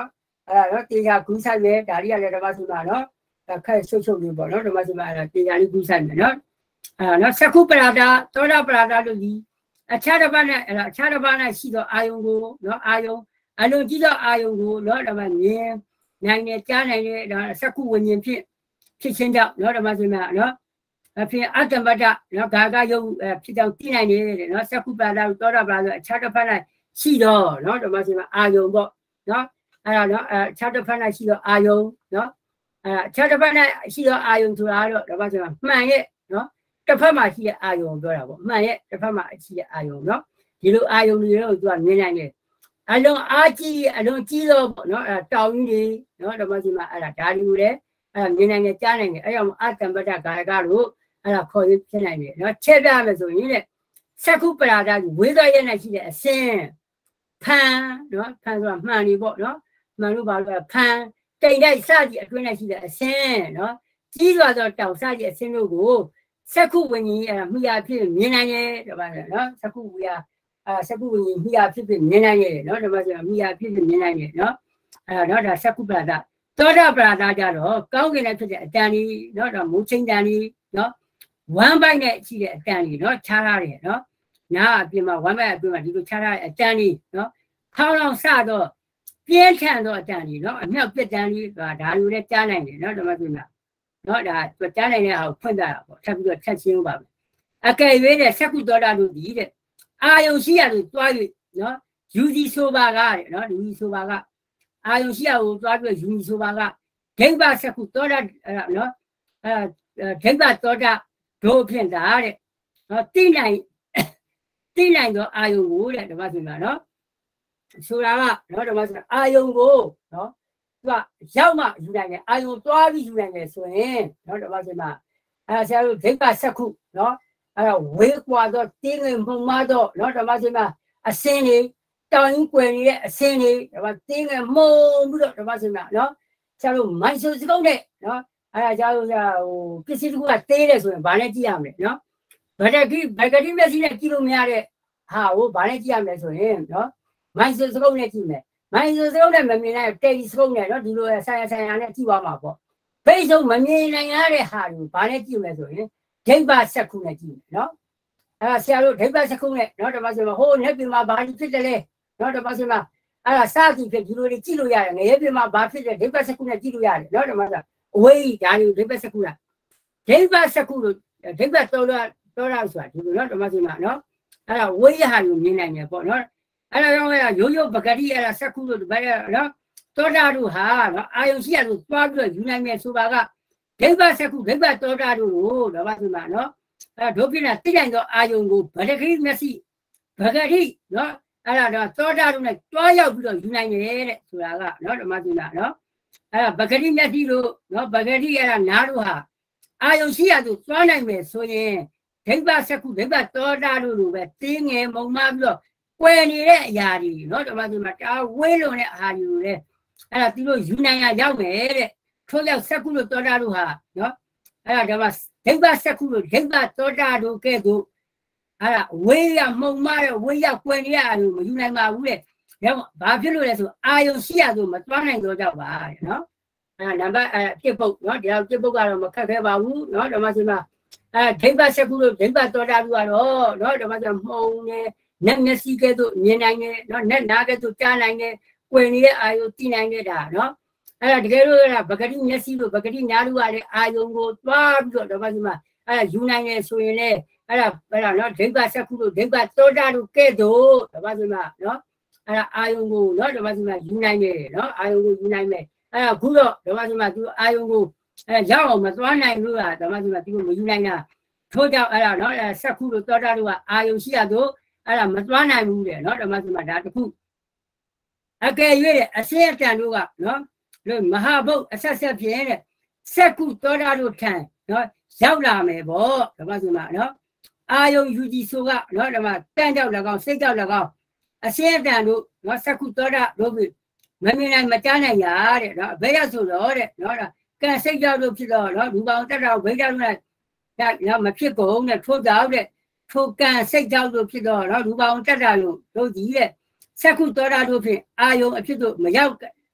à nó tiền nhà cú sai về đại đi là đâm mà mà nó là khai sâu sâu đi bỏ nó đâm mà mà là tiền nhà đi cú sai nó à nó sắc cú prada tôi đã prada được gì à cha đâm này là cha đâm này chỉ đó ai用 nó ai用 anh nói chỉ đó ai用 nó là mà nhẹ này này cha này này là sắc cú nguyên nhiênဖြစ်ဖြစ်ချင်းကြောင့်nó đâm mà mà nó phía ăn tầm bát nó cả cả dùng phía trong tí này này nó sắc cú prada tôi đã prada cha đâm này chỉ đó nó đâm mà mà ai用 bỏ nó à nó cha đâm này chỉ đó ai用 nó à cha đâm này chỉ đó ai用 ဆိုတာတော့ဒါပါဆိုမှန်ရဲ့နော်တစ်ဖက်မှာရှိတဲ့အာယုံပြောတာပေါ့မှန်ရဲ့တစ်ဖက်မှာရှိတဲ့အာယုံနော်ဒီလိုအာယုံတွေတော့သူကမြင်နိုင်တယ်အလုံးအားကြီးအလုံးကြီးတော့ပေါ့နော်အဲတောင်းကြီးတွေနော်ဒါမှဒီမှာအဲ့ဒါဓာတ်လူတွေအဲ့မြင်နိုင်တယ်ကြားနိုင်တယ်အဲ့တော့အတ္တပတ္တကာယကလို့အဲ့ဒါခေါ်ရဖြစ်နိုင်တယ်နော်ချက်ပြမယ်ဆိုရင်တဲ့စက္ခုပရာဒကြီးဝေဒရဲ့နဲ့ရှိတဲ့အစင်းဖန်နော်ဖန်ဆိုတာမှန်နေပေါ့နော်မှန်လို့ပါလို့ဖန်တိမ်တိုက်စကြီးအတွင်းနဲ့ရှိတဲ့အစင်းနော်ကြီးစွာသောတောင်စကြီးအစင်းတို့ကိုစက္ခုဝိညာဉ်အဲ့မိယာဖြစ်မြင်နိုင်ရဲ့ဒါပါနော်စက္ခုဝိယာအာစက္ခုဝိညာဉ်မိယာဖြစ်ဖြစ်မြင်နိုင်ရဲ့နော်ဒါပါဆိုမိယာဖြစ်ဖြစ်မြင်နိုင်ရဲ့နော်အဲ့တော့ဒါစက္ခုပရာဒသောတာပရာဒကြတော့ကောင်းကင်နဲ့ဖြစ်တဲ့အတန်ကြီးနော်ဒါမူချင်းတန်ကြီးနော်ဝမ်းပိုက်နဲ့ရှိတဲ့အတန်ကြီးနော်ခြားရတယ်နော်နားအပြင်မှာဝမ်းပိုက်အပြင်မှာဒီလိုခြားရတဲ့အတန်ကြီးနော်ခေါင်းလောင်စတော့ပြင်းထန်တော့အတန်ကြီးနော်အမြောက်ပြက်တန်ကြီးဒါဒါလိုလဲကြားနိုင်တယ်နော်ဒါမှပြင်မှာနော်ဒါသူကြားနိုင်တဲ့အောင်ဖွင့်တာပေါ့ထပ်ပြီးတော့ထပ်ရှင်းပါမယ်အကယ်၍တဲ့စက္ခုသောတာတို့ဒီတဲ့အာယုံရှိရလို့တွား၍နော်ယူစီဆိုပါကတဲ့နော်ယူစီဆိုပါကအာယုံရှိရကိုတွားပြီးယူစီဆိုပါကဒိဗ္ဗစက္ခုသောတာနော်အဲဒိဗ္ဗသောတာတို့ဖြင့်တာတဲ့နော်သိနိုင်သိနိုင်တော့အာယုံကိုတဲ့ဓမ္မဆိုမှာနော်ဆိုတာကနော်ဓမ္မဆိုအာယုံကိုနော်သူကရောက်မှယူနိုင်တယ်အာယုံတွားပြီးယူနိုင်တယ်ဆိုရင်နော်ဓမ္မဆိုမှာအဲဆရာတို့ဒိဗ္ဗစက္ခုနော်အဲ့တော့ဝေးကွာတော့တင်းငယ်မှုမတော့နော်ဓမ္မဆိုမှာအစင်းလေးတောင်းကွယ်နေတဲ့အစင်းလေးဓမ္မတင်းငယ်မှုပြီးတော့ဓမ္မဆိုမှာနော်ဆရာတို့မိုင်းဆိုစကုတ်နဲ့နော်အဲ့ဒါကြောင့်ဟိုပစ္စည်းတစ်ခုကသေးတယ်ဆိုရင်ဘာနဲ့ကြည့်ရမလဲနော်ဗဒတိဗဂတိမျက်စိနဲ့ကြည့်လို့မရတဲ့ဟာကိုဘာနဲ့ကြည့်ရမလဲဆိုရင်နော်မိုင်းဆိုစကုတ်နဲ့ကြည့်မယ်မိုင်းဆိုစကုတ်နဲ့မမြင်နိုင်တဲ့တေစကုတ်နဲ့နော်ဒီလိုဆိုင်ရဆိုင်ရနဲ့ကြည့်ပါမှာပေါ့ဘိတ်ဆုံးမမြင်နိုင်ရတဲ့ဟာကိုဘာနဲ့ကြည့်မလဲဆိုရင်ဒိဗ္ဗစက္ခုနဲ့ကြည့်မယ်နော်အဲ့ဒါဆရာတို့ဒိဗ္ဗစက္ခုနဲ့နော်ဓမ္မဆိုမှာဟိုးလက်ပြင်မှာဘာဖြစ်တယ်လဲနော်ဓမ္မဆိုမှာအဲ့ဒါစာကြည့်ဖြစ်ဒီလိုတွေကြည့်လို့ရတယ်ငရဲပြင်မှာဘာဖြစ်တယ်ဒိဗ္ဗစက္ခုနဲ့ကြည့်လို့ရတယ်နော်ဓမ္မဆိုအဝေးဒါတွေဒိဗ္ဗစက္ခုလားဒိဗ္ဗစက္ခုလို့ဒိဗ္ဗတော်တော်တော်ရဆိုတာဒီလိုနော်ဓမ္မဆိုမှာနော်အဲ့ဒါဝေးရဟာကိုမြင်နိုင်တယ်ပေါ့နော်အဲ့ဒါကြောင့်အဲ့ဒါရိုးရိုးပဂတိအဲ့ဒါစက္ခုလို့ဒီဘက်နော်သောတာတို့ဟာနော်အာယုံရှိရလို့သွားပြီးတော့ယူနိုင်မယ်ဆိုပါကဒိဗ္ဗစက္ခုဒိဗ္ဗသောတာတို့ကိုဓမ္မဆိုမှာနော်အဲ့ဒုပိနာသိနိုင်သောအာယုံကိုဗဒဂိမျက်စိဗဂတိနော်အဲ့ဒါတော့သောတာတို့နဲ့တွားရောက်ပြီးတော့ယူနိုင်တယ်တဲ့ဆိုတာကနော်ဓမ္မဆိုမှာနော်အဲ့ဒါဗဂတိမျက်စိတို့နော်ဗဂတိအဲ့ဒါနားတို့ဟာအာယုံရှိရလို့သွားနိုင်မယ်ဆိုရင်ဒိဗ္ဗစက္ခုဒိဗ္ဗသောတာတို့လိုပဲတင်းငယ်မုံမပြီးတော့ကွယ်နေတဲ့အရာတွေနော်ဓမ္မဆိုမှာတာဝေးလုံးတဲ့အာယုံတွေအဲ့ဒါသူတို့ယူနိုင်ရရောက်မယ်တဲ့ထို့ကြောင့်စက္ခုလို့သောတာတို့ဟာနော်အဲ့ဒါဓမ္မဒိဗ္ဗစက္ခုလို့ဒိဗ္ဗသောတာတို့ကဲ့သို့အဲ့ဒါဝေးရမှုံမတဲ့ဝေးရကွယ်နေရအာယုံမယူနိုင်ပါဘူးတဲ့ဒါဘာဖြစ်လို့လဲဆိုအာယုံရှိရဆိုမသွားနိုင်တော့ကြောက်ပါတဲ့နော်အဲ့ဒါနံပါတ်အဲ့ပြစ်ပုတ်နော်ဒီတော့ပြစ်ပုတ်ကတော့မခက်ခဲပါဘူးနော်ဓမ္မဆိုမှာအဲ့ဒိဗ္ဗစက္ခုလို့ဒိဗ္ဗသောတာတို့ကတော့နော်ဓမ္မဆိုမှုံနေနက်မျက်စိကဲ့သို့မြင်နိုင်တယ်နော်နက်နားကဲ့သို့ကြားနိုင်တယ်ကွယ်နေတဲ့အာယုံသိနိုင်တယ်ဒါနော်အဲ့ဒါတကယ်လို့အဲ့ဒါဗဂတိမျက်စိလို့ဗဂတိနားလို့ရတဲ့အာယုံကိုသွားပြီးတော့ဓမ္မစီမှာအဲ့ဒါယူနိုင်တယ်ဆိုရင်လည်းအဲ့ဒါအဲ့ဒါနော်ဒိဗ္ဗစက္ခုလို့ဒိဗ္ဗသောတာတို့ကဲ့သို့ဓမ္မစီမှာနော်အဲ့ဒါအာယုံကိုနော်ဓမ္မစီမှာယူနိုင်တယ်နော်အာယုံကိုယူနိုင်မယ်အဲ့ဒါခုတော့ဓမ္မစီမှာသူအာယုံကိုအဲ့ရောက်အောင်မသွားနိုင်လို့ကဓမ္မစီမှာသူမယူနိုင်တာထို့ကြောင့်အဲ့ဒါနော်စက္ခုလို့သောတာတို့ကအာယုံရှိရတော့အဲ့ဒါမသွားနိုင်ဘူးတဲ့နော်ဓမ္မစီမှာဒါတခုအကယ်၍အစင်းအတန်တို့ကနော်လို့မဟာဘုတ်အဆက်ဆက်ပြင်းတဲ့စက္ခုသောတာတို့ထံနော်ရောက်လာမယ်ပေါ့ဓမ္မစီမှာနော်အာယုံယူကြည်ဆိုကနော်ဓမ္မတန်ကြောက်၎င်းစိတ်ကြောက်၎င်းအစင်းအတန်တို့နော်စက္ခုသောတာတို့ပြီးမမြင်နိုင်မကြားနိုင်ရတဲ့နော်ဘယ်ရဆိုတော့တဲ့နော်ကံစိတ်ကြောက်တို့ဖြစ်တော့နော်လူပေါင်းတက်တော်ဘိဓာတို့နဲ့ဒါမဖြစ်ကုန်တဲ့ထို့ကြောင့်တဲ့ထိုကံစိတ်ကြောက်တို့ဖြစ်တော့နော်လူပေါင်းတက်တာလို့တို့ကြီးတဲ့စက္ခုသောတာတို့ဖြင့်အာယုံအဖြစ်တို့မရောက်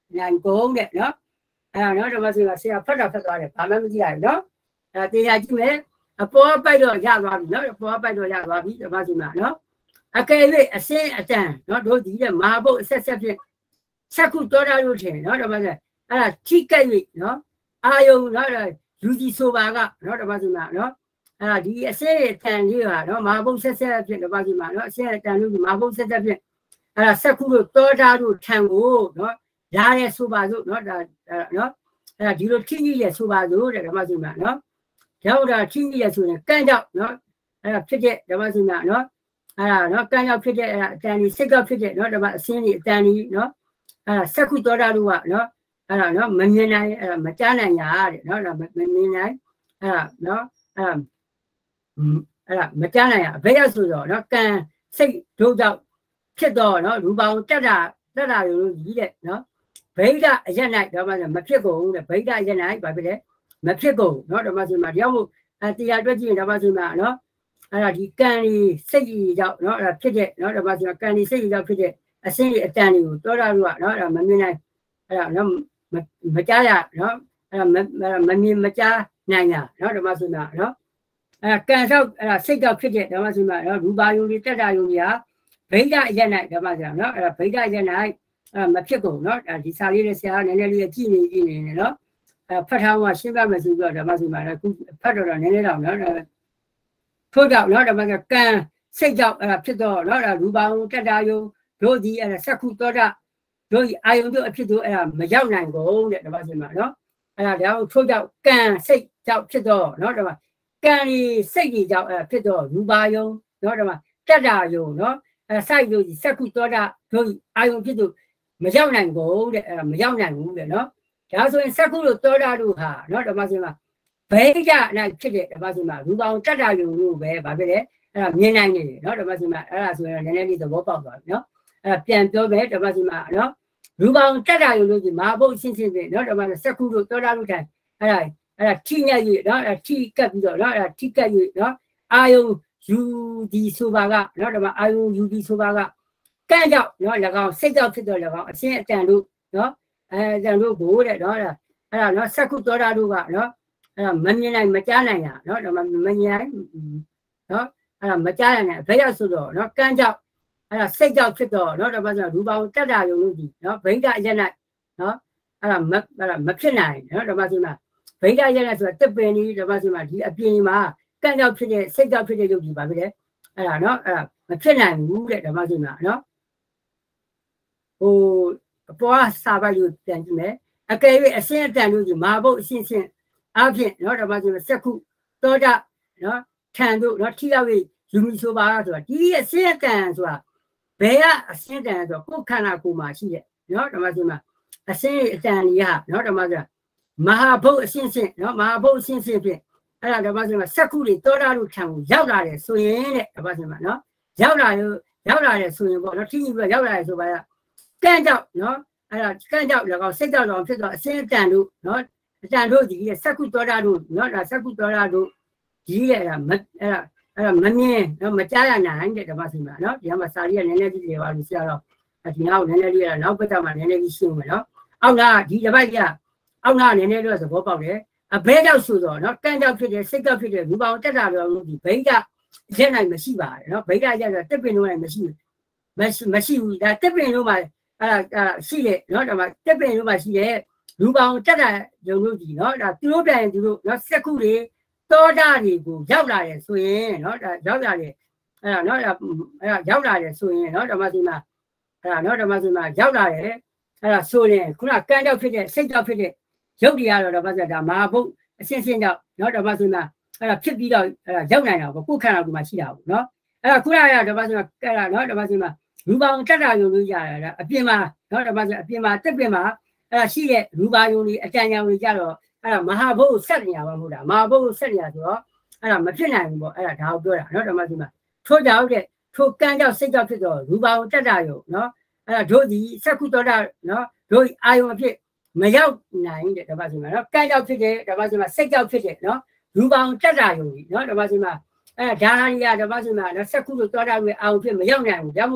ngàn cố đấy nó à nó rồi mà gì mà sẽ phát ra phát ra đấy làm cái gì đấy nó à thì là chứ mấy à bỏ bay rồi ra vào nó bỏ bay rồi ra vào rồi mà gì mà nó à cái này à sẽ à chả nó đôi tí là mà bộ sẽ sẽ sẽ sắc cụ to ra luôn thế nó rồi mà gì à chỉ cái này nó ai用nó là dù gì số ba cái nó rồi mà gì mà nó à đi sẽ thành như là nó mà bộ sẽ sẽ sẽ rồi mà gì mà nó sẽ thành như mà bộ sẽ sẽ sẽ à sắc cụ to ra luôn thành của nó ra cái số ba rồi nó là nó à đi rồi chỉ như là số ba rồi rồi mà gì mà nó cháu là chỉ như là số này cái đó nó à phía trên rồi mà gì mà nó à nó cái đó phía trên là thành đi sắc phía trên nó rồi mà xin đi thành đi nó à sắc cụ to ra luôn à nó à nó mình như này à mà cha này nhà nó là mình như này à nó à à mà cha này à bây giờ rồi nó càng xây đồ đâu thiết đồ nó đủ bao tất cả tất cả đều gì đấy nó bây giờ cái này đó mà mà thiết cổ này bây giờ cái này phải biết mà thiết cổ nó đó mà gì mà nếu à thì là cái gì đó mà gì mà nó à thì càng đi xây gì đâu nó là thiết đấy nó đó mà gì mà càng đi xây gì đâu thiết đấy à xây cái càng đi đó là rồi nó là mình như này à nó mà mà cha là nó là mình mình mà cha này nè nó là mà gì mà nó à càng sau là xây đâu thiết đấy đó mà gì mà nó đủ bao nhiêu đi tất cả dùng gì á bây giờ cái này đó mà gì nó là bây giờ cái này à mà thiết cổ nó à thì sao đi để sao này này chỉ này chỉ này nó à phát hàng mà sinh ra mà sinh ra đó mà gì mà nó cũng phát rồi này này đâu nó là thôi đâu nó là mà cái càng xây đâu là thiết đó nó là đủ bao tất cả dùng rồi thì là sắc cụ to ra rồi ai cũng được thiết đó là mà giao này của đấy đó mà gì mà nó là đâu thôi đâu càng xây đâu thiết đó nó là mà càng đi xây gì đâu là thiết đó đủ bao dùng nó là mà tất cả dùng nó à sai rồi thì sắc cụ to ra rồi ai cũng thiết đó mà giao này của đấy mà giao này của đấy nó giả sử sắc cụ to ra đủ hả nó là mà gì mà bây giờ này thiết đấy mà gì mà đủ bao tất cả dùng luôn về và về đấy là miền này này nó là mà gì mà là rồi này này đi từ bộ bao rồi nó à tiền tôi về là mà gì mà nó đủ bao tất cả dùng gì mà bộ xin xin về nó là mà sắc cụ to ra đủ thành là là chi nhà gì đó là chi cái gì đó là chi cái gì đó ai dùng dù đi số ba cái nó là mà ai dùng dù đi số ba cái cái đó nó là còn xây dựng thiết rồi là còn sẽ trang đủ đó à trang đủ bố đấy đó là là nó sắc cụ to ra đủ cả nó là mình như này mà cha này à nó là mình mình như này đó là mà cha này này bây giờ rồi nó can trọng là xây dựng thiết rồi nó là bao giờ đủ bao tất cả dùng gì nó bây giờ như này đó là mất là mất cái này nó là bao giờ mà bây giờ như này rồi tiếp bên đi là bao giờ mà đi ở bên mà can trọng thiết xây dựng thiết dùng gì bảo vậy đấy là nó là mất cái này ngủ đấy là bao giờ mà nó ô bỏ sao bao nhiêu tiền chứ mấy à cái việc xin tiền luôn gì mà bộ xin xin áp dụng nó là bao nhiêu sắc cụ to ra nó thành đủ nó thi ra về dùng số ba rồi đi xin tiền rồi bây giờ xin tiền rồi cũng khả năng cũng mà xin nó là bao nhiêu mà xin tiền gì hả nó là bao nhiêu mà bộ xin xin nó mà bộ xin xin về à là bao nhiêu mà sắc cụ thì to ra luôn thành giao ra để số tiền đấy là bao nhiêu mà nó giao ra giao ra để số tiền bộ nó thi như vậy giao ra số ba can trọng nó là can trọng là còn xây dựng rồi xây dựng xây dựng đủ nó trang đủ gì sắc cụ to ra đủ nó là sắc cụ to ra đủ gì là mất là là mất nhé nó mất trả là nản để mà gì mà nó thì mà sao đi này này đi vào đi sao rồi thì nào này này đi là nó bây giờ mà này này đi xuống mà nó ông là gì vậy bây giờ ông là này này rồi có bảo đấy à bây giờ xuống rồi nó can trọng thì xây dựng thì đủ bao tất cả rồi thì bây giờ cái này mà xí vào nó bây giờ giờ tiếp bên này mà xí mà mà xí là tiếp bên này à à xí đấy nó là mà tiếp bên này xí đấy đủ bao tất cả dùng gì nó là tiêu bên thì nó sắc cụ đấy to ra thì cũng giao lại để xuôi nó là giao lại để à nó là giao lại để xuôi nó là mà gì mà à nó là mà gì mà giao lại để là xuôi này cũng là can đâu phải để xây đâu phải để giống đi à là bao giờ là mà bộ xin xin đâu nó là bao giờ mà là thiết bị đâu là giao này nào và cũng khả năng mà chỉ đạo nó là cũng là là bao giờ là nó là bao giờ mà đủ bao tất cả dùng gì là ở bên mà nó là bao giờ ở bên mà tiếp bên mà là xí đấy đủ bao dùng đi ở trên nhau đi ra rồi à mà ha bộ sát nhà vào một đã mà bộ sát nhà rồi à mà chuyện này bộ à đào đưa là nó là mà gì mà thôi đào đấy thôi can đào xây đào rồi đủ bao tất cả rồi nó à rồi thì sắc cụ to ra nó rồi ai mà biết mà giao này để là bao gì mà nó can đào thế là bao gì mà xây đào thế nó đủ bao tất cả rồi nó là bao gì mà à đào ra là bao gì mà nó sắc cụ to ra người ao biết mà giao này giao một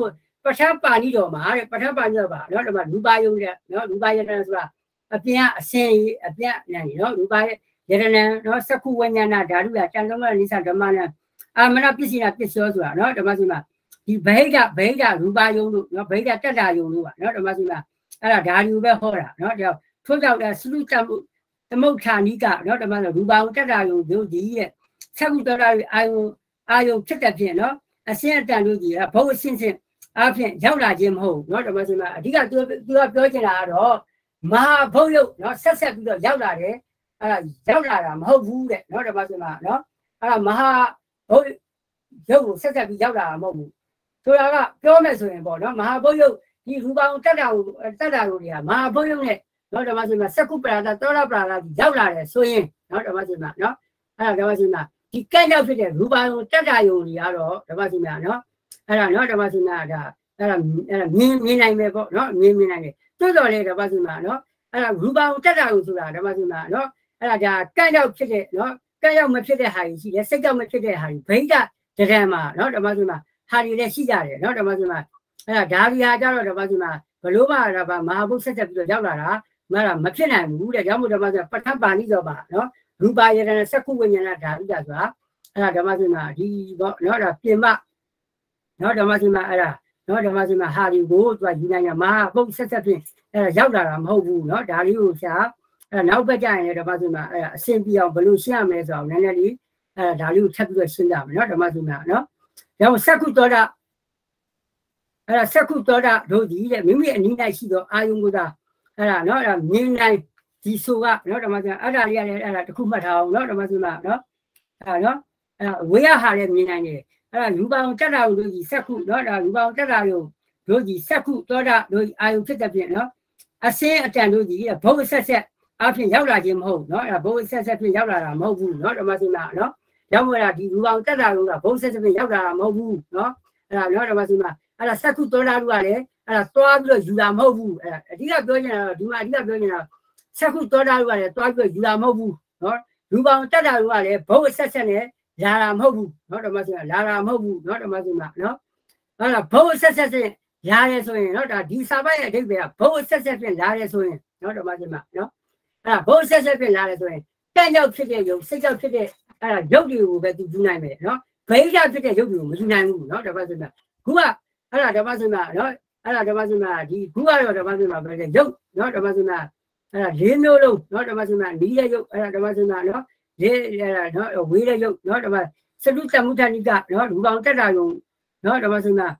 ပတ်ထပ်ပါဠိတော်မှာတဲ့ပတ်ထပ်ပါဠိတော်ပါနော်ဒီမှာရူပါယုံတဲ့နော်ရူပါယတနာဆိုတာအပြင်အစင်အပြင်နိုင်နော်ရူပါယတနာနော်စက္ခုဝဉ္ဇနာဓာတုရတန်သုံးရနိစ္စဓမ္မနဲ့အာမနပစ္စည်းနာပစ္စယောဆိုတာနော်ဓမ္မစီမှာဒီဗဟိတဗဟိတရူပါယုံလို့နော်ဗဟိတတတ္တယုံလို့ပါနော်ဓမ္မစီမှာအဲ့ဒါဓာရီပဲဟောတာနော်ဒါထို့ကြောင့်လဲသုတမှုသမုဋ္ဌာနိကနော်ဓမ္မဆိုရူပါယုံတတ္တယုံတို့ဒီရဲ့စက္ခုတတ္တအာယုံအာယုံဖြစ်တဲ့ဖြင့်နော်အစင်းအတန်တို့ကြီးကဘုအစင်းစင်းအဖြစ်ရောက်လာခြင်းမဟုတ်เนาะဓမ္မစင်မှာအဓိကသူသူကပြောချင်တာကတော့မဟာဘုတ်ရုပ်เนาะဆက်ဆက်ပြီးတော့ရောက်လာတယ်အဲ့ဒါရောက်လာတာမဟုတ်ဘူးတဲ့เนาะဓမ္မစင်မှာเนาะအဲ့ဒါမဟာဘုတ်ရုပ်ကိုဆက်ဆက်ပြီးရောက်လာတာမဟုတ်ဘူးဆိုတာကပြောမယ်ဆိုရင်ပေါ့เนาะမဟာဘုတ်ရုပ်ဒီရူပအောင်တတ္တကိုတတ္တကိုတွေကမဟာဘုတ်ရုပ်နဲ့เนาะဓမ္မစင်မှာစက္ခုပရာဒသောရပရာဒရောက်လာတယ်ဆိုရင်เนาะဓမ္မစင်မှာเนาะအဲ့ဒါဓမ္မစင်မှာဒီကဲ့ရောက်ဖြစ်တဲ့ရူပအောင်တတ္တယုံတွေကတော့ဓမ္မစင်မှာเนาะအဲ့ဒါเนาะဓမ္မစင်မှာဒါအဲ့ဒါအဲ့ဒါမြင်မြင်နိုင်မယ်ပေါ့နော်မြင်မြင်နိုင်တယ်တိုးတော်လေဓမ္မစီမှာနော်အဲ့ဒါရူပအောင်တက်တာကိုဆိုတာဓမ္မစီမှာနော်အဲ့ဒါဒါကန့်ရောက်ဖြစ်တဲ့နော်ကန့်ရောက်မဖြစ်တဲ့ဟာကြီးရှိတယ်စိတ်ကြောက်မဖြစ်တဲ့ဟာကြီးဘိဒတရံမှာနော်ဓမ္မစီမှာဟာတွေလည်းရှိကြတယ်နော်ဓမ္မစီမှာအဲ့ဒါဓာရီဟာကြတော့ဓမ္မစီမှာဘလို့ပါတာပါမဟာဘုဆက်ဆက်ပြီးတော့ရောက်လာတာမလားမဖြစ်နိုင်ဘူးတဲ့ကြောင့်မို့ဓမ္မစီပဋ္ဌပါဠိတော်ပါနော်ရူပါယတနာစက္ခုဝိညာဏဓာရီတာဆိုတာအဲ့ဒါဓမ္မစီမှာဒီပေါ့နော်ဒါပြင်မနော်ဓမ္မစီမှာအဲ့ဒါနော်ဓမ္မစီမှာဟာဒီကိုသူကယူနိုင်ရမှာပုတ်ဆက်ဆက်ဖြင့်အဲရောက်လာတာမဟုတ်ဘူးနော်ဒါလေးကိုရှာအဲနောက်ဘက်ကျရင်လည်းဓမ္မစီမှာအဲအဆင်ပြေအောင်ဘယ်လိုရှင်းရမလဲဆိုတော့နည်းနည်းလေးအဲဒါလေးကိုထပ်ပြီးတော့ရှင်းကြမယ်နော်ဓမ္မစီမှာနော်ဒါကိုစက္ခုသောတာအဲစက္ခုသောတာတို့ဒီတဲ့မိမိအနည်းနိုင်ရှိသောအာယုံကိုသာအဲဒါနော်အဲမြင်နိုင်ဒီဆိုကနော်ဓမ္မစီမှာအဲ့ဒါလေးရတယ်အဲ့ဒါတစ်ခုမှတ်ထားအောင်နော်ဓမ္မစီမှာနော်အဲနော်အဲဝေယဟာလည်းမြင်နိုင်တယ်အဲ့ဒါရူပအောင်တက်တာတို့ကြီးစက္ခုနော်ဒါရူပအောင်တက်တာတို့တို့ကြီးစက္ခုသောတာတို့အာယုဖြစ်တဲ့ဖြင့်နော်အစင်းအတန်တို့ကြီးဘုတ်ဆက်ဆက်အဖြစ်ရောက်လာခြင်းမဟုတ်နော်အဲ့ဒါဘုတ်ဆက်ဆက်ဖြင့်ရောက်လာတာမဟုတ်ဘူးနော်ဓမ္မစင်မှာနော်ရောက်လာဒီရူပအောင်တက်တာတို့ကဘုတ်ဆက်ဆက်ဖြင့်ရောက်လာတာမဟုတ်ဘူးနော်အဲ့ဒါနော်ဓမ္မစင်မှာအဲ့ဒါစက္ခုသောတာတို့ကလည်းအဲ့ဒါသွားပြီးတော့ယူတာမဟုတ်ဘူးအဲ့ဒါအဓိကပြောချင်တာတော့ဒီမှာအဓိကပြောချင်တာစက္ခုသောတာတို့ကလည်းသွားပြီးတော့ယူတာမဟုတ်ဘူးနော်ရူပအောင်တက်တာတို့ကလည်းဘုတ်ဆက်ဆက်နဲ့လာတာမဟုတ်ဘူးနော်ဓမ္မစင်လာတာမဟုတ်ဘူးနော်ဓမ္မစင်မှာနော်အဲ့ဒါဘုတ်ဆက်ဆက်ဖြင့်လာတယ်ဆိုရင်နော်ဒါဒီစာပတ်ရဲ့အဓိပ္ပာယ်ကဘုတ်ဆက်ဆက်ဖြင့်လာတယ်ဆိုရင်နော်ဓမ္မစင်မှာနော်အဲ့ဒါဘုတ်ဆက်ဆက်ဖြင့်လာတယ်ဆိုရင်တန်ရောက်ဖြစ်တဲ့ယုံစိတ်ကြောက်ဖြစ်တဲ့အဲ့ဒါရုပ်တွေကိုပဲသူယူနိုင်မယ်နော်ဗိဓာဖြစ်တဲ့ရုပ်တွေကိုမယူနိုင်ဘူးနော်ဓမ္မစင်မှာခုကအဲ့ဒါဓမ္မစင်မှာနော်အဲ့ဒါဓမ္မစင်မှာဒီခုကတော့ဓမ္မစင်မှာပဲရုပ်နော်ဓမ္မစင်မှာအဲ့ဒါလေးမျိုးလုံးနော်ဓမ္မစင်မှာနီးတဲ့ရုပ်အဲ့ဒါဓမ္မစင်မှာနော်ဒီအဲ့ဒါနော်ဝေးတဲ့ရုပ်နော်ဓမ္မစတုတမုဋ္ဌာနိကနော်ရူပအောင်တက်တာယုံနော်ဓမ္မစင်မှာ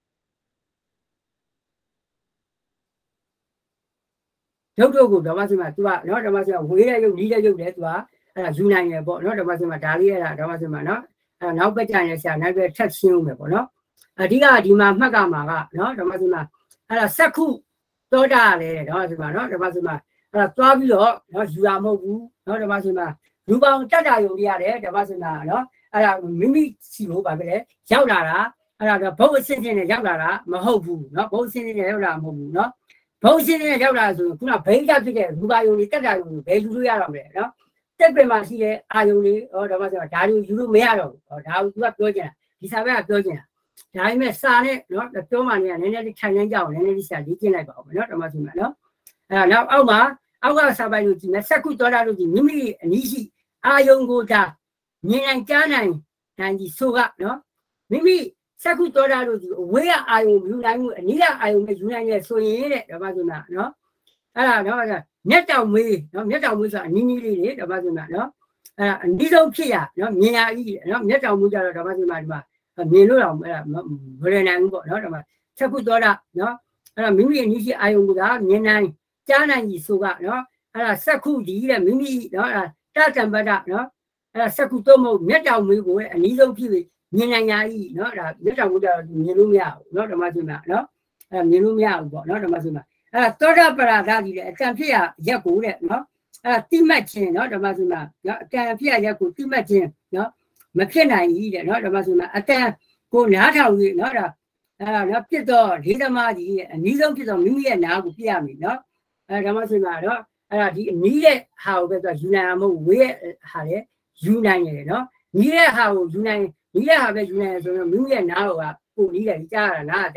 ရုပ်တို့ကိုဓမ္မစင်မှာ तू ကနော်ဓမ္မစင်မှာဝေးတဲ့ရုပ်နီးတဲ့ရုပ်လည်း तू ကအဲ့ဒါယူနိုင်တယ်ပေါ့နော်ဓမ္မစင်မှာဒါလေးအဲ့ဒါဓမ္မစင်မှာနော်အဲ့နောက်ဘက်ကျရင်ဆရာနောက်ဘက်ထပ်ရှင်းဦးမယ်ပေါ့နော်အဓိကဒီမှာမှတ်ကမှာကနော်ဓမ္မစင်မှာအဲ့ဒါစက္ခုသောတာလေဓမ္မစင်မှာနော်ဓမ္မစင်မှာအဲ့ဒါသွားပြီးတော့နော်ယူတာမဟုတ်ဘူးနော်ဓမ္မစင်မှာရူပအောင်တက်တာယုံတွေရတယ်ဓမ္မစင်မှာနော်အဲ့ဒါမိမိစီလို့ပါပဲလေရောက်လာတာအဲ့ဒါဘုတ်အစင်းစင်းနဲ့ရောက်လာတာမဟုတ်ဘူးနော်ဘုတ်အစင်းစင်းနဲ့ရောက်လာမဟုတ်ဘူးနော်ဘုတ်အစင်းစင်းနဲ့ရောက်လာဆိုရင်ခုနဗိဓာဖြစ်တဲ့ရူပယုံတွေတက်တာယုံတွေဘယ်ယူလို့ရတော့မလဲနော်တက်ပင်မှာရှိတဲ့အာယုံတွေဟောဓမ္မစင်မှာဒါတွေယူလို့မရတော့ဘူးဟောဒါကို तू ကပြောချင်တာဒီစာဘက်ကပြောချင်တာဒါပေမဲ့စာနဲ့နော်ပြောမှနေကနည်းနည်းလေးခြံရမ်းကြအောင်နည်းနည်းလေးစာလေ့ကျင့်လိုက်ပါဦးနော်ဓမ္မစင်မှာနော်အဲ့ဒါနောက်အောက်မှာအောက်ကစာပိုက်လို့ကြည့်မယ်စက္ခုသောတာလို့ကြည့်မိမိအနည်းရှိအာယုံကိုဒါမြင်နိုင်ကြားနိုင်နိုင်ဒီဆိုကနော်မိမိစက္ခုသောတာလို့ဒီအဝေးကအာယုံယူနိုင်မှုအနည်းကအာယုံနဲ့ယူနိုင်ရဲ့ဆိုရင်တဲ့ဓမ္မစင်မှာနော်အဲ့ဒါနော်မျက်တောင်မေးနော်မျက်တောင်မေးဆိုတာအနည်းနည်းလေးတွေဓမ္မစင်မှာနော်အဲ့ဒါအနည်းဆုံးဖြစ်ရနော်မြင်ရကြီးနော်မျက်တောင်မေးကြတော့ဓမ္မစင်မှာဒီမှာမြင်လို့တော့အဲ့ဒါမရနိုင်ဘူးပေါ့နော်ဓမ္မစက္ခုသောတာနော်အဲ့ဒါမိမိအနည်းရှိအာယုံကမြင်နိုင်ကြားနိုင်ကြီးဆိုကနော်အဲ့ဒါစက္ခုဒီတဲ့မိမိနော်အဲ့ဒါတတံပဒနော်အဲ့ဒါစက္ခုတော့မဟုတ်မျက်တောင်မေးကိုအနည်းဆုံးဖြစ်ပြီးမြင်နိုင်ရကြီးနော်ဒါမျက်တောင်မေးကြတော့မြင်လို့မရဘူးနော်ဓမ္မစင်မှာနော်အဲ့မြင်လို့မရဘူးပေါ့နော်ဓမ္မစင်မှာအဲ့သောတာပရာဒကြီးတဲ့အတန်ဖြစ်ရရက်ကိုတဲ့နော်အဲ့တိမှတ်ခြင်းနော်ဓမ္မစင်မှာနော်အတန်ဖြစ်ရရက်ကိုတိမှတ်ခြင်းနော်မဖြစ်နိုင်ကြီးတဲ့နော်ဓမ္မစင်မှာအတန်ကိုနားထောင်ကြီးနော်ဒါအဲ့ဒါနော်ပြစ်တော့ဒေသမားကြီးရဲ့အနည်းဆုံးဖြစ်တော့မိမိရဲ့နားကိုပြရမယ်နော်အဲ့ဓမ္မစင်မှာတော့အဲ့ဒါဒီအနည်းတဲ့ဟာကိုပဲသူကယူနိုင်မှာမဟုတ်ဝေးရဲ့ဟာလေယူနိုင်ရတယ်နော်နီးတဲ့ဟာကိုယူနိုင်နီးတဲ့ဟာပဲယူနိုင်ဆိုတော့မိမိရဲ့နားကိုကပိုနီးတယ်ကြားရတာနားကြားရတာ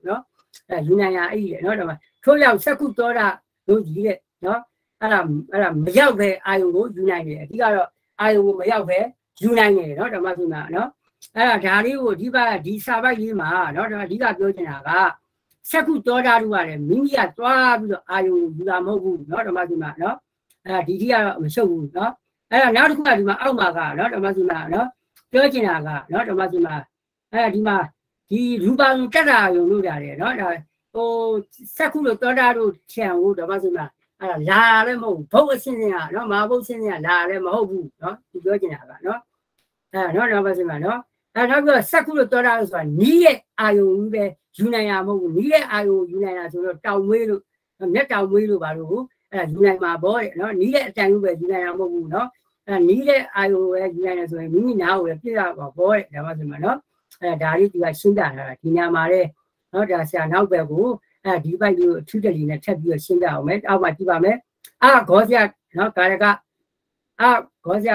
နော်အဲယူနိုင်ရအဲ့ဒီနော်ဒါမှထို့ကြောင့်စက္ခုသောတာတို့ကြီးတဲ့နော်အဲ့ဒါအဲ့ဒါမရောက်ပဲအာယုံကိုယူနိုင်တယ်အဓိကတော့အာယုံကိုမရောက်ပဲယူနိုင်တယ်နော်ဓမ္မစုနာနော်အဲ့ဒါဒါလေးကိုအဓိကဒီစာပိုက်လေးမှာနော်ဒါအဓိကပြောချင်တာကစက္ခုသောတာတို့ကလည်းမိမိကသွားပြီးတော့အာယုံယူတာမဟုတ်ဘူးနော်ဓမ္မစုနာနော်အဲ့ဒါဒီကြီးကတော့မရှုပ်ဘူးနော်အဲ့ဒါနောက်တစ်ခုကဒီမှာအောက်မှာကနော်ဓမ္မစုနာနော်ပြောချင်တာကနော်ဓမ္မစုနာအဲ့ဒါဒီမှာဒီရူပံတက်တာယုံလို့ရတယ်နော်ဒါဟိုစက္ခုတို့သောတာတို့ခြံကိုဓမ္မစုနာအဲ့ဒါလာလည်းမဟုတ်ဘုတ်အစင်းစင်းကနော်မဟာဘုတ်စင်းစင်းကလာလည်းမဟုတ်ဘူးနော်ဒီပြောချင်တာကနော်အဲ့နော်ဓမ္မစုနာနော်အဲ့နောက်ပြီးစက္ခုတို့သောတာတို့ဆိုတာနီးရဲ့အာယုံကြီးပဲယူနိုင်ရမဟုတ်ဘူးနီးရဲ့အာယုံယူနိုင်တာဆိုတော့တောင်မွေးလို့မျက်တောင်မွေးလို့ပါလို့အဲ့ဒါယူနိုင်မှာပေါ့တဲ့နော်နီးတဲ့အတိုင်ပဲယူနိုင်ရမဟုတ်ဘူးနော်အဲ့နီးတဲ့အာယုံပဲယူနိုင်တယ်ဆိုရင်မိမိနားကိုလည်းပြည့်ရပါပေါ့တဲ့ဓမ္မစုနာနော်အဲ့ဒါလေးဒီကရှင်းပြထားတာဒီညမှာလည်းနော်ဒါဆရာနောက်ဘက်ကိုအဲဒီဘက်ကိုအထူးတလီနဲ့ထပ်ပြီးတော့ရှင်းပြအောင်မယ်အောက်မှာကြည့်ပါမယ်အာဂောဇယနော်ကာရကအာဂောဇယ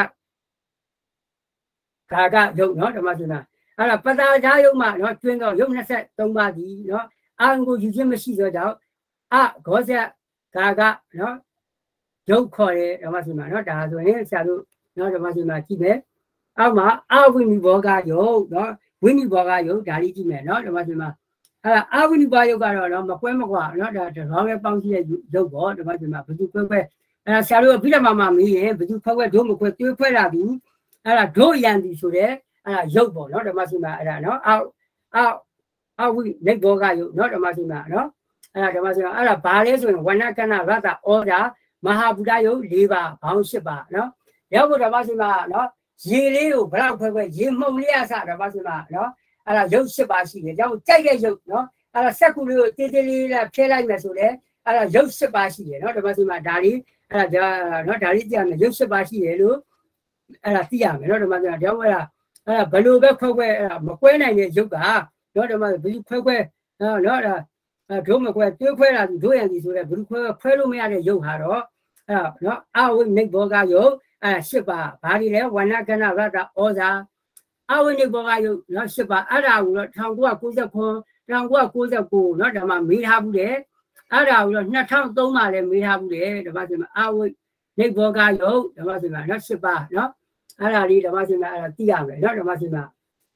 ကာကယုတ်နော်ဓမ္မစုနာအဲ့ဒါပတာဇာယုတ်မှာနော်ကျွင်းတော့ယုတ်နှစ်သုံးပါးဒီနော်အာကိုယူခြင်းမရှိသောကြောင့်အာဂောဇယကာကနော်ယုတ်ခေါ်တယ်ဓမ္မစုနာနော်ဒါဆိုရင်ဆရာတို့နော်ဓမ္မစုနာကြည့်မယ်အောက်မှာအာဝိနိဘောကယုတ်နော်ဝိနိဘောကယုတ်ဒါလေးကြည့်မယ်နော်ဓမ္မစုနာအဲ့ဒါအာဝိနိဘောယုတ်ကတော့နော်မကွဲမကွာနော်ဒါတရောင်းရဲ့ပေါင်းကြည့်တဲ့ယုတ်ပေါ့ဓမ္မစုနာဘယ်သူခွဲခွဲအဲ့ဒါဆရာတို့အဘိဓမ္မာမှာမေးရင်ဘယ်သူခွဲခွဲဒုမခွဲတွေးခွဲလာပြီအဲ့ဒါဒုယံဒီဆိုတဲ့အဲ့ဒါယုတ်ပေါ့နော်ဓမ္မစုနာအဲ့ဒါနော်အောက်အောက်အောက်ဝိနိဘောကယုတ်နော်ဓမ္မစုနာနော်အဲ့ဒါဓမ္မစုနာအဲ့ဒါဘာလဲဆိုရင်ဝဏကဏရတ္တဩဇာမဟာဗုဒ္ဓယုတ်၄ပါးဘောင်း၈ပါးနော်ရောက်ဖို့ဓမ္မစုနာနော်ရေလေးကိုဘလောက်ခွဲခွဲရေမှုံလေးအစဓမ္မစုနာနော်အဲ့ဒါရုပ်၈ပါးရှိတယ်ကြောင့်ကြိုက်တဲ့ရုပ်နော်အဲ့ဒါစက္ခုလေးကိုတေးသေးလေးနဲ့ဖြဲလိုက်မယ်ဆိုလေအဲ့ဒါရုပ်၈ပါးရှိတယ်နော်ဓမ္မစုနာဒါလေးအဲ့ဒါနော်ဒါလေးကြည့်ရမယ်ရုပ်၈ပါးရှိတယ်လို့အဲ့ဒါသိရမယ်နော်ဓမ္မစုနာကြောင့်အဲ့ဒါအဲ့ဒါဘယ်လိုပဲခွဲခွဲအဲ့ဒါမကွဲနိုင်တဲ့ရုပ်ကနော်ဓမ္မဘယ်လိုခွဲခွဲနော်နော်ဒါဒုမကွဲတွေးခွဲတာဒုရံဒီဆိုတဲ့ဘယ်လိုခွဲခွဲလို့မရတဲ့ရုပ်ဟာတော့အဲ့ဒါနော်အဝိနိဘောကယုတ်အဲ့၈ပါးဘာတွေလဲဝဏကဏရတ္တဩဇာအဝိနိဘောကယုတ်နော်၈ပါးအဲ့ဒါကိုတော့၁၉၉၉ ၁၉၉၉နော်ဒါမှမေးထားဘူးတယ်အဲ့ဒါကိုတော့၂၀၀၃မှာလည်းမေးထားဘူးတယ်ဓမ္မစင်မှာအဝိနိဘောကယုတ်ဓမ္မစင်မှာနော်၈ပါးနော်အဲ့ဒါလေးဓမ္မစင်မှာအဲ့ဒါသိရမယ်နော်ဓမ္မစင်မှာ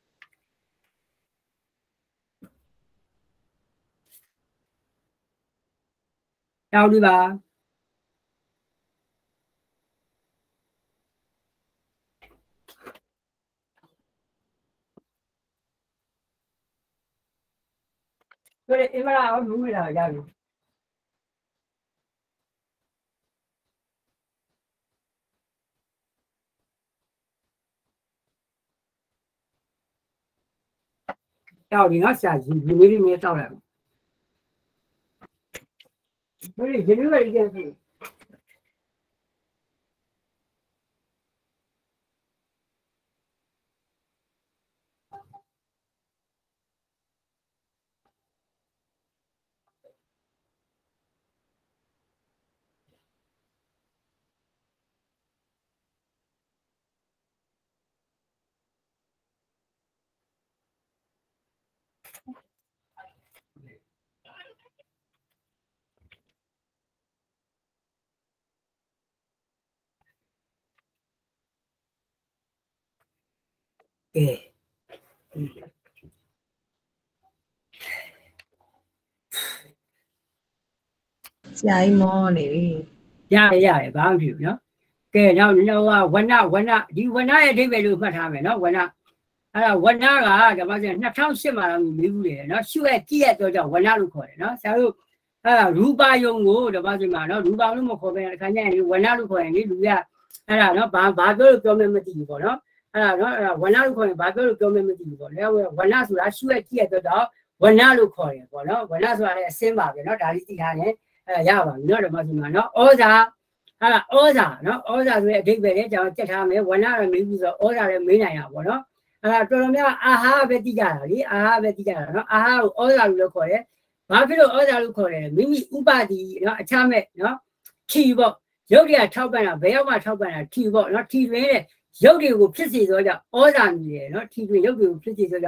တောင်းဒီပါဆိုရင်အမရာမူးလာရပြီတောက်ဒီနော်ဆရာကြီးဒီလေးလေးနဲ့တောက်လိုက်ဘယ်လိုဒီလိုလေးကြည့်ကဲဆရာကြီးမောနေပြီရရရတယ်ဘာမှမဖြစ်ဘူးနော်ကဲနောက်နောက်ဝဏဝဏဒီဝဏရဲ့အဓိပ္ပာယ်လို့မှတ်ထားမယ်နော်ဝဏအဲ့ဒါဝဏကဓမ္မစင်၂၀၀၈မှာတော့မေးဘူးလေနော်ရှုရဲ့ကြည့်ရတော့ကြောင့်ဝဏလို့ခေါ်တယ်နော်ဆရာတို့အဲ့ဒါရူပါယုံကိုဓမ္မစင်မှာနော်ရူပါလို့မခေါ်ဘဲအခါကျရင်ဝဏလို့ခေါ်ရင်လေလူကအဲ့ဒါနော်ဘာဘာပြောလို့ပြောမှမသိဘူးပေါ့နော်အဲ့ဒါနော်အဲ့ဒါဝဏလို့ခေါ်ရင်ဘာပြောလို့ပြောမှမသိဘူးပေါ့လေဝဏဆိုတာရှုရဲ့ကြည့်ရတော့ကြောင့်ဝဏလို့ခေါ်တယ်ပေါ့နော်ဝဏဆိုတာလည်းအစင်းပါပဲနော်ဒါလေးသိထားတယ်အဲ့ရပါပြီနော်ဓမ္မစင်မှာနော်ဩဇာအဲ့ဒါဩဇာနော်ဩဇာဆိုတဲ့အဓိပ္ပာယ်လေးကျွန်တော်ကြက်ထားမယ်ဝဏလည်းမေးပြီးဆိုဩဇာလည်းမေးနိုင်တာပေါ့နော်အဲ့ဒါတော်တော်များအာဟာပဲသိကြတာလေအာဟာပဲသိကြတာနော်အာဟာကိုဩဇာလို့ခေါ်တယ်ဘာဖြစ်လို့ဩဇာလို့ခေါ်တယ်မိမိဥပတိနော်အခြားမဲ့နော်ထီပေါ့ရုပ်တွေကထောက်ပံ့တာဘယ်ရောက်မှထောက်ပံ့တာထီပေါ့နော်ထီတွင်တဲ့ရုပ်တွေကိုဖြစ်စေသောကြောင့်ဩဇာမြည်တယ်နော်ထီတွင်ရုပ်တွေကိုဖြစ်စေသောကြောင့်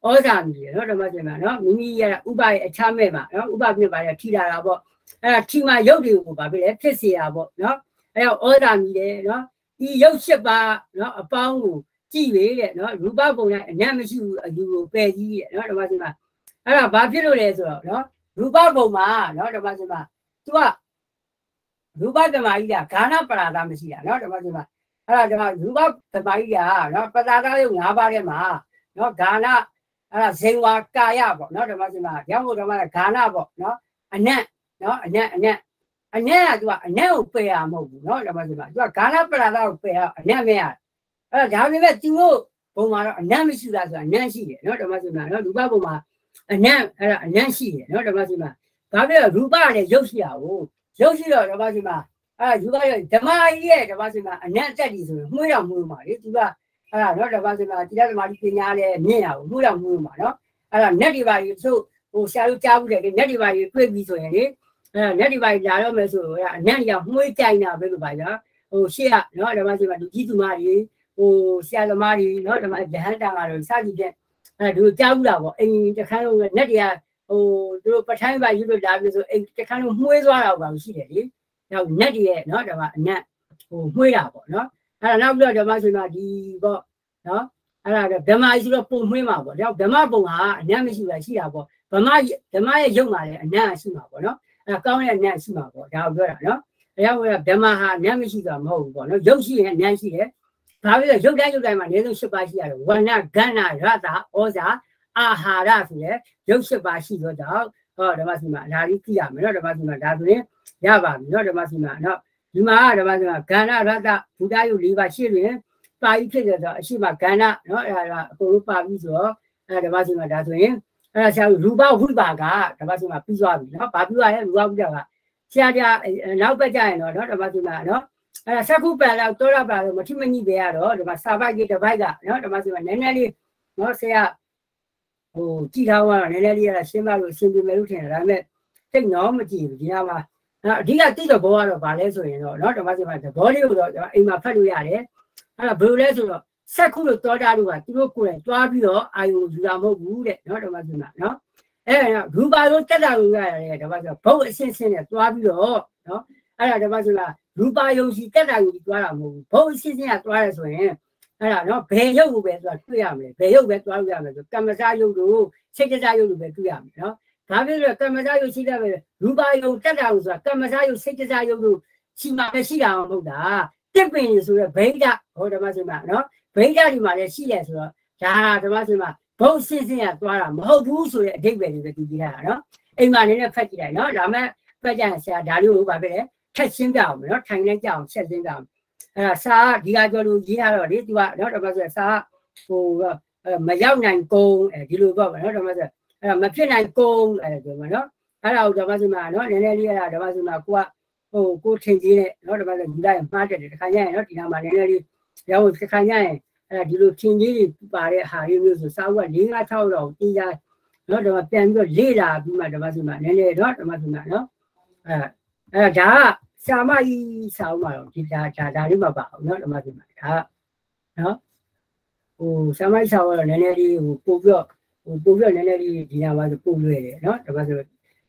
ဩဇာမီတယ်နော်ဓမ္မစင်မှာနော်မိမိရဥပရဲ့အခြားမဲ့မှာနော်ဥပပြပါလေထိလာတာပေါ့အဲ့ဒါထိမှရုပ်တွေကိုဗာဖြစ်လေဖြစ်เสียတာပေါ့နော်အဲ့တော့ဩဇာမီတယ်နော်ဒီရုပ်ရှစ်ပါးနော်အပေါင်းကိုကြည့်လေတဲ့နော်ရူပပုံနဲ့အနတ်မရှိဘူးအယူကိုပယ်ကြီးတဲ့နော်ဓမ္မစင်မှာအဲ့ဒါဘာဖြစ်လို့လဲဆိုတော့နော်ရူပပုံမှာနော်ဓမ္မစင်မှာ तू ကရူပဓမ္မကြီးကဂါဏပရာဒမရှိတာနော်ဓမ္မစင်မှာအဲ့ဒါဓမ္မရူပဓမ္မကြီးကနော်ပတာတာရုပ်၅ပါးထဲမှာနော်ဂါဏအဲ့ဒါဇေဝကာယပေါ့နော်ဓမ္မစင်မှာရောင်းဖို့ဓမ္မကဂါဏပေါ့နော်အနတ်နော်အနတ်အနတ်အနတ်က तू ကအနတ်ကိုပယ်ရမဟုတ်ဘူးနော်ဓမ္မစင်မှာ तू ကဂါဏပရာဒကိုပယ်ရအနတ်မရအဲ့ဒါဒါပေမဲ့ तू တို့ဘုံမှာတော့အနတ်မရှိတာဆိုတာအနတ်ရှိတယ်နော်ဓမ္မစင်မှာနော်ရူပဘုံမှာအနတ်အဲ့ဒါအနတ်ရှိတယ်နော်ဓမ္မစင်မှာဒါပြရူပနဲ့ရုပ်ရှိတာကိုရုပ်ရှိတော့ဓမ္မစင်မှာအဲ့ဒါယူပါရဓမ္မကြီးရဲ့ဓမ္မစင်မှာအနတ်တက်ကြီးဆိုရင်မှုရမှုမှာလေသူကအဲ့ဒါနော်ဓမ္မစင်မှာတိရဓမ္မကြီးပညာနဲ့မြင့်ရအောင်မှုရမှုမှာနော်အဲ့ဒါ net ဒီပါကြီးဆိုဟိုဆရာတို့ကြားဘူးတယ်လေ net ဒီပါကြီးတွေ့ပြီဆိုရင်လေအဲ့ဒါ net ဒီပါကြီးလာတော့မယ်ဆိုတော့အနတ်ကြီးကမှုကြိုင်တာပဲလို့ပါကြာဟိုရှေ့ကနော်ဓမ္မစင်မှာလူကြီးသူမကြီးဟိုဆရာသမားကြီးနော်ဓမ္မဂျဟန်တာကတော့စသည်ဖြင့်အဲ့ဒါသူကြားဘူးလားပေါ့အိမ်တစ်ခါလုံး net တွေကဟိုသူတို့ပထိုင်းပါယူလို့လာပြီဆိုအိမ်တစ်ခါလုံးမှုေးသွားတာပါရှိတယ်လေနောက် net ရဲ့နော်ဓမ္မအနတ်ဟိုမှုေးတာပေါ့နော်အဲ့ဒါနောက်ပြီးတော့ဓမ္မဆိုရင်ဒီပေါ့နော်အဲ့ဒါဓမ္မဆိုတော့ပုံမှုေးမှာပေါ့နောက်ဓမ္မပုံဟာအနတ်မရှိတာရှိတာပေါ့ဓမ္မဓမ္မရဲ့ရုပ်မှာလည်းအနတ်ရှိမှာပေါ့နော်အဲ့ဒါကောင်းတဲ့အနတ်ရှိမှာပေါ့ဒါကိုပြောတာနော်အဲ့ဒါကဓမ္မဟာအနတ်မရှိတာမဟုတ်ဘူးပေါ့နော်ရုပ်ရှိရင်အနတ်ရှိတယ်ဒါပြီးတော့ရုပ်တိုင်းရုပ်တိုင်းမှာအနည်းဆုံး၈ပါးရှိရတယ်ဝဏ္ဏကဏ္ဍရတ္တဩဇာအာဟာရဆိုရဲရုပ်၈ပါးရှိတော့တော့ဟောဓမ္မစီမှာအလားကြီးကြည့်ရမယ်နော်ဓမ္မစီမှာဒါဆိုရင်ရပါပြီနော်ဓမ္မစီမှာနော်ဒီမှာဓမ္မစီမှာကဏ္ဍရတ္တဘုဒ္ဓယုတ်၄ပါးရှိတွင်ပါဠိဖြစ်တဲ့တော့အရှိမကဏ္ဍနော်အဲ့ဒါအကုန်လုံးပါပြီဆိုတော့အဲ့ဓမ္မစီမှာဒါဆိုရင်အဲ့ဒါဆရာရူပဝိပါကဓမ္မစီမှာပြီးသွားပြီနော်ဘာပြီးသွားလဲရူပဝိပါကဆရာကြနောက်ပတ်ကြရင်တော့နော်ဓမ္မစီမှာနော်အဲ့ဒါသက္ကုပံတော့တောရပါတော့မထိမညိပဲရတော့ဓမ္မစာပိုက်ကြီးတစ်ပိုက်ကနော်ဓမ္မစီမှာနည်းနည်းလေးနော်ဆရာဟိုကြည့်ထားတော့နည်းနည်းလေးရရှင်းပါလို့အရှင်းပြမယ်လို့ထင်တယ်ဒါပေမဲ့တိတ်တော့မကြည့်ဘူးဒီကမှာအဓိကတိတဲ့ဘောကတော့ဗာလဲဆိုရင်တော့နော်ဓမ္မစီမှာသဘောလေးကိုတော့အိမ်မှာဖတ်လို့ရတယ်အဲ့ဒါဘယ်လိုလဲဆိုတော့ဆက်ခုလို့တောတာလို့ကသူတို့ကိုယ်တိုင်တွားပြီးတော့အာယုယူတာမဟုတ်ဘူးတဲ့နော်ဓမ္မစီမှာနော်အဲ့ဒါရူပါလို့တက်တာလို့ရတယ်ဓမ္မစီဘုတ်အရှင်းရှင်းနဲ့တွားပြီးတော့နော်အဲ့ဒါဓမ္မစီမှာရူပါယုံစီတက်တာယူတွားတာမဟုတ်ဘူးဘုတ်အရှင်းရှင်းကတွားရဆိုရင်အဲ့ဒါနော်ဘယ်ရုပ်ကိုပဲဆိုတာတွေ့ရမယ်ဘယ်ရုပ်ပဲတွားလို့ရမယ်ဆိုကမ္မဇယုတ်တို့စိတ်တဇယုတ်တို့ပဲတွေ့ရမယ်နော်ဒါဖြစ်လို့ကမ္မဇယုတ်ရှိတဲ့ပဲရူပါယုံတက်တာလို့ဆိုတာကမ္မဇယုတ်စိတ်တဇယုတ်တို့ရှိမှလည်းရှိတာမဟုတ်တာတစ်ပင်ဆိုတော့ဗိဓဟောဓမ္မစင်မှာနော်ဗိဓဒီမှာလည်းရှိတယ်ဆိုတော့ဒါဓမ္မစင်မှာဘုတ်စစ်စစ်ကတွားတာမဟုတ်ဘူးဆိုတဲ့အဓိပ္ပာယ်တွေပဲသူကြည့်ရတာနော်အိမ်မှာနေနဲ့ဖတ်ကြည့်လိုက်နော်ဒါမဲ့ဖတ်ကြရင်ဆရာဒါလေးကိုဗာပဲလေထက်ရှင်းပြအောင်နော်ထိုင်နေကြအောင်ချက်ရှင်းပြအောင်အဲ့ဒါစာဒီကကြောလို့ရေးရတော့လေသူကနော်ဓမ္မဆိုစာဟိုမရောက်နိုင်ကုန်အဲဒီလိုပေါ့နော်ဓမ္မဆိုအဲ့ဒါမဖြစ်နိုင်ကုန်အဲဒီမှာနော်အဲ့ဒါကိုဓမ္မဆိုမှာနော်နည်းနည်းလေးရတာဓမ္မဆိုမှာကိုကဟိုကိုထင်ကြီးနဲ့နော်ဓမ္မဆိုဒီတိုင်းမှားတယ်တခါကျရင်နော်ဒီနာမှာနည်းနည်းလေးရောက်တခါကျရင်အဲ့ဒါဒီလိုထင်ကြီးတွေပါတဲ့ဟာလေးမျိုးဆိုစာအုပ်က၄၅၆တော့တင်ကြနော်ဓမ္မပြန်ပြီးတော့လေ့လာပြီးမှဓမ္မဆိုမှာနည်းနည်းတော့ဓမ္မဆိုမှာနော်အဲအဲ့ဒါကစာမကြီးစာအုပ်မှာတော့ဒီဒါဒါဒါလေးမပါဘူးเนาะဓမ္မစီမှာဒါเนาะဟိုစာမကြီးစာအုပ်ကတော့နည်းနည်းလေးဟိုပို့ပြီးတော့ဟိုပို့ပြီးတော့နည်းနည်းလေးဒီနာမှာဆိုပို့လွယ်တယ်เนาะဓမ္မဆို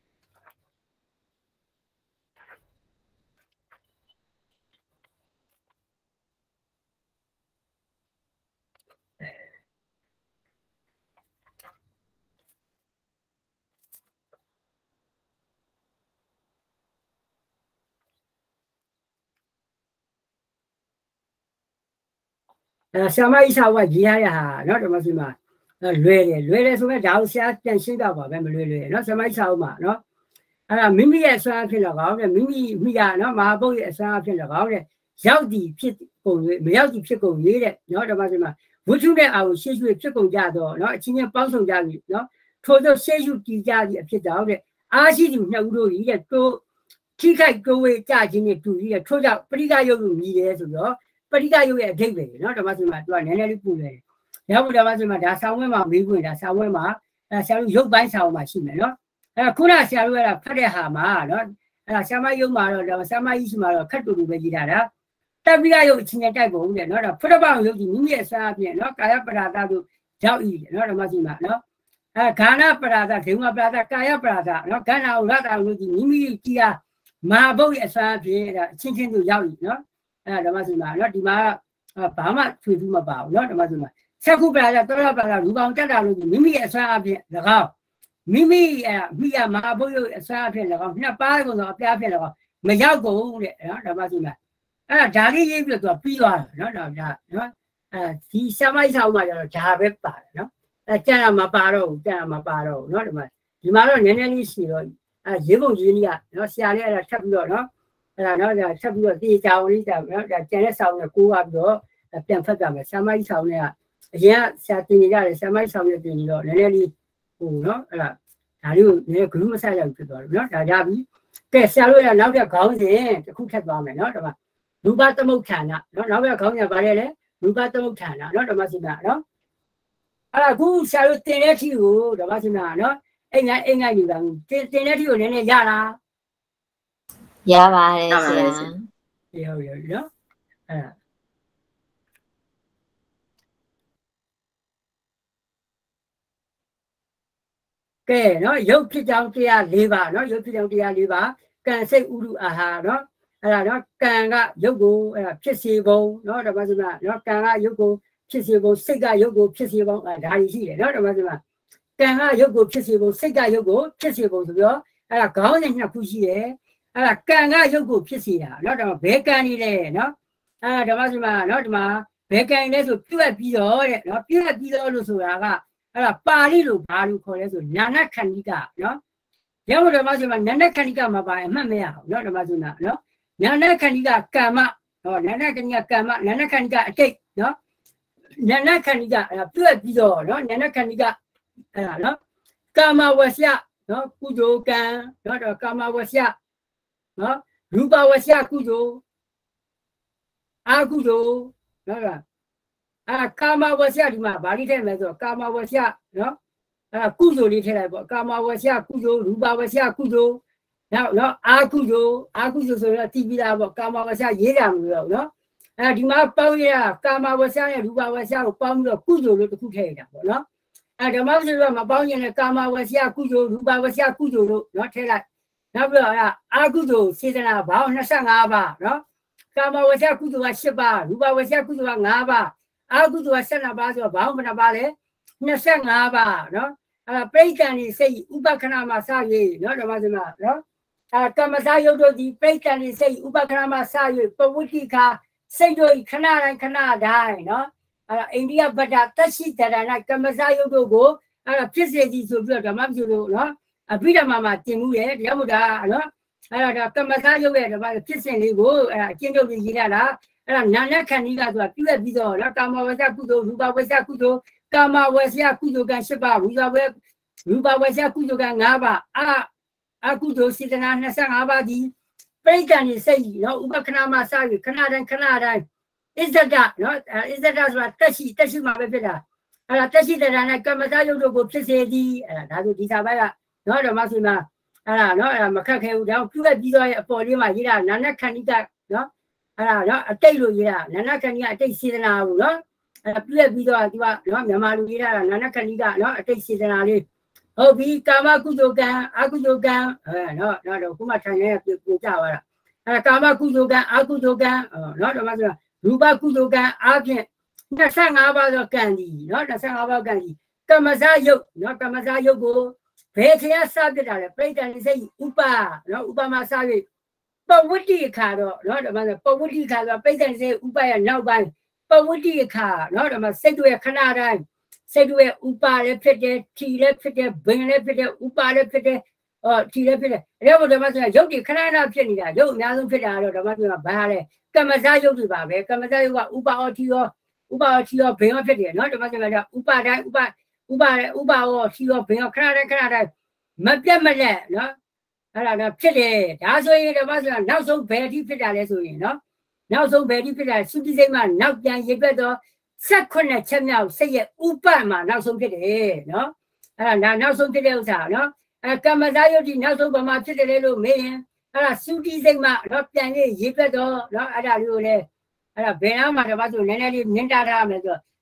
အဲဆရာမကြီးစာအုပ်ကရေးရရဟာเนาะဓမ္မစီမှာလွယ်တယ်လွယ်တယ်ဆိုတော့ဒါကိုဆရာပြန်ရှင်းပြပါပဲမလွယ်လွယ်เนาะဆရာမကြီးစာအုပ်မှာเนาะအဲ့ဒါမိမိရဲ့အစွမ်းအဖြစ်တော့ကောင်းတယ်မိမိမိကเนาะမဟာဘုတ်ရဲ့အစွမ်းအဖြစ်တော့ကောင်းတယ်ရောက်တည်ဖြစ်ကုန်မရောက်တည်ဖြစ်ကုန်ရေးတဲ့เนาะဓမ္မစီမှာဝိထုတဲ့အာကိုရှေ့ရွှေ့ဖြစ်ကုန်ကြတော့เนาะအချင်းချင်းပေါင်းဆောင်ကြပြီเนาะထို့သောရှေ့ရွှေ့တည်ကြသည့်အဖြစ်တော့တဲ့အာရှိသူနှစ်ဦးတို့ကြီးတဲ့တိုးထိခိုက်တိုးဝေးကြခြင်းနဲ့တူကြီးတဲ့ထို့ကြောင့်ပရိကယုတ်လို့မြည်တယ်ဆိုတော့ပရိကယုတ်ရဲ့အဓိပ္ပာယ်เนาะဓမ္မစီမှာသူကနည်းနည်းလေးပူတယ်ရဘူးဓမ္မစီမှာဒါဆောင်းဝဲမှာမေးခွင့်ဒါဆောင်းဝဲမှာအဲဆရာတို့ရုပ်ပိုင်းဆောင်းမှာရှိမယ်เนาะအဲခုနဆရာတို့ကဖတ်တဲ့ဟာမှာเนาะအဲဆရာမယုတ်မှာတော့ဆရာမကြီးရှိမှာတော့ခက်တူတူပဲကြည့်တာဒါတပိကယုတ်အချင်းချင်းတိုက်ပုံတဲ့เนาะဒါဖုဒ္ဓဘာယုတ်ဒီမိမိရဲ့အစားအပြင်เนาะကာယပရာဒတို့ရောက်ဤနော်ဓမ္မရှိမှာနော်အဲခန္ဓာပရာဒဒေဝပရာဒကာယပရာဒနော်ခန္ဓာကိုရတာလို့ဒီမိမိကြီးဟာမဟာဘုတ်ရဲ့အစွမ်းဖြင့်အချင်းချင်းတို့ရောက်ဤနော်အဲဓမ္မရှိမှာနော်ဒီမှာဘာမှထွေထူးမပါဘူးနော်ဓမ္မရှိမှာချက်ခုပရာဒတောရပရာဒရူပောင်တက်တာလို့ဒီမိမိရဲ့အစွမ်းအဖြင့်၎င်းမိမိအဲမိရမဟာဘုတ်ရဲ့အစွမ်းအဖြင့်၎င်းနှစ်ပါးကုန်သောအပြားဖြင့်၎င်းမရောက်ကုန်တဲ့နော်ဓမ္မရှိမှာအဲ့ဒါလေးရေးပြီးတော့ပြီးသွားတယ်နော်ဒါကနော်အဲဒီဆမိုက်ဆောင်မှာကျတော့ဒါပဲပါတယ်နော်အဲကျန်တာမပါတော့ဘူးကျန်တာမပါတော့ဘူးနော်ဒီမှာဒီမှာတော့နည်းနည်းလေးရှိတော့အဲရေပုံကြီးကြီးကနော်ဆရာလေးအဲ့ဒါထပ်ပြီးတော့နော်အဲ့ဒါနော်ဒါထပ်ပြီးတော့တေချာဝင်လေးတာနော်ဒါကျန်တဲ့ဆောင်နဲ့ကိုးပါပြီးတော့ပြန်ဖတ်ကြမယ်ဆမိုက်ဆောင်နဲ့ကအရင်ကဆရာတင်နေကြတယ်ဆမိုက်ဆောင်နဲ့တင်နေတော့နည်းနည်းလေးဟိုနော်အဲ့ဒါဒါလေးကိုနည်းဂရုမဆက်ရဘူးဖြစ်သွားတယ်နော်ဒါကြပြီကဲဆရာတို့ရနောက်တဲ့ခေါင်းစဉ်တစ်ခုထပ်သွားမယ်နော်ဒီမှာရူပသမုဋ္ဌာဏနော်နောက်တဲ့ခေါင်းစဉ်ဗါရဲလေရူပသမုဋ္ဌာဏနော်ဓမ္မရှိမှာနော်အဲ့ဒါအခုဆရာတို့တင်တဲ့ထီကိုဓမ္မရှိမှာနော်အိမ်ငိုင်းအိမ်ငိုင်းယူတာတင်တင်တဲ့ထီကိုနည်းနည်းရလားရပါတယ်ဆရာဟုတ်ဟုတ်နော်အဲ့ကဲနော်ရုပ်ဖြစ်ကြောင်းတရား၄ပါးနော်ရုပ်ဖြစ်ကြောင်းတရား၄ပါးကံစိတ်ဥဒုအာဟာနော်အဲ့ဒါနော်ကံကရုပ်ကိုအဲ့ဒါဖြစ်စေပုံနော်ဓမ္မရှိမှာနော်ကံကရုပ်ကိုဖြစ်စေပုံစိတ်ကရုပ်ကိုဖြစ်စေပုံအဲဒါကြီးရှိတယ်နော်ဓမ္မရှိမှာကံကရုပ်ကိုဖြစ်စေပုံစိတ်ကရုပ်ကိုဖြစ်စေပုံဆိုပြီးတော့အဲ့ဒါခေါင်းစဉ်နှစ်ခုရှိတယ်အဲ့ဒါကံကရုပ်ကိုဖြစ်စေတာနော်ဒါဘယ်ကံနေလဲနော်အဲ့ဒါဓမ္မရှိမှာနော်ဒီမှာဘယ်ကံလဲဆိုပြုတ်ပြီးတော့တဲ့နော်ပြုတ်ပြီးတော့လို့ဆိုတာကအဲ့ဒါပါဠိလိုဘာလို့ခေါ်လဲဆိုနာနခန္ဓိကနော်ရုပ်ဓမ္မရှိမှာနာနခန္ဓိကမပါရင်အမှတ်မရဘူးနော်ဓမ္မရှိမှာနော်နာနခန္ဓိကကမ္မဟောနာနခန္ဓိကကမ္မနာနခန္ဓိကအတိတ်နော်နာနခန္ဓိကအဲ့ပြုတ်ပြီးတော့နော်နာနခန္ဓိကအဲ့ဒါနော်ကာမဝဆယနော်ကုသိုလ်ကံနော်တော့ကာမဝဆယနော်ရူပဝဆယကုသိုလ်အာကုသိုလ်နော်အာကာမဝဆယဒီမှာဗာလိထည့်မယ်ဆိုကာမဝဆယနော်အဲ့ကုသိုလ်လေးထည့်လိုက်ပေါ့ကာမဝဆယကုသိုလ်ရူပဝဆယကုသိုလ်နောက်နော်အာကုသိုလ်အာကုသိုလ်ဆိုတော့တိပိလာပေါ့ကာမဝဆယရေးတာမလို့တော့နော်အဲဒီမှာပေါင်းရကာမဝဆယနဲ့ရူပဝဆယကိုပေါင်းပြီးတော့ကုသိုလ်လို့တစ်ခုထည့်ရတာပေါ့နော်အဲဓမ္မစရိယမပေါင်းရင်လည်းကာမဝဆယကုသိုလ်ရူပဝဆယကုသိုလ်လို့နော်ထည့်လိုက်နောက်ပြီးတော့အာကုသိုလ်စေတနာဘောင်း၂၅ပါးနော်ကာမဝဆယကုသိုလ်က၈ပါးရူပဝဆယကုသိုလ်က၅ပါးအာကုသိုလ်က၁၂ပါးဆိုတော့ဘောင်းဘယ်နှပါးလဲ၂၅ပါးနော်အဲပရိက္ခဏီစိတ်ဥပခဏမှာစရည်နော်ဓမ္မစရိယနော်အဲကမ္မစာယုတ်တို့ဒီပရိက္ခဏီစိတ်ဥပခဏမှာစရည်ပဝိတိခာစိတ်တို့ခဏတိုင်းခဏတိုင်းနော်အဲအိန္ဒိယဗဒ္ဒသက်ရှိတရဏကမ္မစာယုတ်တို့ကိုအဲဖြစ်စေသည်ဆိုပြီးတော့ဓမ္မပြုလို့နော်အဘိဓမ္မာမှာတင်မှုရဲ့တရားမူတာနော်အဲဒါကမ္မစာယုတ်ရဲ့ဓမ္မဖြစ်စဉ်လေးကိုအဲအကျဉ်းချုပ်ပြီးရေးရတာအဲဒါနာနခန္ဓိကဆိုတာပြုတ်ပြီးတော့နော်ကာမဝဆယကုသိုလ်ရူပဝဆယကုသိုလ်ကာမဝဆယကုသိုလ်က၈ပါးရူပဝရူပဝဆယကုသိုလ်က၅ပါးအာအကုသိုလ်စေတနာ၂၅ပါးဒီပရိက္ခဏီစိတ်နော်ဥပခဏမှာစရခဏတိုင်းခဏတိုင်းအစ္ဆဒနော်အစ္ဆဒဆိုတာတက်ရှိတက်ရှိမှာပဲဖြစ်တာအဲ့ဒါတက်ရှိတဲ့နဲ့ကမ္မစာယုတ်တို့ကိုဖြစ်စေသည်အဲ့ဒါဒါဆိုဒီစာပိုင်းကနော်ဓမ္မဆိုမှာအဲ့ဒါနော်အဲ့ဒါမခက်ခဲဘူးဒါပြုတ်ပြီးတော့အပေါ်လေးမှာရေးတာနာနခန္ဓိကနော်အဲ့ဒါနော်အတိတ်လို့ရေးတာနာနခန္ဓိကအတိတ်စေတနာဘူးနော်အဲ့ဒါပြုတ်ပြီးတော့ဒီကနော်မြန်မာလူရေးတာနာနခန္ဓိကနော်အတိတ်စေတနာလေးဟုတ်ပြီကာမကုသိုလ်ကံအကုသိုလ်ကံအဲနော်နော်တော့ခုမှထိုင်နေပြပြကြသွားတာအဲကာမကုသိုလ်ကံအကုသိုလ်ကံနော်ဓမ္မဆိုရူပကုသိုလ်ကံအပြင်၂၅ပါးသောကံဒီနော်၂၅ပါးကံဒီကမ္မဇယုတ်နော်ကမ္မဇယုတ်ကိုဘယ်တရားစပြတာလဲပြိတ္တန်စိတ်ဥပနော်ဥပမာစ၍ပဝတ္တိခါတော့နော်ဓမ္မဆိုပဝတ္တိခါဆိုပြိတ္တန်စိတ်ဥပရဲ့နောက်ပိုင်းပဝတ္တိခါနော်ဓမ္မစိတ်တွေခဏတိုင်းစိတ်တွေဥပါလည်းဖြစ်တယ်ထီလည်းဖြစ်တယ်ဘင်လည်းဖြစ်တယ်ဥပါလည်းဖြစ်တယ်အော်ထီလည်းဖြစ်တယ်အဲ့တော့ဓမ္မဆိုရုပ်တွေခဏခဏဖြစ်နေတာရုပ်အများဆုံးဖြစ်တာတော့ဓမ္မဆိုကဘာလဲကမ္မဇယုတ်တွေပါပဲကမ္မဇယုတ်ကဥပါအောထီရောဥပါအောထီရောဘင်ရောဖြစ်တယ်နော်ဓမ္မဆိုကဥပါတိုင်းဥပါဥပါဥပါအောထီရောဘင်ရောခဏတိုင်းခဏတိုင်းမပြတ်မလက်နော်အဲ့ဒါတော့ဖြစ်တယ်ဒါဆိုရင်ဓမ္မဆိုကနောက်ဆုံးဘယ်အထိဖြစ်တာလဲဆိုရင်နော်နောက်ဆုံးဘယ်အထိဖြစ်တာသုတိစိတ်မှာနောက်ပြန်ရေတွက်တော့ဆက်ခွနဲ့ချက်မြောက်စိတ်ရဲ့ဥပမှာနောက်ဆုံးဖြစ်တယ်နော်အဲ့ဒါနောက်ဆုံးဖြစ်တဲ့ဥစ္စာနော်အဲကမ္မဇယုတ်ဒီနောက်ဆုံးဘာမှဖြစ်တယ်လို့မေးရင်အဲ့ဒါသုတိစိတ်မှာတော့ပြန်ရေးရေတွက်တော့နော်အဲ့ဒါလေးကိုလည်းအဲ့ဒါဘယ်နာမှာတပတ်ဆိုနည်းနည်းလေးမြင်တာထားမယ်ဆို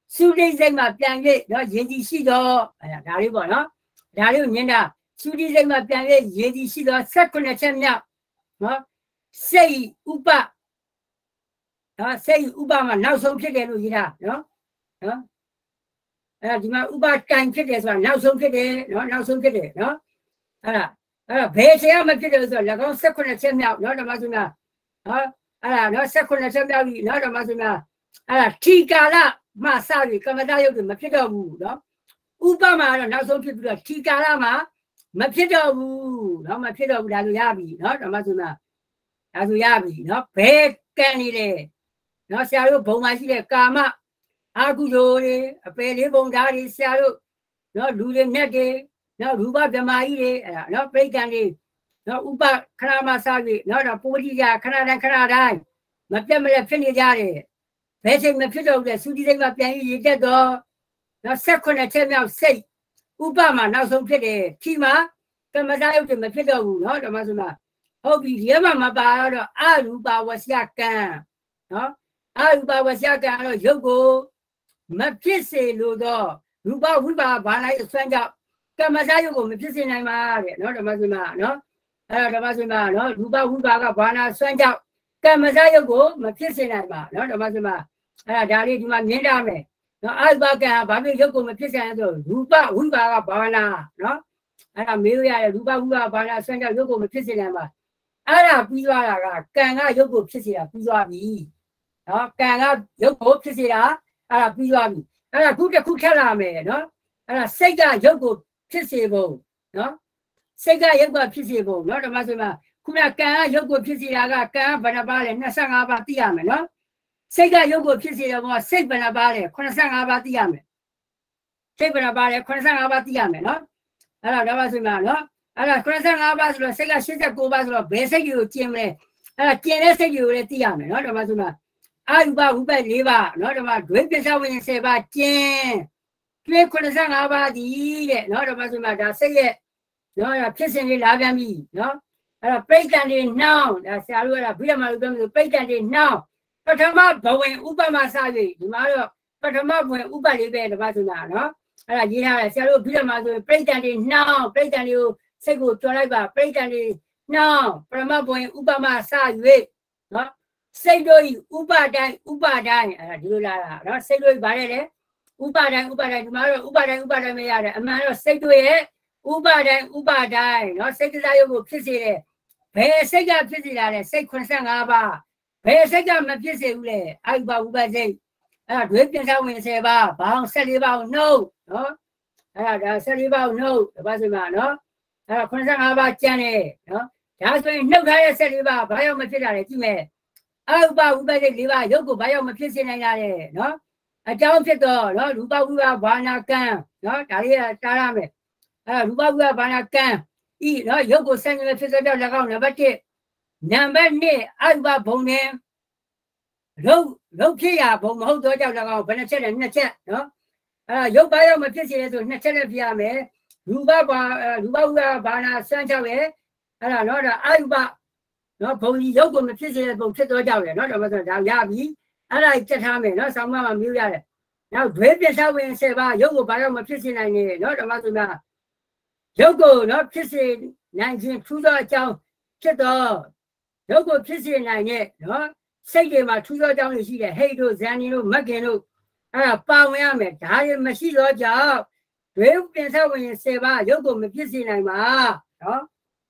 su đi dây màပြန်၍နော်ရည်ကြည်ရှိသောအဲ့ဒါလေးပေါ့နော်ဒါလေးကိုမြင်တာsu đi dây màပြန်၍ရည်ကြည်ရှိသော၁၇ချက်မြောက်နော်စိတ်ဥပနော်စိတ်ဥပမှာနောက်ဆုံးဖြစ်တယ်လို့ရေးတာနော်နော်အဲ့ဒါဒီမှာဥပကံဖြစ်တယ်ဆိုတာနောက်ဆုံးဖြစ်တယ်နော်နောက်ဆုံးဖြစ်တယ်နော်အဲ့ဒါအဲ့ဒါဘယ်ဆရာမဖြစ်တယ်ဆိုတော့၎င်း၁၇ချက်မြောက်နော်ဓမ္မစုများနော်အဲ့ဒါနော်၁၇ချက်မြောက်ပြီနော်ဓမ္မစုများအဲ့ဒါထီကာလမှစပြီးကမ္မတယုတ်တွေမဖြစ်တော့ဘူးနော်ဥပမာတော့နောက်ဆုံးဖြစ်ပြီးတော့ထီကာလမှာမဖြစ်တော့ဘူးနော်မဖြစ်တော့ဘူးဒါဆိုရပြီနော်ဓမ္မစုများဒါဆိုရပြီနော်ဘယ်ကံနေလဲနော်ဆရာတို့ဘုံမှာရှိတဲ့ကာမအာကုသိုလ်တွေအပယ်လေးဘုံဓာတ်တွေဆရာတို့နော်လူတွေနဲ့တွေနော်ရူပဗြဟ္မာကြီးတွေအဲ့ဒါနော်ပြိဋ္ဌာန်တွေနော်ဥပခဏမှစပြီးနော်တော့ပိုးကြီးကြခဏတိုင်းခဏတိုင်းမပြတ်မလဲဖြစ်နေကြတယ်ဘယ်ချိန်မဖြစ်တော့ဘူးလဲသုတိစိတ်မှာပြန်ရည်တက်တော့နော်၁၈ချက်မြောက်စိတ်ဥပမှာနောက်ဆုံးဖြစ်တယ်ဒီမှာကမ္မတာယုတ်တွေမဖြစ်တော့ဘူးနော်ဓမ္မစမဟုတ်ပြီဒီမှာမပါတော့အရူပဝစီကံနော်အရူပဝစီကံတော့ရုပ်ကိုမဖြစ်စေလို့တော့ရူပဝိပါဘာလိုက်ဆွမ်းကြောင့်ကမ္မတာယုတ်ကိုမဖြစ်စေနိုင်ပါတဲ့နော်ဓမ္မစမနော်အဲ့တော့ဓမ္မစမနော်ရူပဝိပါကဘာနာဆွမ်းကြောင့်ကမ္မတာယုတ်ကိုမဖြစ်စေနိုင်ပါနော်ဓမ္မစမအဲ့ဒါဒါလေးဒီမှာမြင်ရမယ်နော်အရူပကံဘာဖြစ်ရုပ်ကိုမဖြစ်စေနိုင်ဆိုရူပဝိပါကဘာနာနော်အဲ့ဒါမေးရတဲ့ရူပဝိပါဘာနာဆွမ်းကြောင့်ရုပ်ကိုမဖြစ်စေနိုင်ပါအဲ့ဒါပြီးသွားတာကကံကရုပ်ကိုဖြစ်စေတာပြီးသွားပြီနော်ကံကရုပ်ကိုဖြစ်စေတာအဲ့ဒါပြီးသွားပြီအဲ့ဒါခုတစ်ခုထက်လာမယ်နော်အဲ့ဒါစိတ်ကရုပ်ကိုဖြစ်စေဖို့နော်စိတ်ကရုပ်ကဖြစ်စေဖို့နော်ဓမ္မဆိုမှာခုနကံကရုပ်ကိုဖြစ်စေတာကကံဘယ်နှပါလဲ၂၅ပါးသိရမယ်နော်စိတ်ကရုပ်ကိုဖြစ်စေတယ်ဘောစိတ်ဘယ်နှပါလဲ၈၅ပါးသိရမယ်စိတ်ဘယ်နှပါလဲ၈၅ပါးသိရမယ်နော်အဲ့ဒါဓမ္မဆိုမှာနော်အဲ့ဒါ၈၅ပါးဆိုတော့စိတ်က၈၉ပါးဆိုတော့ဘယ်စိတ်ကိုကျင်မလဲအဲ့ဒါကျင်တဲ့စိတ်ကိုလည်းသိရမယ်နော်ဓမ္မဆိုမှာအာယုဘဝုပ္ပ၄ပါးနော်ဓမ္မဒွေပစ္စဝိညာဉ်၁၀ပါးကျင်ကျွေး၈၅ပါးဒီတဲ့နော်ဓမ္မဆိုမှာဒါစိတ်ရဲ့နော်ဖြစ်စဉ်လေးလာပြန်ပြီနော်အဲ့ဒါပိဋကံတွေနှောင်းဒါဆရာတို့ကဘိဓမ္မာလိုပြောလို့ပိဋကံတွေနှောင်းပထမဘဝင်ဥပမာစ၍ဒီမှာတော့ပထမဘဝင်ဥပလေးပဲဓမ္မဆိုမှာနော်အဲ့ဒါရေးထားတယ်ဆရာတို့ဘိဓမ္မာဆိုပိဋကံတွေနှောင်းပိဋကံတွေကိုစိတ်ကိုကြော်လိုက်ပါပိဋကံတွေနှောင်းပထမဘဝင်ဥပမာစ၍နော်စိတ်တို့ဥပတိုင်းဥပတိုင်းအဲ့ဒါဒီလိုလာတာနော်စိတ်တို့ဗါတယ်လေဥပတိုင်းဥပတိုင်းဒီမှာတော့ဥပတိုင်းဥပတိုင်းမရတယ်အမှန်တော့စိတ်တို့ရဲ့ဥပတိုင်းဥပတိုင်းနော်စိတ်တရားရုပ်ကိုဖြစ်စေတယ်ဘယ်စိတ်ကဖြစ်စေတာလဲစိတ်၈၅ပါးဘယ်စိတ်ကမဖြစ်စေဘူးလေအာယုဘဥပစိတ်အဲ့ဒါဒွေပြင်စားဝင်၁၀ပါးဘောင်း၁၄ပါးကိုနှုတ်နော်အဲ့ဒါဒါ၁၄ပါးကိုနှုတ်တပတ်စမှာနော်အဲ့ဒါ၈၅ပါးကျန်တယ်နော်ဒါဆိုရင်နှုတ်ထားတဲ့၁၄ပါးဘာရောက်မဖြစ်တာလဲကြည့်မယ်အာယုဘဥပစိတ်၄ပါးရုပ်ကိုဘာရောက်မဖြစ်စေနိုင်တာလဲနော်အကြောင်းဖြစ်တော့နော်ရူပဝိပါဘာနာကံနော်ဒါလေးကတားရမယ်အဲ့ရူပဝိပါဘာနာကံဤနော်ရုပ်ကိုဆန့်ကျင်တဲ့ဖြစ်စေတော့၎င်းနံပါတ်၁နံပါတ်၂အရူပဘုံနဲ့ရုပ်ရုပ်ဖြစ်ရဘုံမဟုတ်တော့ကြောင့်၎င်းဘယ်နှချက်လဲနှစ်ချက်နော်အဲ့ရုပ်ဘာရောက်မဖြစ်စေလဲဆိုနှစ်ချက်နဲ့ပြရမယ်ရူပဘာရူပဝိပါဘာနာဆန့်ချောက်ရဲ့အဲ့ဒါနော်ဒါအရူပနော်ဘုံကြီးရုပ်ကိုမဖြစ်စေတဲ့ဘုံဖြစ်တော့ကြောင့်လေနော်တော့ဆိုဒါရပြီအဲ့ဒါကြက်ထားမယ်နော်ဆောင်းမမှာမျိုးရတယ်နောက်ဒွေပစ္စဝိညာဉ်၁၀ပါးရုပ်ကိုဘာရောက်မဖြစ်စေနိုင်နေနော်ဓမ္မဆိုမှာရုပ်ကိုနော်ဖြစ်စေနိုင်ခြင်းထူးသောအကြောင်းဖြစ်တော့ရုပ်ကိုဖြစ်စေနိုင်တဲ့နော်စိတ်တွေမှာထူးသောအကြောင်းတွေရှိတယ်ဟိတ်တို့ဇန်နီတို့မက်ကင်တို့အဲ့ဒါပါဝင်ရမယ်ဒါတွေမရှိတော့ကြောင့်ဒွေပစ္စဝိညာဉ်၁၀ပါးရုပ်ကိုမဖြစ်စေနိုင်ပါနော်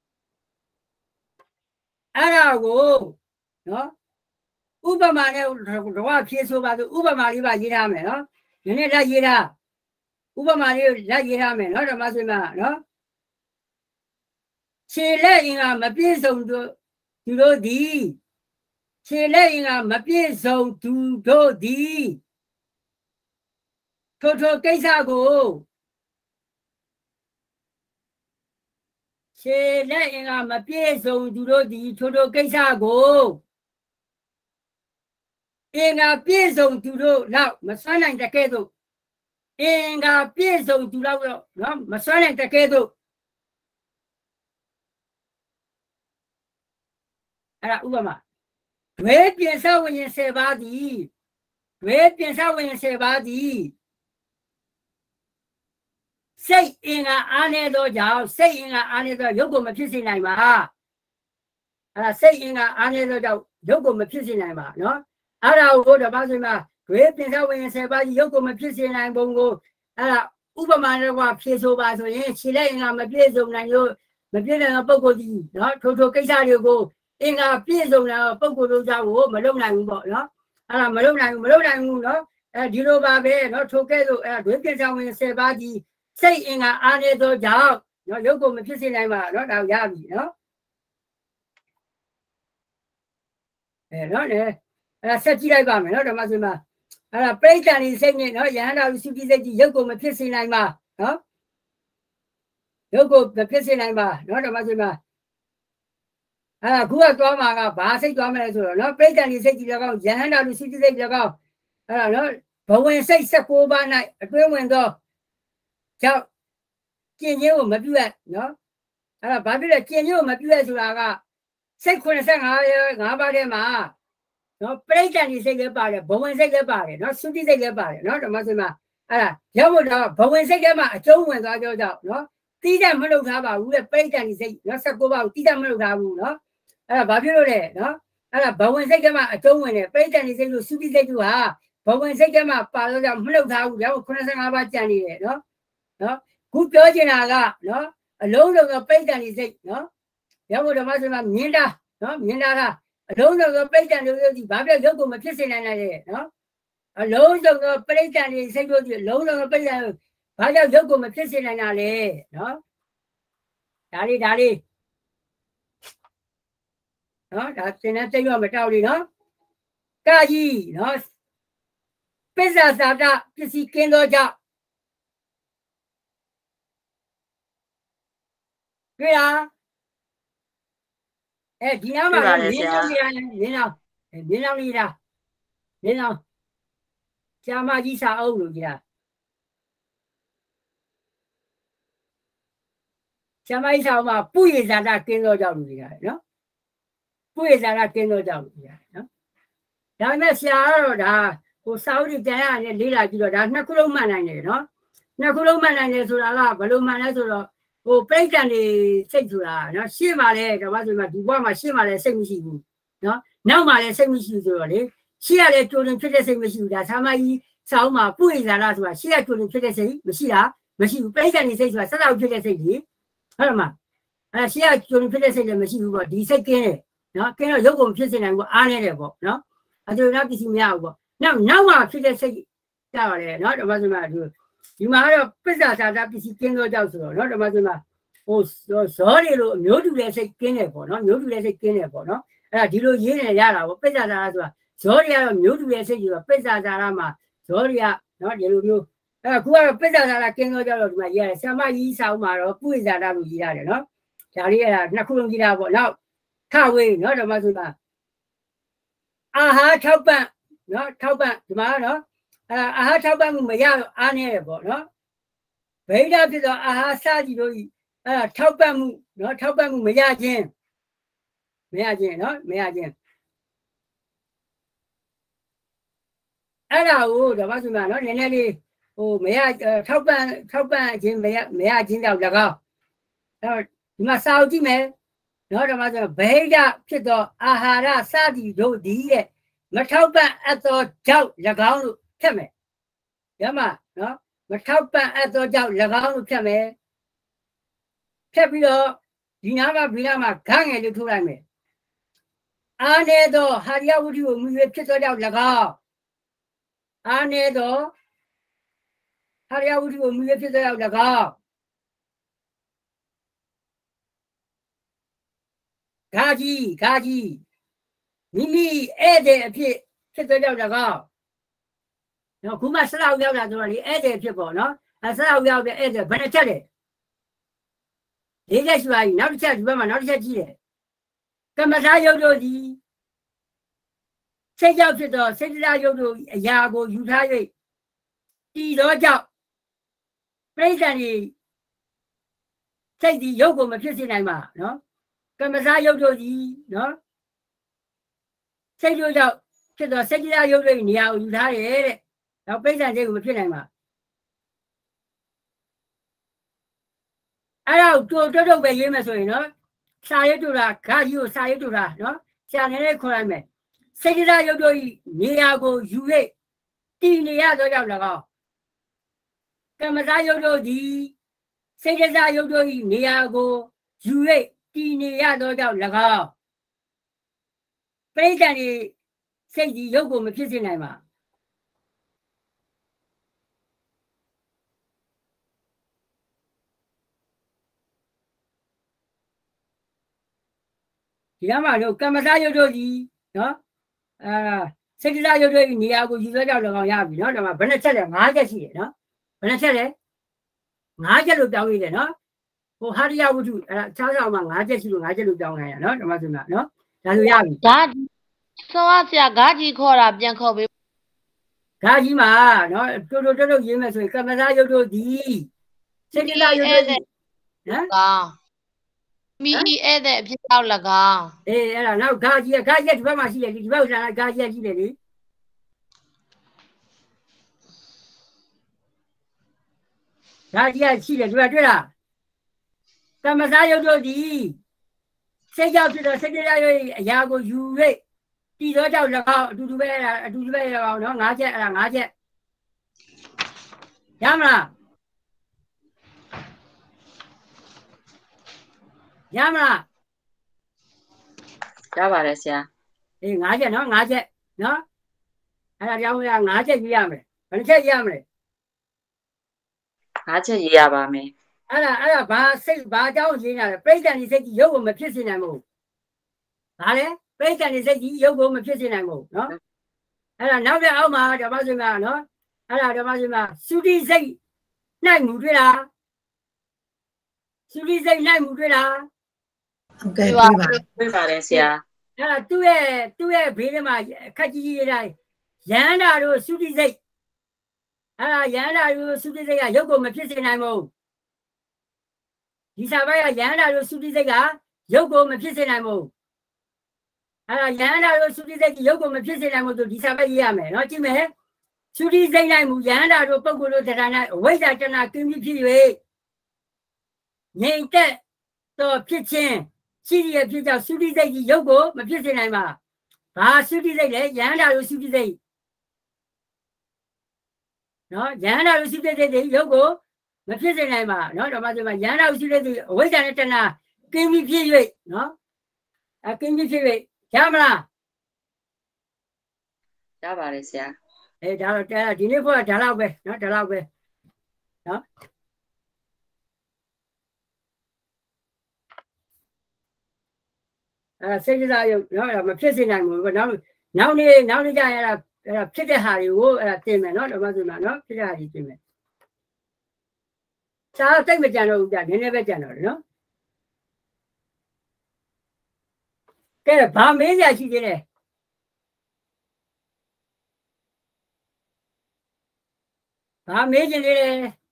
အဲ့ဒါကိုနော်ဥပမာနဲ့တော့ဖြေဆိုပါဆိုဥပမာလေးပါရေးထားမယ်နော်ဒီနေ့လက်ရေးထားဥပမာလေးလက်ရေးထားမယ်နော်ဓမ္မဆွေမနော်ခြေလက်အင်္ဂါမပြည့်စုံသူတို့သည်ခြေလက်အင်္ဂါမပြည့်စုံသူတို့သည်ထိုထိုကိစ္စကိုခြေလက်အင်္ဂါမပြည့်စုံသူတို့သည်ထိုထိုကိစ္စကိုအင်္ဂါပြည့်စုံသူတို့လောက်မစွမ်းနိုင်တဲ့ကဲ့သို့အင်္ဂါပြည့်စုံသူလောက်တော့နော်မစွမ်းနိုင်တဲ့ကဲ့သို့အဲ့ဒါဥပမာဒွေပစ္စဝိညာဉ်၁၀ပါးသည် Về tiền sao về sẽ ba đi xây in à anh ấy đó giáo xây in à anh ấy đó yêu cầu màဖြစ်sinh này mà à xây in à anh ấy đó giáo yêu cầu màဖြစ်sinh này mà nó à đâu có được bao giờ mà về tiền sao về sẽ ba đi yêu cầu màဖြစ်sinh này bông cô à Upama là qua phía sau ba rồi chỉ là anh mà phía sau này rồi mà phía này bao cô đi đó thôi thôi cái sao được cô anh à phía sau là bao cô đâu sao cô mà lâu này cũng bỏ đó à mà lâu này mà lâu này cũng đó đi đâu ba về nó thôi cái rồi à về tiền sao về sẽ ba đi xây anh à anh ấy đó giáo nó yêu cầu mà phía sau này mà nó đào ra gì đó đó này à sẽ chỉ lại ba mình nó đâu mà gì mà à bây giờ thì xây này nó giờ nào suy nghĩ gì yêu cầu mà phía sau này mà đó yêu cầu mà phía sau này mà nó đâu mà gì mà à cú à cho mà cả ba xây cho mà rồi nó bây giờ thì xây gì là cao giờ nào thì suy nghĩ gì là cao à nó bảo vệ xây sẽ cố ba này tôi muốn đó chào kiến nhiều mà biết nó à bà biết là kiến nhiều mà biết rồi là xây khuôn sang ngã ngã ba đấy mà nó bây giờ thì xây cái ba đấy bảo vệ xây cái ba đấy nó suy nghĩ xây cái ba đấy nó đâu mà gì mà à giờ một đó bảo vệ xây cái mà chỗ muốn đó cho cho nó tí ra mới đâu thả vào bây bây giờ thì xây nó sẽ cố vào tí ra mới đâu thả vào nó à bà biết rồi đấy nó à bảo vệ xây cái mà chỗ muốn này bây giờ thì xây được suy nghĩ xây được à bảo vệ xây cái mà ba đâu mới đâu thả vào giờ khuôn sang ngã ba chân đi đó đó cúပြောချင်တာကနော်အလုံးစုံသောပိဋကံဒီစိတ်နော်ရဖို့ဓမ္မဆိုမှာမြင်တာနော်မြင်တာကအလုံးစုံသောပိဋကံတို့ဒီဘာပြောရုပ်ကိုမဖြစ်စေနိုင်တဲ့နော်အလုံးစုံသောပိဋကံဒီစိတ်တို့ဒီအလုံးစုံသောပိဋကံဘာကြောင့်ရုပ်ကိုမဖြစ်စေနိုင်တာလဲနော်ဒါလေးဒါလေးနော်ဒါသင်တဲ့စိတ်ရောမတောက်လေးနော်ကာကြီးနော်ပိစ္ဆာသာတပစ္စည်းကင်းသောကြောင့်对呀，哎，今天嘛，民政里的，民政，民政里的，民政，加嘛几啥欧路的，加嘛一啥嘛，不也在那跟着叫路的，喏，不也在那跟着叫路的，喏，然后那下了的，我稍微这样的离了几个，然后那可能蛮难的，喏，那可能蛮难的，说了啦，不能蛮难说了。我本身的生出来，然后写嘛嘞，干嘛什么？读完嘛写嘛嘞，生不习惯，喏，脑嘛嘞生不习惯嘞，写下来做人确实生不习惯，他妈一扫嘛不会啥啦是吧？写下做人确实生，没写啦，没写，本身的生出来，啥都确实生的，好了嘛？啊，写下做人确实生的没写过，第三跟嘞，喏，跟了有个确实能够安来的不，喏，啊就那必须没有不，那脑嘛确实生，咋嘞？喏，干嘛什么就。ဒီမှာတော့ပစ္စာသာတာပစ္စည်းကင်းသောကြောင့်ဆိုတော့เนาะဓမ္မစမှာဟိုဇောတွေလိုမျိုးတူတဲ့စိတ်ကင်းတယ်ပေါ့เนาะမျိုးတူတဲ့စိတ်ကင်းတယ်ပေါ့เนาะအဲ့ဒါဒီလိုရေးနေရတာပေါ့ပစ္စာသာတာဆိုတာဇောတွေကတော့မျိုးတူတဲ့စိတ်ကြီးကပစ္စာသာတာမှာဇောတွေကเนาะဒီလိုမျိုးအဲ့ဒါခုကတော့ပစ္စာသာတာကင်းသောကြောင့်တော့ဒီမှာရေးရတယ်ဆမကြီးစာအုပ်မှာတော့ပုရိဇာတာလို့ရေးရတယ်เนาะဒါလေးအဲ့ဒါနှစ်ခုလုံးရေးတာပေါ့နောက်ထဝေးเนาะဓမ္မစမှာအာဟာထောက်ပံ့เนาะထောက်ပံ့ဒီမှာเนาะအာအာဟာထောက်ပံ့မှုမရတော့အားနေတယ်ပေါ့နော်ဗိဓာဖြစ်တော့အာဟာစကြည့်လို့အဲထောက်ပံ့မှုနော်ထောက်ပံ့မှုမရခြင်းမရခြင်းနော်မရခြင်းအဲ့ဒါကိုဓမ္မဆိုမှာနော်နည်းနည်းလေးဟိုမရထောက်ပံ့ထောက်ပံ့ခြင်းမရမရခြင်းကြောင့်၎င်းအဲ့ဒီမှာစာအုပ်ကြည့်မယ်နော်ဓမ္မဆိုဗိဓာဖြစ်တော့အာဟာရစကြည့်တို့ဒီတဲ့မထောက်ပံ့အပ်သောကြောင့်၎င်းလို့ဖြတ်မယ်ရမနော်မထောက်ပံ့အပ်သောကြောင့်၎င်းလို့ဖြတ်မယ်ဖြတ်ပြီးတော့ဒီနားမှာဘီနာမှာဂငယ်လို့ထိုးလိုက်မယ်အာနေသောဟာရဝတ္ထုကိုမြွေဖြစ်သောကြောင့်၎င်းအာနေသောဟာရဝတ္ထုကိုမြွေဖြစ်သောကြောင့်၎င်းဂါကြီးဂါကြီးမိမိဧည့်သည်အဖြစ်ဖြစ်သောကြောင့်၎င်းနော်ခုမှဆလောက်ရောက်တာဆိုတော့လေဧည့်သည်ဖြစ်ပေါ့နော်အဲဆလောက်ရောက်တဲ့ဧည့်သည်ဘယ်နှချက်လဲလေးချက်ရှိပါပြီနောက်တစ်ချက်ဒီဘက်မှာနောက်တစ်ချက်ကြည့်တယ်ကမ္မထာယုတ်တို့ဒီစိတ်ကြောင့်ဖြစ်သောစိတ်တရားယုတ်တို့အရာကိုယူထား၍တည်သောကြောင့်ပြိဿန်ဒီစိတ်ဒီယုတ်ကိုမဖြစ်စေနိုင်ပါနော်ကမ္မထာယုတ်တို့ဒီနော်စိတ်တို့ကြောင့်ဖြစ်တော့စိတ်တရားရုပ်တွေနေရာကိုယူထားတယ်တဲ့တော့ပိဋကစိတ်ကိုမဖြစ်နိုင်ပါအဲ့ဒါကိုတိုးတုတ်ပဲရေးမယ်ဆိုရင်နော်စာရွတ်တူတာဂါကြီးကိုစာရွတ်တူတာနော်ဆရာလည်းခေါ်လိုက်မယ်စိတ်တရားရုပ်တို့နေရာကိုယူ၍တည်နေရတော့ကြောင့်၎င်းကမ္မဇာယုတ်တို့ဒီစိတ်တရားရုပ်တို့နေရာကိုယူ၍တည်နေရတော့ကြောင့်၎င်းပိဋကတွေစိတ်ကြီးရုပ်ကိုမဖြစ်စေနိုင်ပါဒီမှာတော့ကမ္မဇာယုတ်တို့ကြီးနော်အာစိတ်တရားရုပ်တို့နေရာကိုယူတော့ကြောင့်၎င်းရပြီနော်ဒါမှဘယ်နှချက်လဲ၅ချက်ရှိတယ်နော်ဘယ်နှချက်လဲ၅ချက်လို့ပြောင်းရတယ်နော်ဟိုဟာရိယဝတ္ထုအဲခြားဆောင်မှာ၅ချက်ရှိလို့၅ချက်လို့ပြောင်းနိုင်ရနော်ဓမ္မစင်ကနော်ဒါဆိုရပြီဒါဆောဆရာဂါကြီးခေါ်တာပြန်ခေါ်ပေးဂါကြီးမှာနော်တိုးတိုးတိုးတိုးရေးမယ်ဆိုရင်ကမ္မဇာယုတ်တို့ဒီစိတ်တရားရုပ်တို့နော်ကောင်းမီဧည့်တဲ့အဖြစ်တော့၎င်းအေးအဲ့ဒါနောက်ဂါကြီးကဂါကြီးဒီဘက်မှာရှိတယ်ဒီဘက်မှာဂါကြီးရှိတယ်လေဂါကြီးရှိတယ်ဒီဘက်တွေ့လားကမ္မဇာယုတ်တို့ဒီစိတ်ကြောင့်ဖြစ်တော့စိတ်တရားရုပ်အရာကိုယူ၍တည်တော့ကြောင့်၎င်းအတူတူပဲအတူတူပဲ၎င်းနော်၅ချက်အဲ့ဒါ၅ချက်ရမလားရမလားရပါတယ်ဆရာအေး၅ချက်နော်၅ချက်နော်အဲ့ဒါကြောင့်၅ချက်ရေးရမယ်ဘယ်နှချက်ရေးရမလဲ၅ချက်ရေးရပါမယ်အဲ့ဒါအဲ့ဒါဘာစိတ်ဘာအကြောင်းရေးနေလဲပြိဿန်ဒီစိတ်ကြီးရုပ်ကိုမဖြစ်စေနိုင်ဘူးဘာလဲပြိဿန်ဒီစိတ်ကြီးရုပ်ကိုမဖြစ်စေနိုင်ဘူးနော်အဲ့ဒါနောက်တဲ့အောက်မှာဓမ္မစင်ကနော်အဲ့ဒါဓမ္မစင်ကသုတိစိတ်နိုင်မှုတွေ့လားသုတိစိတ်နိုင်မှုတွေ့လားဟုတ်ကဲ့တွေ့ပါတွေ့ပါတယ်ဆရာအဲ့ဒါသူ့ရဲ့သူ့ရဲ့ဘေးထဲမှာအခက်ကြီးကြီးရေးတိုင်းရဟန္တာတို့သုတိစိတ်အဲ့ဒါရဟန္တာတို့သုတိစိတ်ကရုပ်ကိုမဖြစ်စေနိုင်ဘူးဒီစာပိုက်ကရဟန္တာတို့သုတိစိတ်ကရုပ်ကိုမဖြစ်စေနိုင်ဘူးအဲ့ဒါရဟန္တာတို့သုတိစိတ်ကရုပ်ကိုမဖြစ်စေနိုင်ဘူးဆိုဒီစာပိုက်ရေးရမယ်နော်ကြည့်မယ်သုတိစိတ်နိုင်မှုရဟန္တာတို့ပုဂ္ဂိုလ်တို့တရား၌အဝိဇ္ဇာတဏှာကင်းပြီးဖြစ်၍ငြိမ်သက်သောဖြစ်ခြင်းရှိရဖြစ်ကြောင့်သုတိစိတ်ကြီးရုပ်ကိုမဖြစ်စေနိုင်ပါဘာသုတိစိတ်လဲရဟန္တာတို့သုတိစိတ်နော်ရဟန္တာတို့သုတိစိတ်တွေရုပ်ကိုမဖြစ်စေနိုင်ပါနော်ဓမ္မစင်မှာရဟန္တာသုတိစိတ်အဝိဇ္ဇာနဲ့တဏှာကင်းပြီးဖြစ်၍နော်အကင်းပြီးဖြစ်၍ရမလားရပါတယ်ဆရာအဲဒါတော့ဒီနေ့ဖို့ဒါတော့ပဲနော်ဒါတော့ပဲနော်အဲစိတ်ကြရုပ်နော်မဖြစ်စေနိုင်ဘူးနောက်နောက်နေ့နောက်နေ့ကျရင်အဲ့ဒါအဲ့ဒါဖြစ်တဲ့ဟာတွေကိုအဲ့ဒါတင်မယ်နော်ဓမ္မစင်မှာနော်ဖြစ်တဲ့ဟာတွေတင်မယ်စာတိတ်မကြံတော့ဘူးကြာနည်းနည်းပဲကြံတော့တယ်နော်ကဲဘာမေးစရာရှိသေးလဲဘာမေးချင်သေးလဲ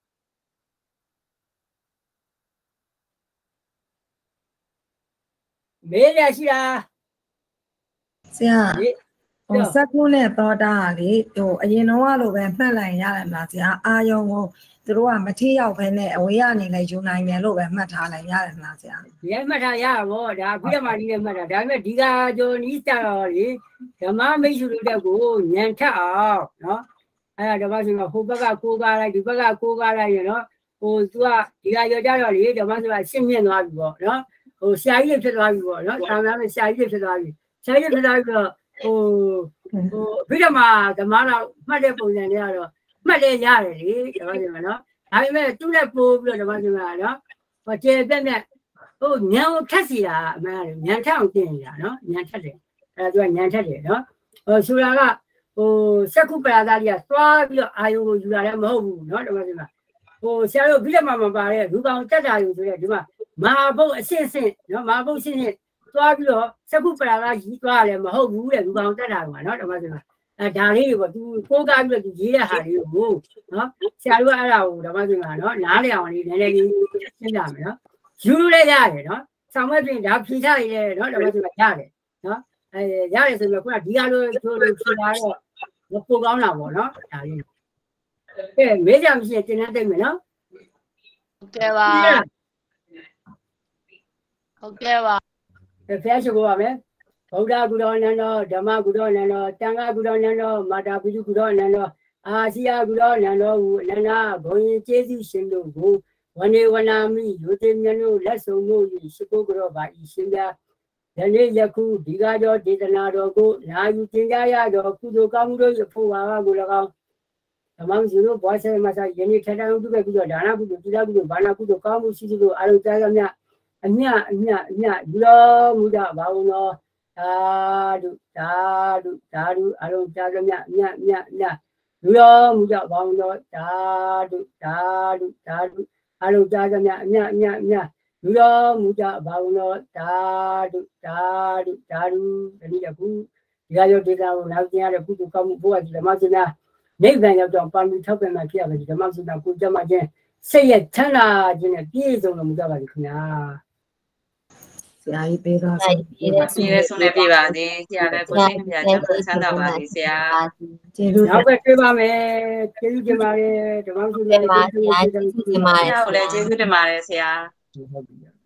မေးရရှိလားဆရာဟိုစက်ကုန်းနဲ့သောတာကလေဟိုအရင်တော့လိုပဲမှတ်လိုက်ရတယ်မလားဆရာအာယုံကိုသူတို့ကမထိရောက်ဘဲနဲ့အဝေးကနေလည်းယူနိုင်တယ်လို့ပဲမှတ်ထားလိုက်ရတယ်မလားဆရာဒီမှတ်ထားရပါဘောဒါပြီးတော့မှဒီနဲ့မှတ်တာဒါပေမဲ့ဒီကဂျိုနီးကြတော့လေဓမ္မမိတ်ဆွေတို့တက်ကိုညံထက်အောင်နော်အဲ့ဒါဓမ္မဆိုတော့ဟိုဘက်ကကိုးကားလိုက်ဒီဘက်ကကိုးကားလိုက်ရနော်ဟိုသူကဒီကရောကြတော့လေဓမ္မဆိုတော့ရှင်းမြင့်သွားပြီပေါ့နော်ဟိုဆရာကြီးဖြစ်သွားပြီပေါ့နော်ဆရာများနဲ့ဆရာကြီးဖြစ်သွားပြီဆရာကြီးဖြစ်သွားပြီတော့ဟိုဟိုပြီးတော့မှဓမ္မတော့မှတ်တဲ့ပုံစံတွေကတော့မှတ်လဲရတယ်လေဓမ္မဆိုတော့နော်ဒါပေမဲ့သူ့နဲ့ပို့ပြီးတော့ဓမ္မဆိုတော့နော်ဟိုကျေပြက်ပြက်ဟိုညံကိုထက်စီတာအမှန်တယ်ညံထက်အောင်ပြင်နေတာနော်ညံထက်တယ်အဲ့ဒါသူကညံထက်တယ်နော်ဟိုဆိုတာကဟိုစက္ခုပရာသားကြီးကသွားပြီးတော့အာယုကိုယူလာတယ်မဟုတ်ဘူးနော်ဓမ္မဆိုတော့ဟိုဆရာတို့ပြီးတော့မှမပါတဲ့လူကောင်တက်တာယူဆိုတဲ့ဒီမှာမဟာဘုတ်အစစ်စစ်နော်မဟာဘုတ်စစ်စစ်သွားပြီးတော့စက္ခုပရာသားကြီးသွားတယ်မဟုတ်ဘူးတဲ့လူကောင်တက်တာကနော်ဓမ္မဆိုတော့အဲဒါလေးတွေပေါ့သူကိုးကားပြီးတော့သူရေးတဲ့ဟာလေးကိုနော်ဆရာတို့ကအဲ့ဒါကိုဓမ္မဆိုတော့နော်နားလည်အောင်လေးနည်းနည်းလေးရှင်းပြမယ်နော်ယူလို့လည်းရတယ်နော်ဆောင်မဲ့ပြင်ဒါဖြေချရတယ်နော်ဓမ္မဆိုတော့ရတယ်နော်အဲရတယ်ဆိုပြီးခုနဒီကလိုချိုးလို့ဖြေလာတော့မပိုကောင်းတာပေါ့နော်ဒါလေးကဲမေးကြမရှိရင်တင်တန်းသိမယ်နော်ဟုတ်ကဲ့ပါဟုတ်ကဲ့ပါဖះရှိခိုးပါမယ်ဗုဒ္ဓဂုရောနန္ဒောဓမ္မဂုရောနန္ဒောတန်ခါဂုရောနန္ဒောမာတာပိတုဂုရောနန္ဒောအာစီယဂုရောနန္ဒောဟုအနန္ဒဘုံရင်ကျေးဇူးရှင်တို့ကိုဝနေဝနာမိယုတိမြတ်တို့လက်ဆောင်တို့၏ရှိခိုးကြတော့ပါဤရှင်ပြယနေ့ယခုဒီကကြောဒေသနာတော်ကိုနာယူသင်ကြားရသောကုသိုလ်ကောင်းမှုတို့၏ဖို့ပါကို၎င်းဓမ္မဇုတို့ဘောဆေမဆာယနေ့ထထံပြုခဲ့ပြီးတော့ဒါနကုသိုလ်သီလကုသိုလ်ဘာနာကုသိုလ်ကောင်းမှုရှိသလိုအလုံးကြားရမြအမြအမြအမြယူတော်မူကြပါဦးနော်သာဓုသာဓုသာဓုအလုံးကြားရမြအမြအမြအမြယူတော်မူကြပါဦးနော်သာဓုသာဓုသာဓုအလုံးကြားရမြအမြအမြအမြယူတော်မူကြပါဦးနော်သာဓုသာဓုသာဓုဒီနေ့အခုဒီကရောဒေတာကိုနောက်ကျင်ရတဲ့ကုသိုလ်ကောင်းမှုဘုရားကြီးဓမ္မစနာနိဗ္ဗာန်ရောက်တော့ပါဠိထောက်ပြန်မှဖြစ်ရမယ်ဒီဓမ္မစနာကိုကြမှာချင်းစိတ်ရချမ်းသာခြင်းနဲ့ပြည့်စုံတော်မူကြပါလိမ့်ခင်ဗျာဆရာကြီးပေးတော့ဆရာကြီးလည်းဆုံးလည်းပြပါသေးဆရာလည်းကိုယ်ချင်းပြချမ်းချမ်းသာပါစေဆရာကျေးဇူးနောက်ပဲတွေ့ပါမယ်ကျေးဇူးတင်ပါတယ်ဓမ္မစနာကျေးဇူးတင်ပါတယ်ဆရာကိုလည်းကျေးဇူးတင်ပါတယ်ဆရာဟုတ်ပြီ